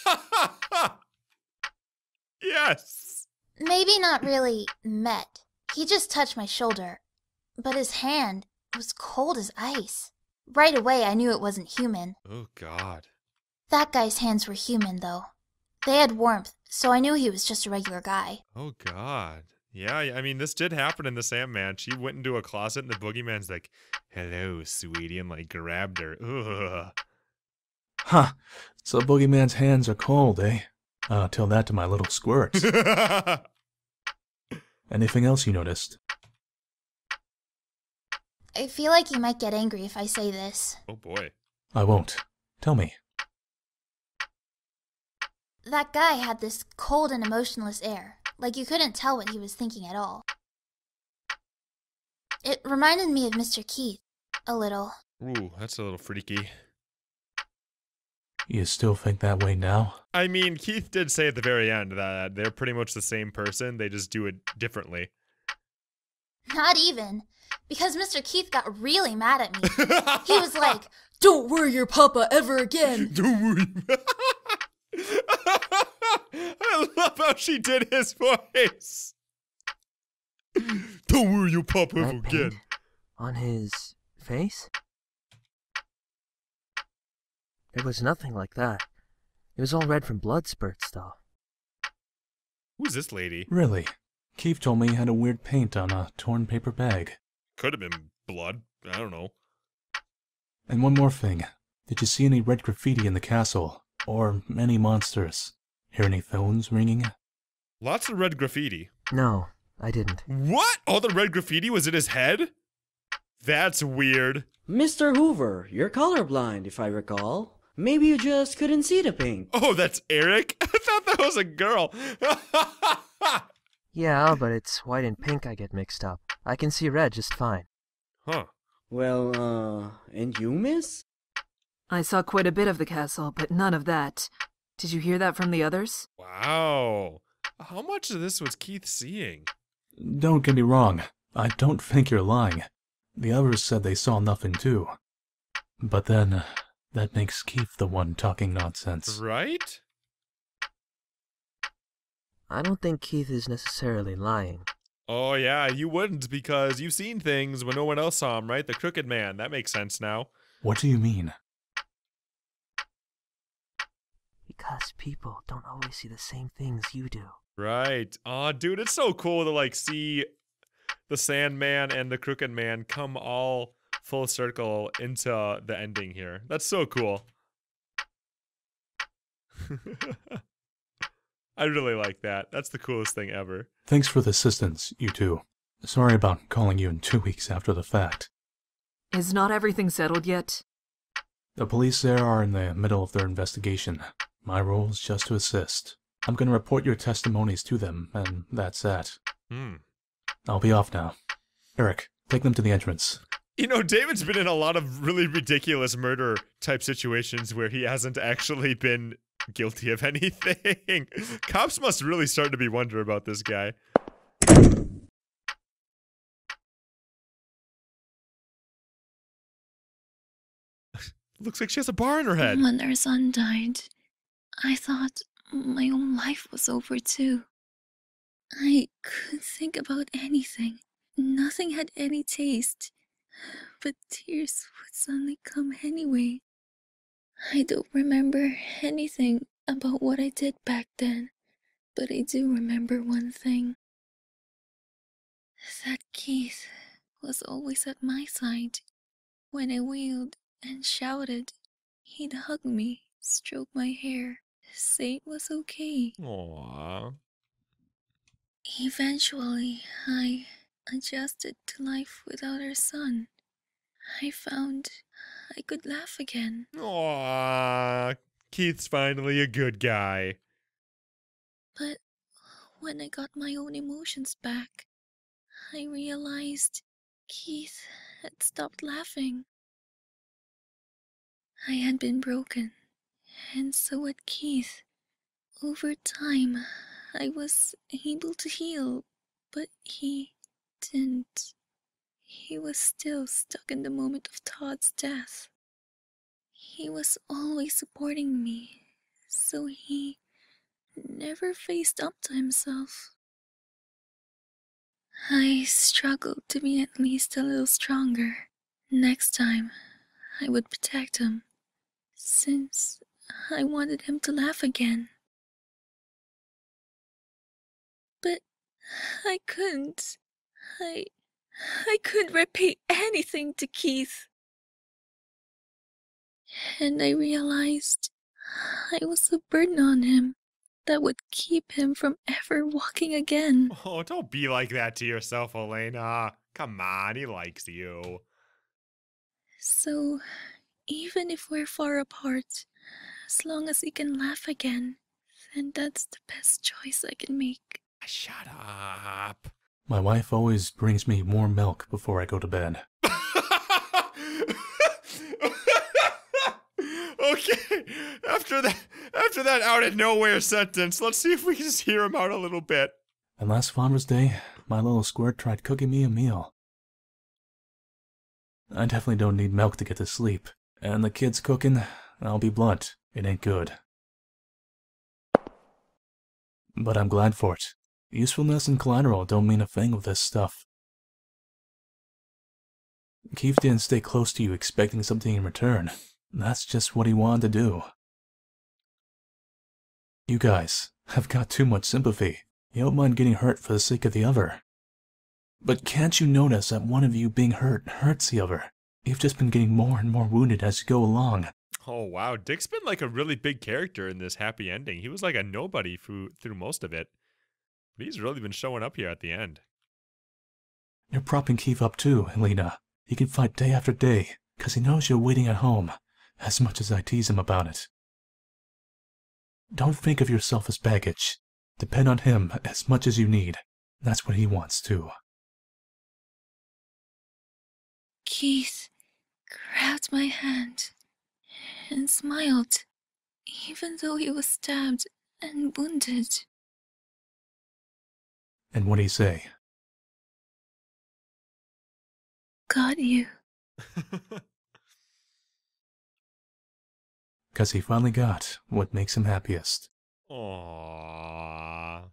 Yes! Maybe not really met. He just touched my shoulder. But his hand was cold as ice. Right away, I knew it wasn't human. Oh, God. That guy's hands were human, though. They had warmth, so I knew he was just a regular guy. Oh, God. Yeah, I mean, this did happen in the Sandman. She went into a closet and the boogeyman's like, hello, sweetie, and like grabbed her. Ugh. Huh. So boogeyman's hands are cold, eh? Tell that to my little squirts. Anything else you noticed? I feel like you might get angry if I say this. Oh, boy. I won't. Tell me. That guy had this cold and emotionless air, like you couldn't tell what he was thinking at all. It reminded me of Mr. Keith, a little. Ooh, that's a little freaky. You still think that way now? I mean, Keith did say at the very end that they're pretty much the same person, they just do it differently. Not even, because Mr. Keith got really mad at me. He was like, "Don't worry your papa ever again." Don't worry. I love how she did his voice. Don't worry your papa ever again. On his face? It was nothing like that. It was all red from blood spurts, though. Who's this lady? Really? Keith told me he had a weird paint on a torn paper bag. Could have been blood. I don't know. And one more thing. Did you see any red graffiti in the castle? Or any monsters? Hear any phones ringing? Lots of red graffiti. No, I didn't. What? All the red graffiti was in his head? That's weird. Mr. Hoover, you're colorblind, if I recall. Maybe you just couldn't see the paint. Oh, that's Eric? I thought that was a girl. Yeah, but it's white and pink I get mixed up. I can see red just fine. Huh. Well, and you, miss? I saw quite a bit of the castle, but none of that. Did you hear that from the others? Wow. How much of this was Keith seeing? Don't get me wrong. I don't think you're lying. The others said they saw nothing too. But then, that makes Keith the one talking nonsense. Right? I don't think Keith is necessarily lying. Oh yeah, you wouldn't because you've seen things when no one else saw him, right? The Crooked Man. That makes sense now. What do you mean? Because people don't always see the same things you do. Right. Aw, dude, it's so cool to like see the Sandman and the Crooked Man come all full circle into the ending here. That's so cool. I really like that. That's the coolest thing ever. Thanks for the assistance, you two. Sorry about calling you in 2 weeks after the fact. Is not everything settled yet? The police there are in the middle of their investigation. My role is just to assist. I'm going to report your testimonies to them, and that's that. I'll be off now. Eric, take them to the entrance. You know, David's been in a lot of really ridiculous murder type situations where he hasn't actually been guilty of anything. Cops must really start to be wondering about this guy. Looks like she has a bar in her head. When our son died, I thought my own life was over too. I couldn't think about anything. Nothing had any taste. But tears would suddenly come anyway. I don't remember anything about what I did back then, but I do remember one thing. That Keith was always at my side. When I wailed and shouted, he'd hug me, stroke my hair, say it was okay. Aww. Eventually, I adjusted to life without our son. I found I could laugh again. Aww. Keith's finally a good guy. But when I got my own emotions back, I realized Keith had stopped laughing. I had been broken, and so had Keith. Over time, I was able to heal, but he didn't. He was still stuck in the moment of Todd's death. He was always supporting me, so he never faced up to himself. I struggled to be at least a little stronger. Next time, I would protect him, since I wanted him to laugh again. But I couldn't. I couldn't repay anything to Keith. And I realized I was a burden on him that would keep him from ever walking again. Oh, don't be like that to yourself, Elena. Come on, he likes you. So, even if we're far apart, as long as he can laugh again, then that's the best choice I can make. Shut up. My wife always brings me warm milk before I go to bed. Okay, after that out of nowhere sentence, let's see if we can just hear him out a little bit. And last Father's Day, my little squirt tried cooking me a meal. I definitely don't need milk to get to sleep. And the kids cooking, I'll be blunt, it ain't good. But I'm glad for it. Usefulness and collateral don't mean a thing with this stuff. Keith didn't stay close to you expecting something in return. That's just what he wanted to do. You guys have got too much sympathy. You don't mind getting hurt for the sake of the other. But can't you notice that one of you being hurt hurts the other? You've just been getting more and more wounded as you go along. Oh wow, Dick's been like a really big character in this happy ending. He was like a nobody through most of it. But he's really been showing up here at the end. You're propping Keith up too, Helena. He can fight day after day, because he knows you're waiting at home, as much as I tease him about it. Don't think of yourself as baggage. Depend on him as much as you need. That's what he wants too. Keith grabbed my hand and smiled, even though he was stabbed and wounded. And what'd he say? Got you. Because he finally got what makes him happiest. Aww.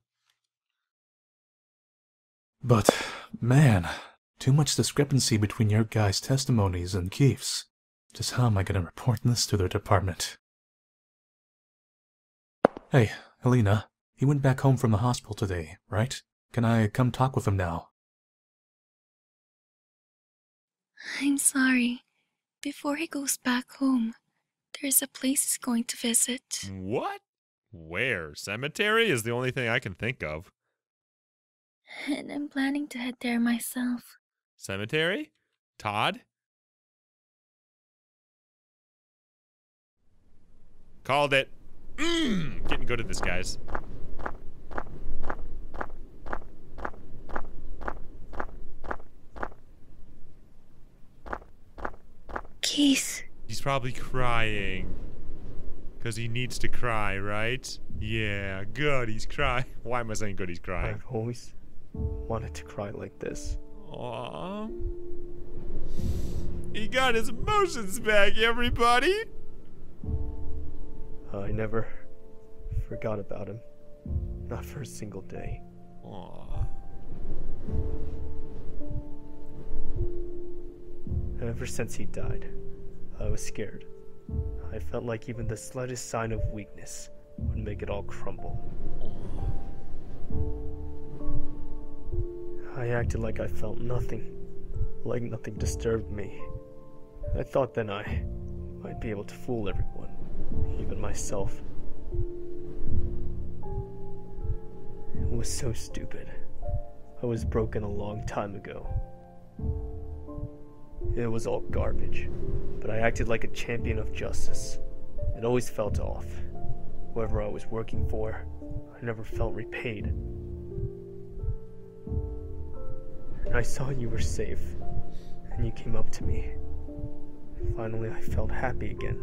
But, man, too much discrepancy between your guys' testimonies and Keith's. Just how am I going to report this to their department? Hey, Helena, he went back home from the hospital today, right? Can I come talk with him now? I'm sorry. Before he goes back home, there's a place he's going to visit. What? Where? Cemetery is the only thing I can think of. And I'm planning to head there myself. Cemetery? Todd? Called it. Getting good at this, guys. Keith. He's probably crying. Because he needs to cry, right? Yeah, good, he's crying. Why am I saying good, he's crying? I've always wanted to cry like this. Aww. He got his emotions back, everybody! I never forgot about him. Not for a single day. Aww. Ever since he died, I was scared. I felt like even the slightest sign of weakness would make it all crumble. I acted like I felt nothing, like nothing disturbed me. I thought then I might be able to fool everyone, even myself. It was so stupid. I was broken a long time ago. It was all garbage, but I acted like a champion of justice. It always felt off. Whoever I was working for, I never felt repaid. And I saw you were safe, and you came up to me. Finally, I felt happy again.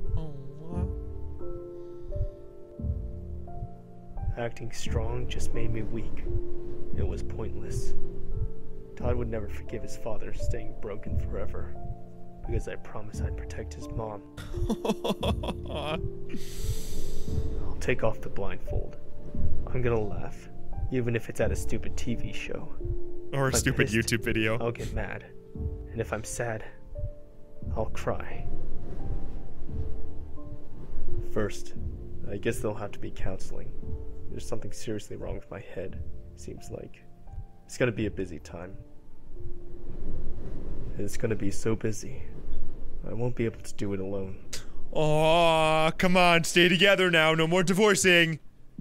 Acting strong just made me weak. It was pointless. Todd would never forgive his father staying broken forever, because I promised I'd protect his mom. I'll take off the blindfold. I'm gonna laugh, even if it's at a stupid TV show. Or a stupid YouTube video. I'll get mad. And if I'm sad, I'll cry. First, I guess there'll have to be counseling. There's something seriously wrong with my head, seems like. It's gonna be a busy time. It's gonna be so busy, I won't be able to do it alone. Aw, come on, stay together now, no more divorcing!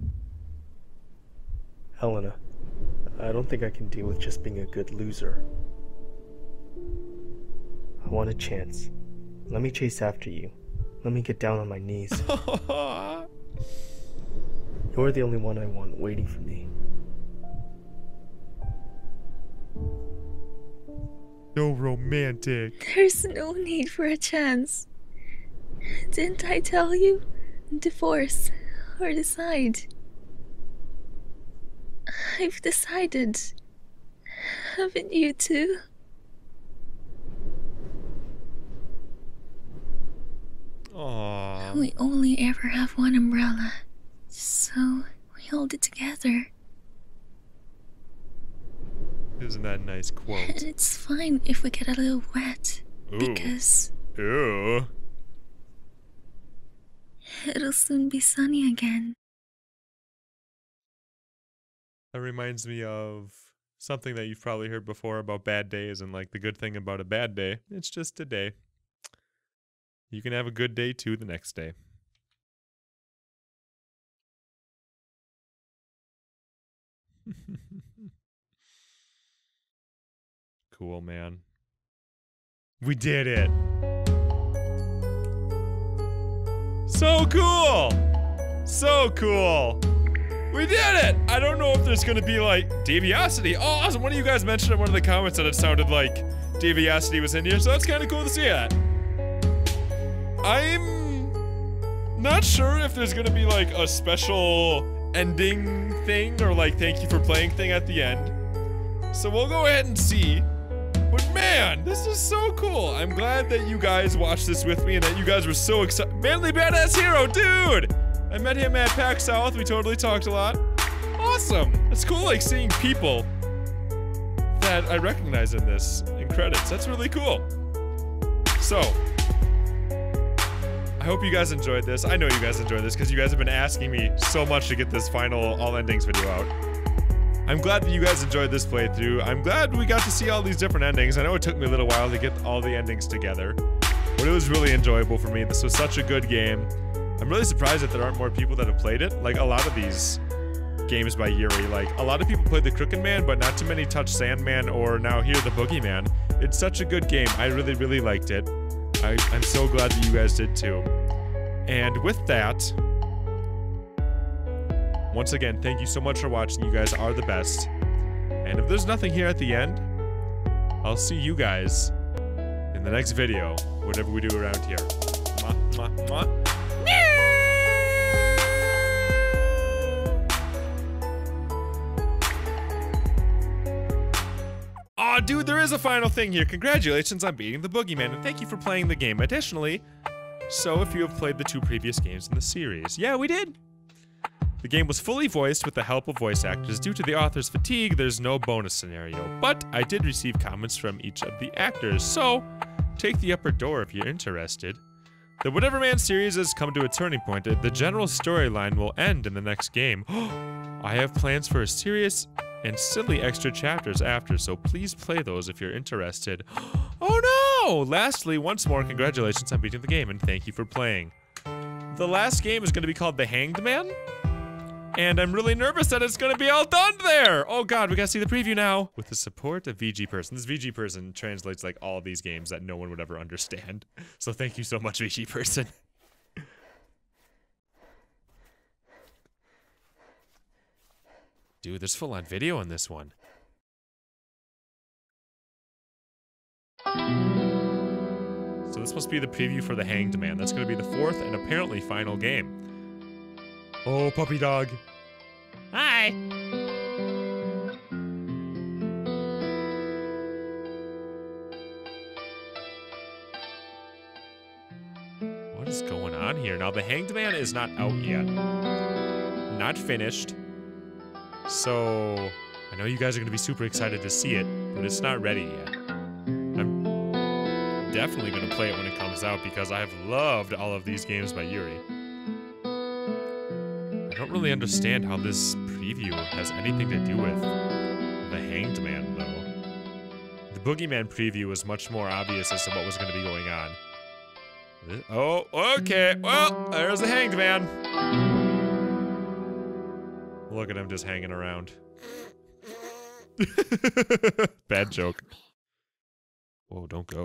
Helena, I don't think I can deal with just being a good loser. I want a chance. Let me chase after you. Let me get down on my knees. You're the only one I want waiting for me. So romantic. There's no need for a chance. Didn't I tell you? Divorce or decide. I've decided. Haven't you too? Aww. We only ever have one umbrella, so we hold it together. Isn't that a nice quote? And it's fine if we get a little wet, because Ew. it'll soon be sunny again. That reminds me of something that you've probably heard before about bad days, and like the good thing about a bad day, it's just a day. You can have a good day too the next day. Cool, man. We did it! So cool! So cool! We did it! I don't know if there's gonna be like Deviosity. Oh, awesome! One of you guys mentioned in one of the comments that it sounded like Deviosity was in here, so that's kind of cool to see that. I'm not sure if there's gonna be like a special ending thing or like thank you for playing thing at the end. So we'll go ahead and see. But man, this is so cool. I'm glad that you guys watched this with me and that you guys were so excited. Manly Badass Hero, dude! I met him at PAX South. We totally talked a lot. Awesome. It's cool like seeing people that I recognize in this, in credits. That's really cool. So, I hope you guys enjoyed this. I know you guys enjoyed this because you guys have been asking me so much to get this final all endings video out. I'm glad that you guys enjoyed this playthrough. I'm glad we got to see all these different endings. I know it took me a little while to get all the endings together, but it was really enjoyable for me. This was such a good game. I'm really surprised that there aren't more people that have played it. Like a lot of these games by Yuri, like a lot of people played the Crooked Man, but not too many touched Sandman or now here the Boogeyman. It's such a good game. I really, really liked it. I'm so glad that you guys did too. And with that, once again, thank you so much for watching. You guys are the best. And if there's nothing here at the end, I'll see you guys in the next video. whatever we do around here. Mwah, mwah, mwah. Aw, dude, there is a final thing here. Congratulations on beating the Boogeyman, and thank you for playing the game. Additionally, so if you have played the 2 previous games in the series. Yeah, we did. The game was fully voiced with the help of voice actors. Due to the author's fatigue, there's no bonus scenario, but I did receive comments from each of the actors, so take the upper door if you're interested. The Whatever Man series has come to a turning point. The general storyline will end in the next game. I have plans for a serious and silly extra chapters after, so please play those if you're interested. Oh no! Lastly, once more, congratulations on beating the game, and thank you for playing. The last game is going to be called The Hanged Man, and I'm really nervous that it's going to be all done there! Oh god, we gotta see the preview now! With the support of VG Person. This VG Person translates like all of these games that no one would ever understand. So thank you so much, VG Person. Dude, there's full-on video in this one. So this must be the preview for The Hanged Man. That's going to be the 4th and apparently final game. Oh, puppy dog. Hi. What is going on here? Now, The Hanged Man is not out yet. Not finished. So, I know you guys are going to be super excited to see it, but it's not ready yet. I'm definitely going to play it when it comes out because I have loved all of these games by Yuri. I don't really understand how this preview has anything to do with The Hanged Man, though. The Boogeyman preview was much more obvious as to what was going to be going on. Oh, okay. Well, there's The Hanged Man. Look at him just hanging around. Bad joke. Whoa, don't go.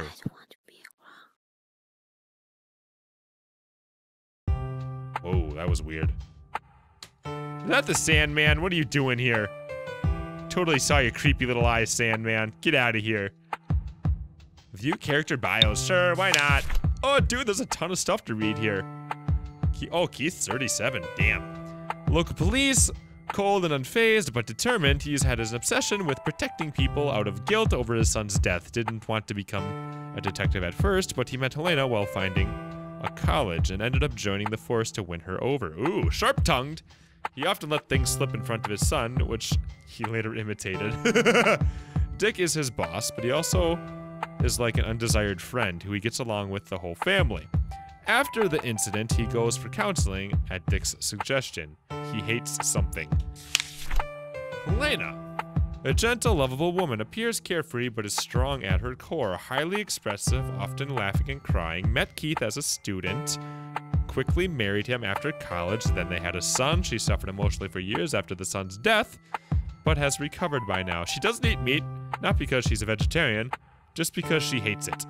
Whoa, that was weird. Is that the Sandman? What are you doing here? Totally saw your creepy little eyes, Sandman. Get out of here. View character bios. Sure, why not? Oh, dude, there's a ton of stuff to read here. Oh, Keith's 37. Damn. Local police. Cold and unfazed, but determined, he's had his obsession with protecting people out of guilt over his son's death. Didn't want to become a detective at first, but he met Helena while finding a college and ended up joining the force to win her over. Ooh, sharp-tongued. He often let things slip in front of his son, which he later imitated. Dick is his boss, but he also is like an undesired friend who he gets along with the whole family. After the incident, he goes for counseling at Dick's suggestion. He hates something. Helena. A gentle, lovable woman, appears carefree but is strong at her core. Highly expressive, often laughing and crying. Met Keith as a student. Quickly married him after college. Then they had a son. She suffered emotionally for years after the son's death, but has recovered by now. She doesn't eat meat, not because she's a vegetarian, just because she hates it.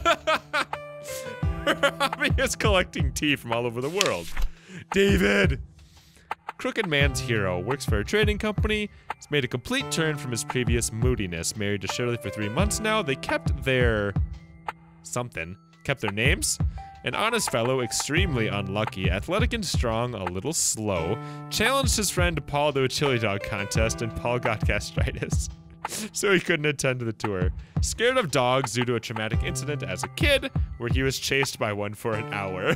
Her hobby is collecting tea from all over the world. David! Crooked man's hero, works for a trading company, has made a complete turn from his previous moodiness. Married to Shirley for 3 months now. They kept their... kept their names? An honest fellow, extremely unlucky, athletic and strong, a little slow. Challenged his friend Paul to a chili dog contest, and Paul got gastritis. So he couldn't attend the tour. Scared of dogs due to a traumatic incident as a kid, where he was chased by one for an hour.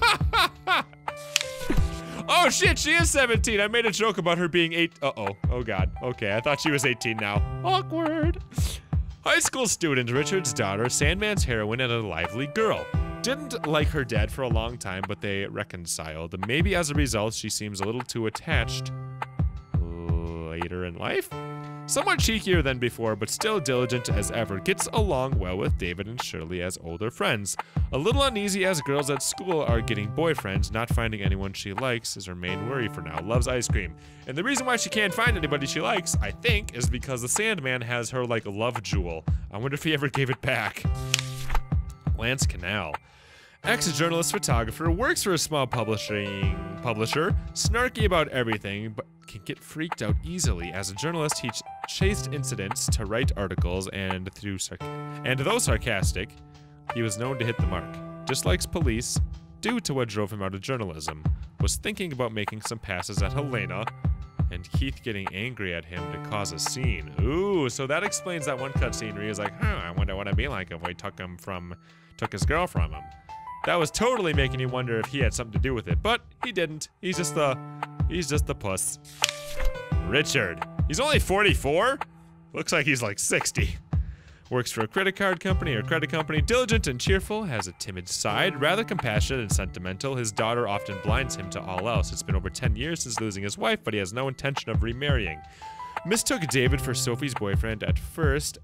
Oh shit, she is 17. I made a joke about her being 8. Uh-oh. Oh god. Okay, I thought she was 18 now. Awkward. High school student, Richard's daughter, Sandman's heroine, and a lively girl. Didn't like her dad for a long time, but they reconciled. Maybe as a result, she seems a little too attached later in life. Somewhat cheekier than before, but still diligent as ever. Gets along well with David and Shirley as older friends. A little uneasy as girls at school are getting boyfriends. Not finding anyone she likes is her main worry for now. Loves ice cream. And the reason why she can't find anybody she likes, I think, is because the Sandman has her, like, love jewel. I wonder if he ever gave it back. Lance Canal. Ex-journalist photographer, works for a small publisher, snarky about everything, but can get freaked out easily. As a journalist, he chased incidents to write articles, and though sarcastic, He was known to hit the mark, dislikes police, due to what drove him out of journalism, was thinking about making some passes at Helena, and Keith getting angry at him to cause a scene. Ooh, so that explains that one cutscene where he was like, I wonder what it'd be like if we took his girl from him. That was totally making you wonder if he had something to do with it, but he didn't. He's just the puss. Richard. He's only 44? Looks like he's like 60. Works for a credit company, diligent and cheerful, has a timid side, rather compassionate and sentimental. His daughter often blinds him to all else. It's been over 10 years since losing his wife, but he has no intention of remarrying. Mistook David for Sophie's boyfriend at first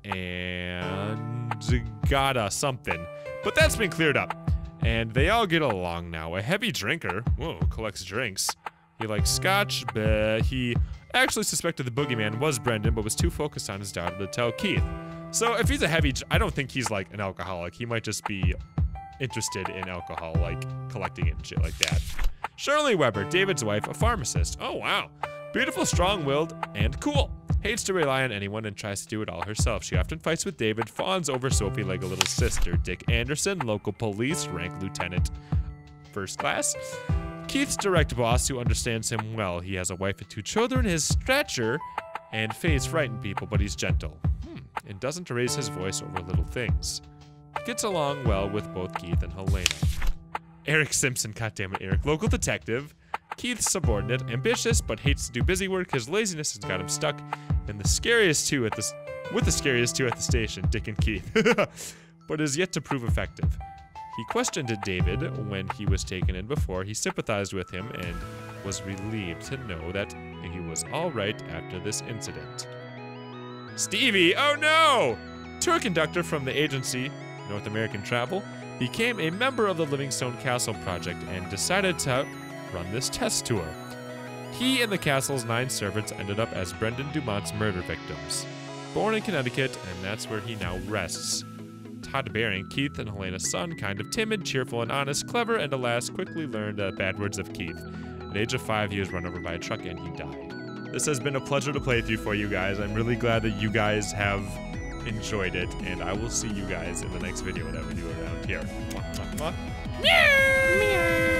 and got something, but that's been cleared up. And they all get along now. A heavy drinker, whoa, collects drinks. He likes scotch, but he actually suspected the boogeyman was Brendan, but was too focused on his daughter to tell Keith. So if he's I don't think he's like an alcoholic. He might just be interested in alcohol, like collecting it and shit like that. Shirley Weber, David's wife, a pharmacist. Oh, wow. Beautiful, strong-willed, and cool. Hates to rely on anyone and tries to do it all herself. She often fights with David, fawns over Sophie like a little sister. Dick Anderson, local police, rank lieutenant, first class. Keith's direct boss who understands him well. He has a wife and 2 children. His stature and face frighten people, but he's gentle. And doesn't raise his voice over little things. Gets along well with both Keith and Helena. Eric Simpson, goddammit Eric, local detective. Keith's subordinate, ambitious, but hates to do busy work. His laziness has got him stuck in the scariest two at the station, Dick and Keith, but is yet to prove effective. He questioned David when he was taken in before. He sympathized with him and was relieved to know that he was all right after this incident. Stevie, oh no! Tour conductor from the agency, North American Travel, became a member of the Livingstone Castle project and decided to run this test tour. He and the castle's 9 servants ended up as Brendan Dumont's murder victims. Born in Connecticut, and that's where he now rests. Todd Baring, Keith and Helena's son, kind of timid, cheerful and honest, clever, and alas, quickly learned bad words of Keith. At the age of 5, he was run over by a truck and he died. This has been a pleasure to play through for you guys. I'm really glad that you guys have enjoyed it, and I will see you guys in the next video that we do around here. Mwah, mwah, mwah. Meow!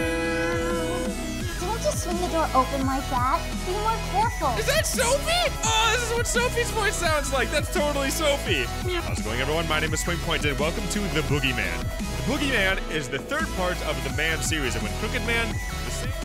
Don't just swing the door open like that. Be more careful. Is that Sophie? Oh, this is what Sophie's voice sounds like. That's totally Sophie. How's it going, everyone? My name is Swingpoint, and welcome to The Boogeyman. The Boogeyman is the 3rd part of the Man series, and when Crooked Man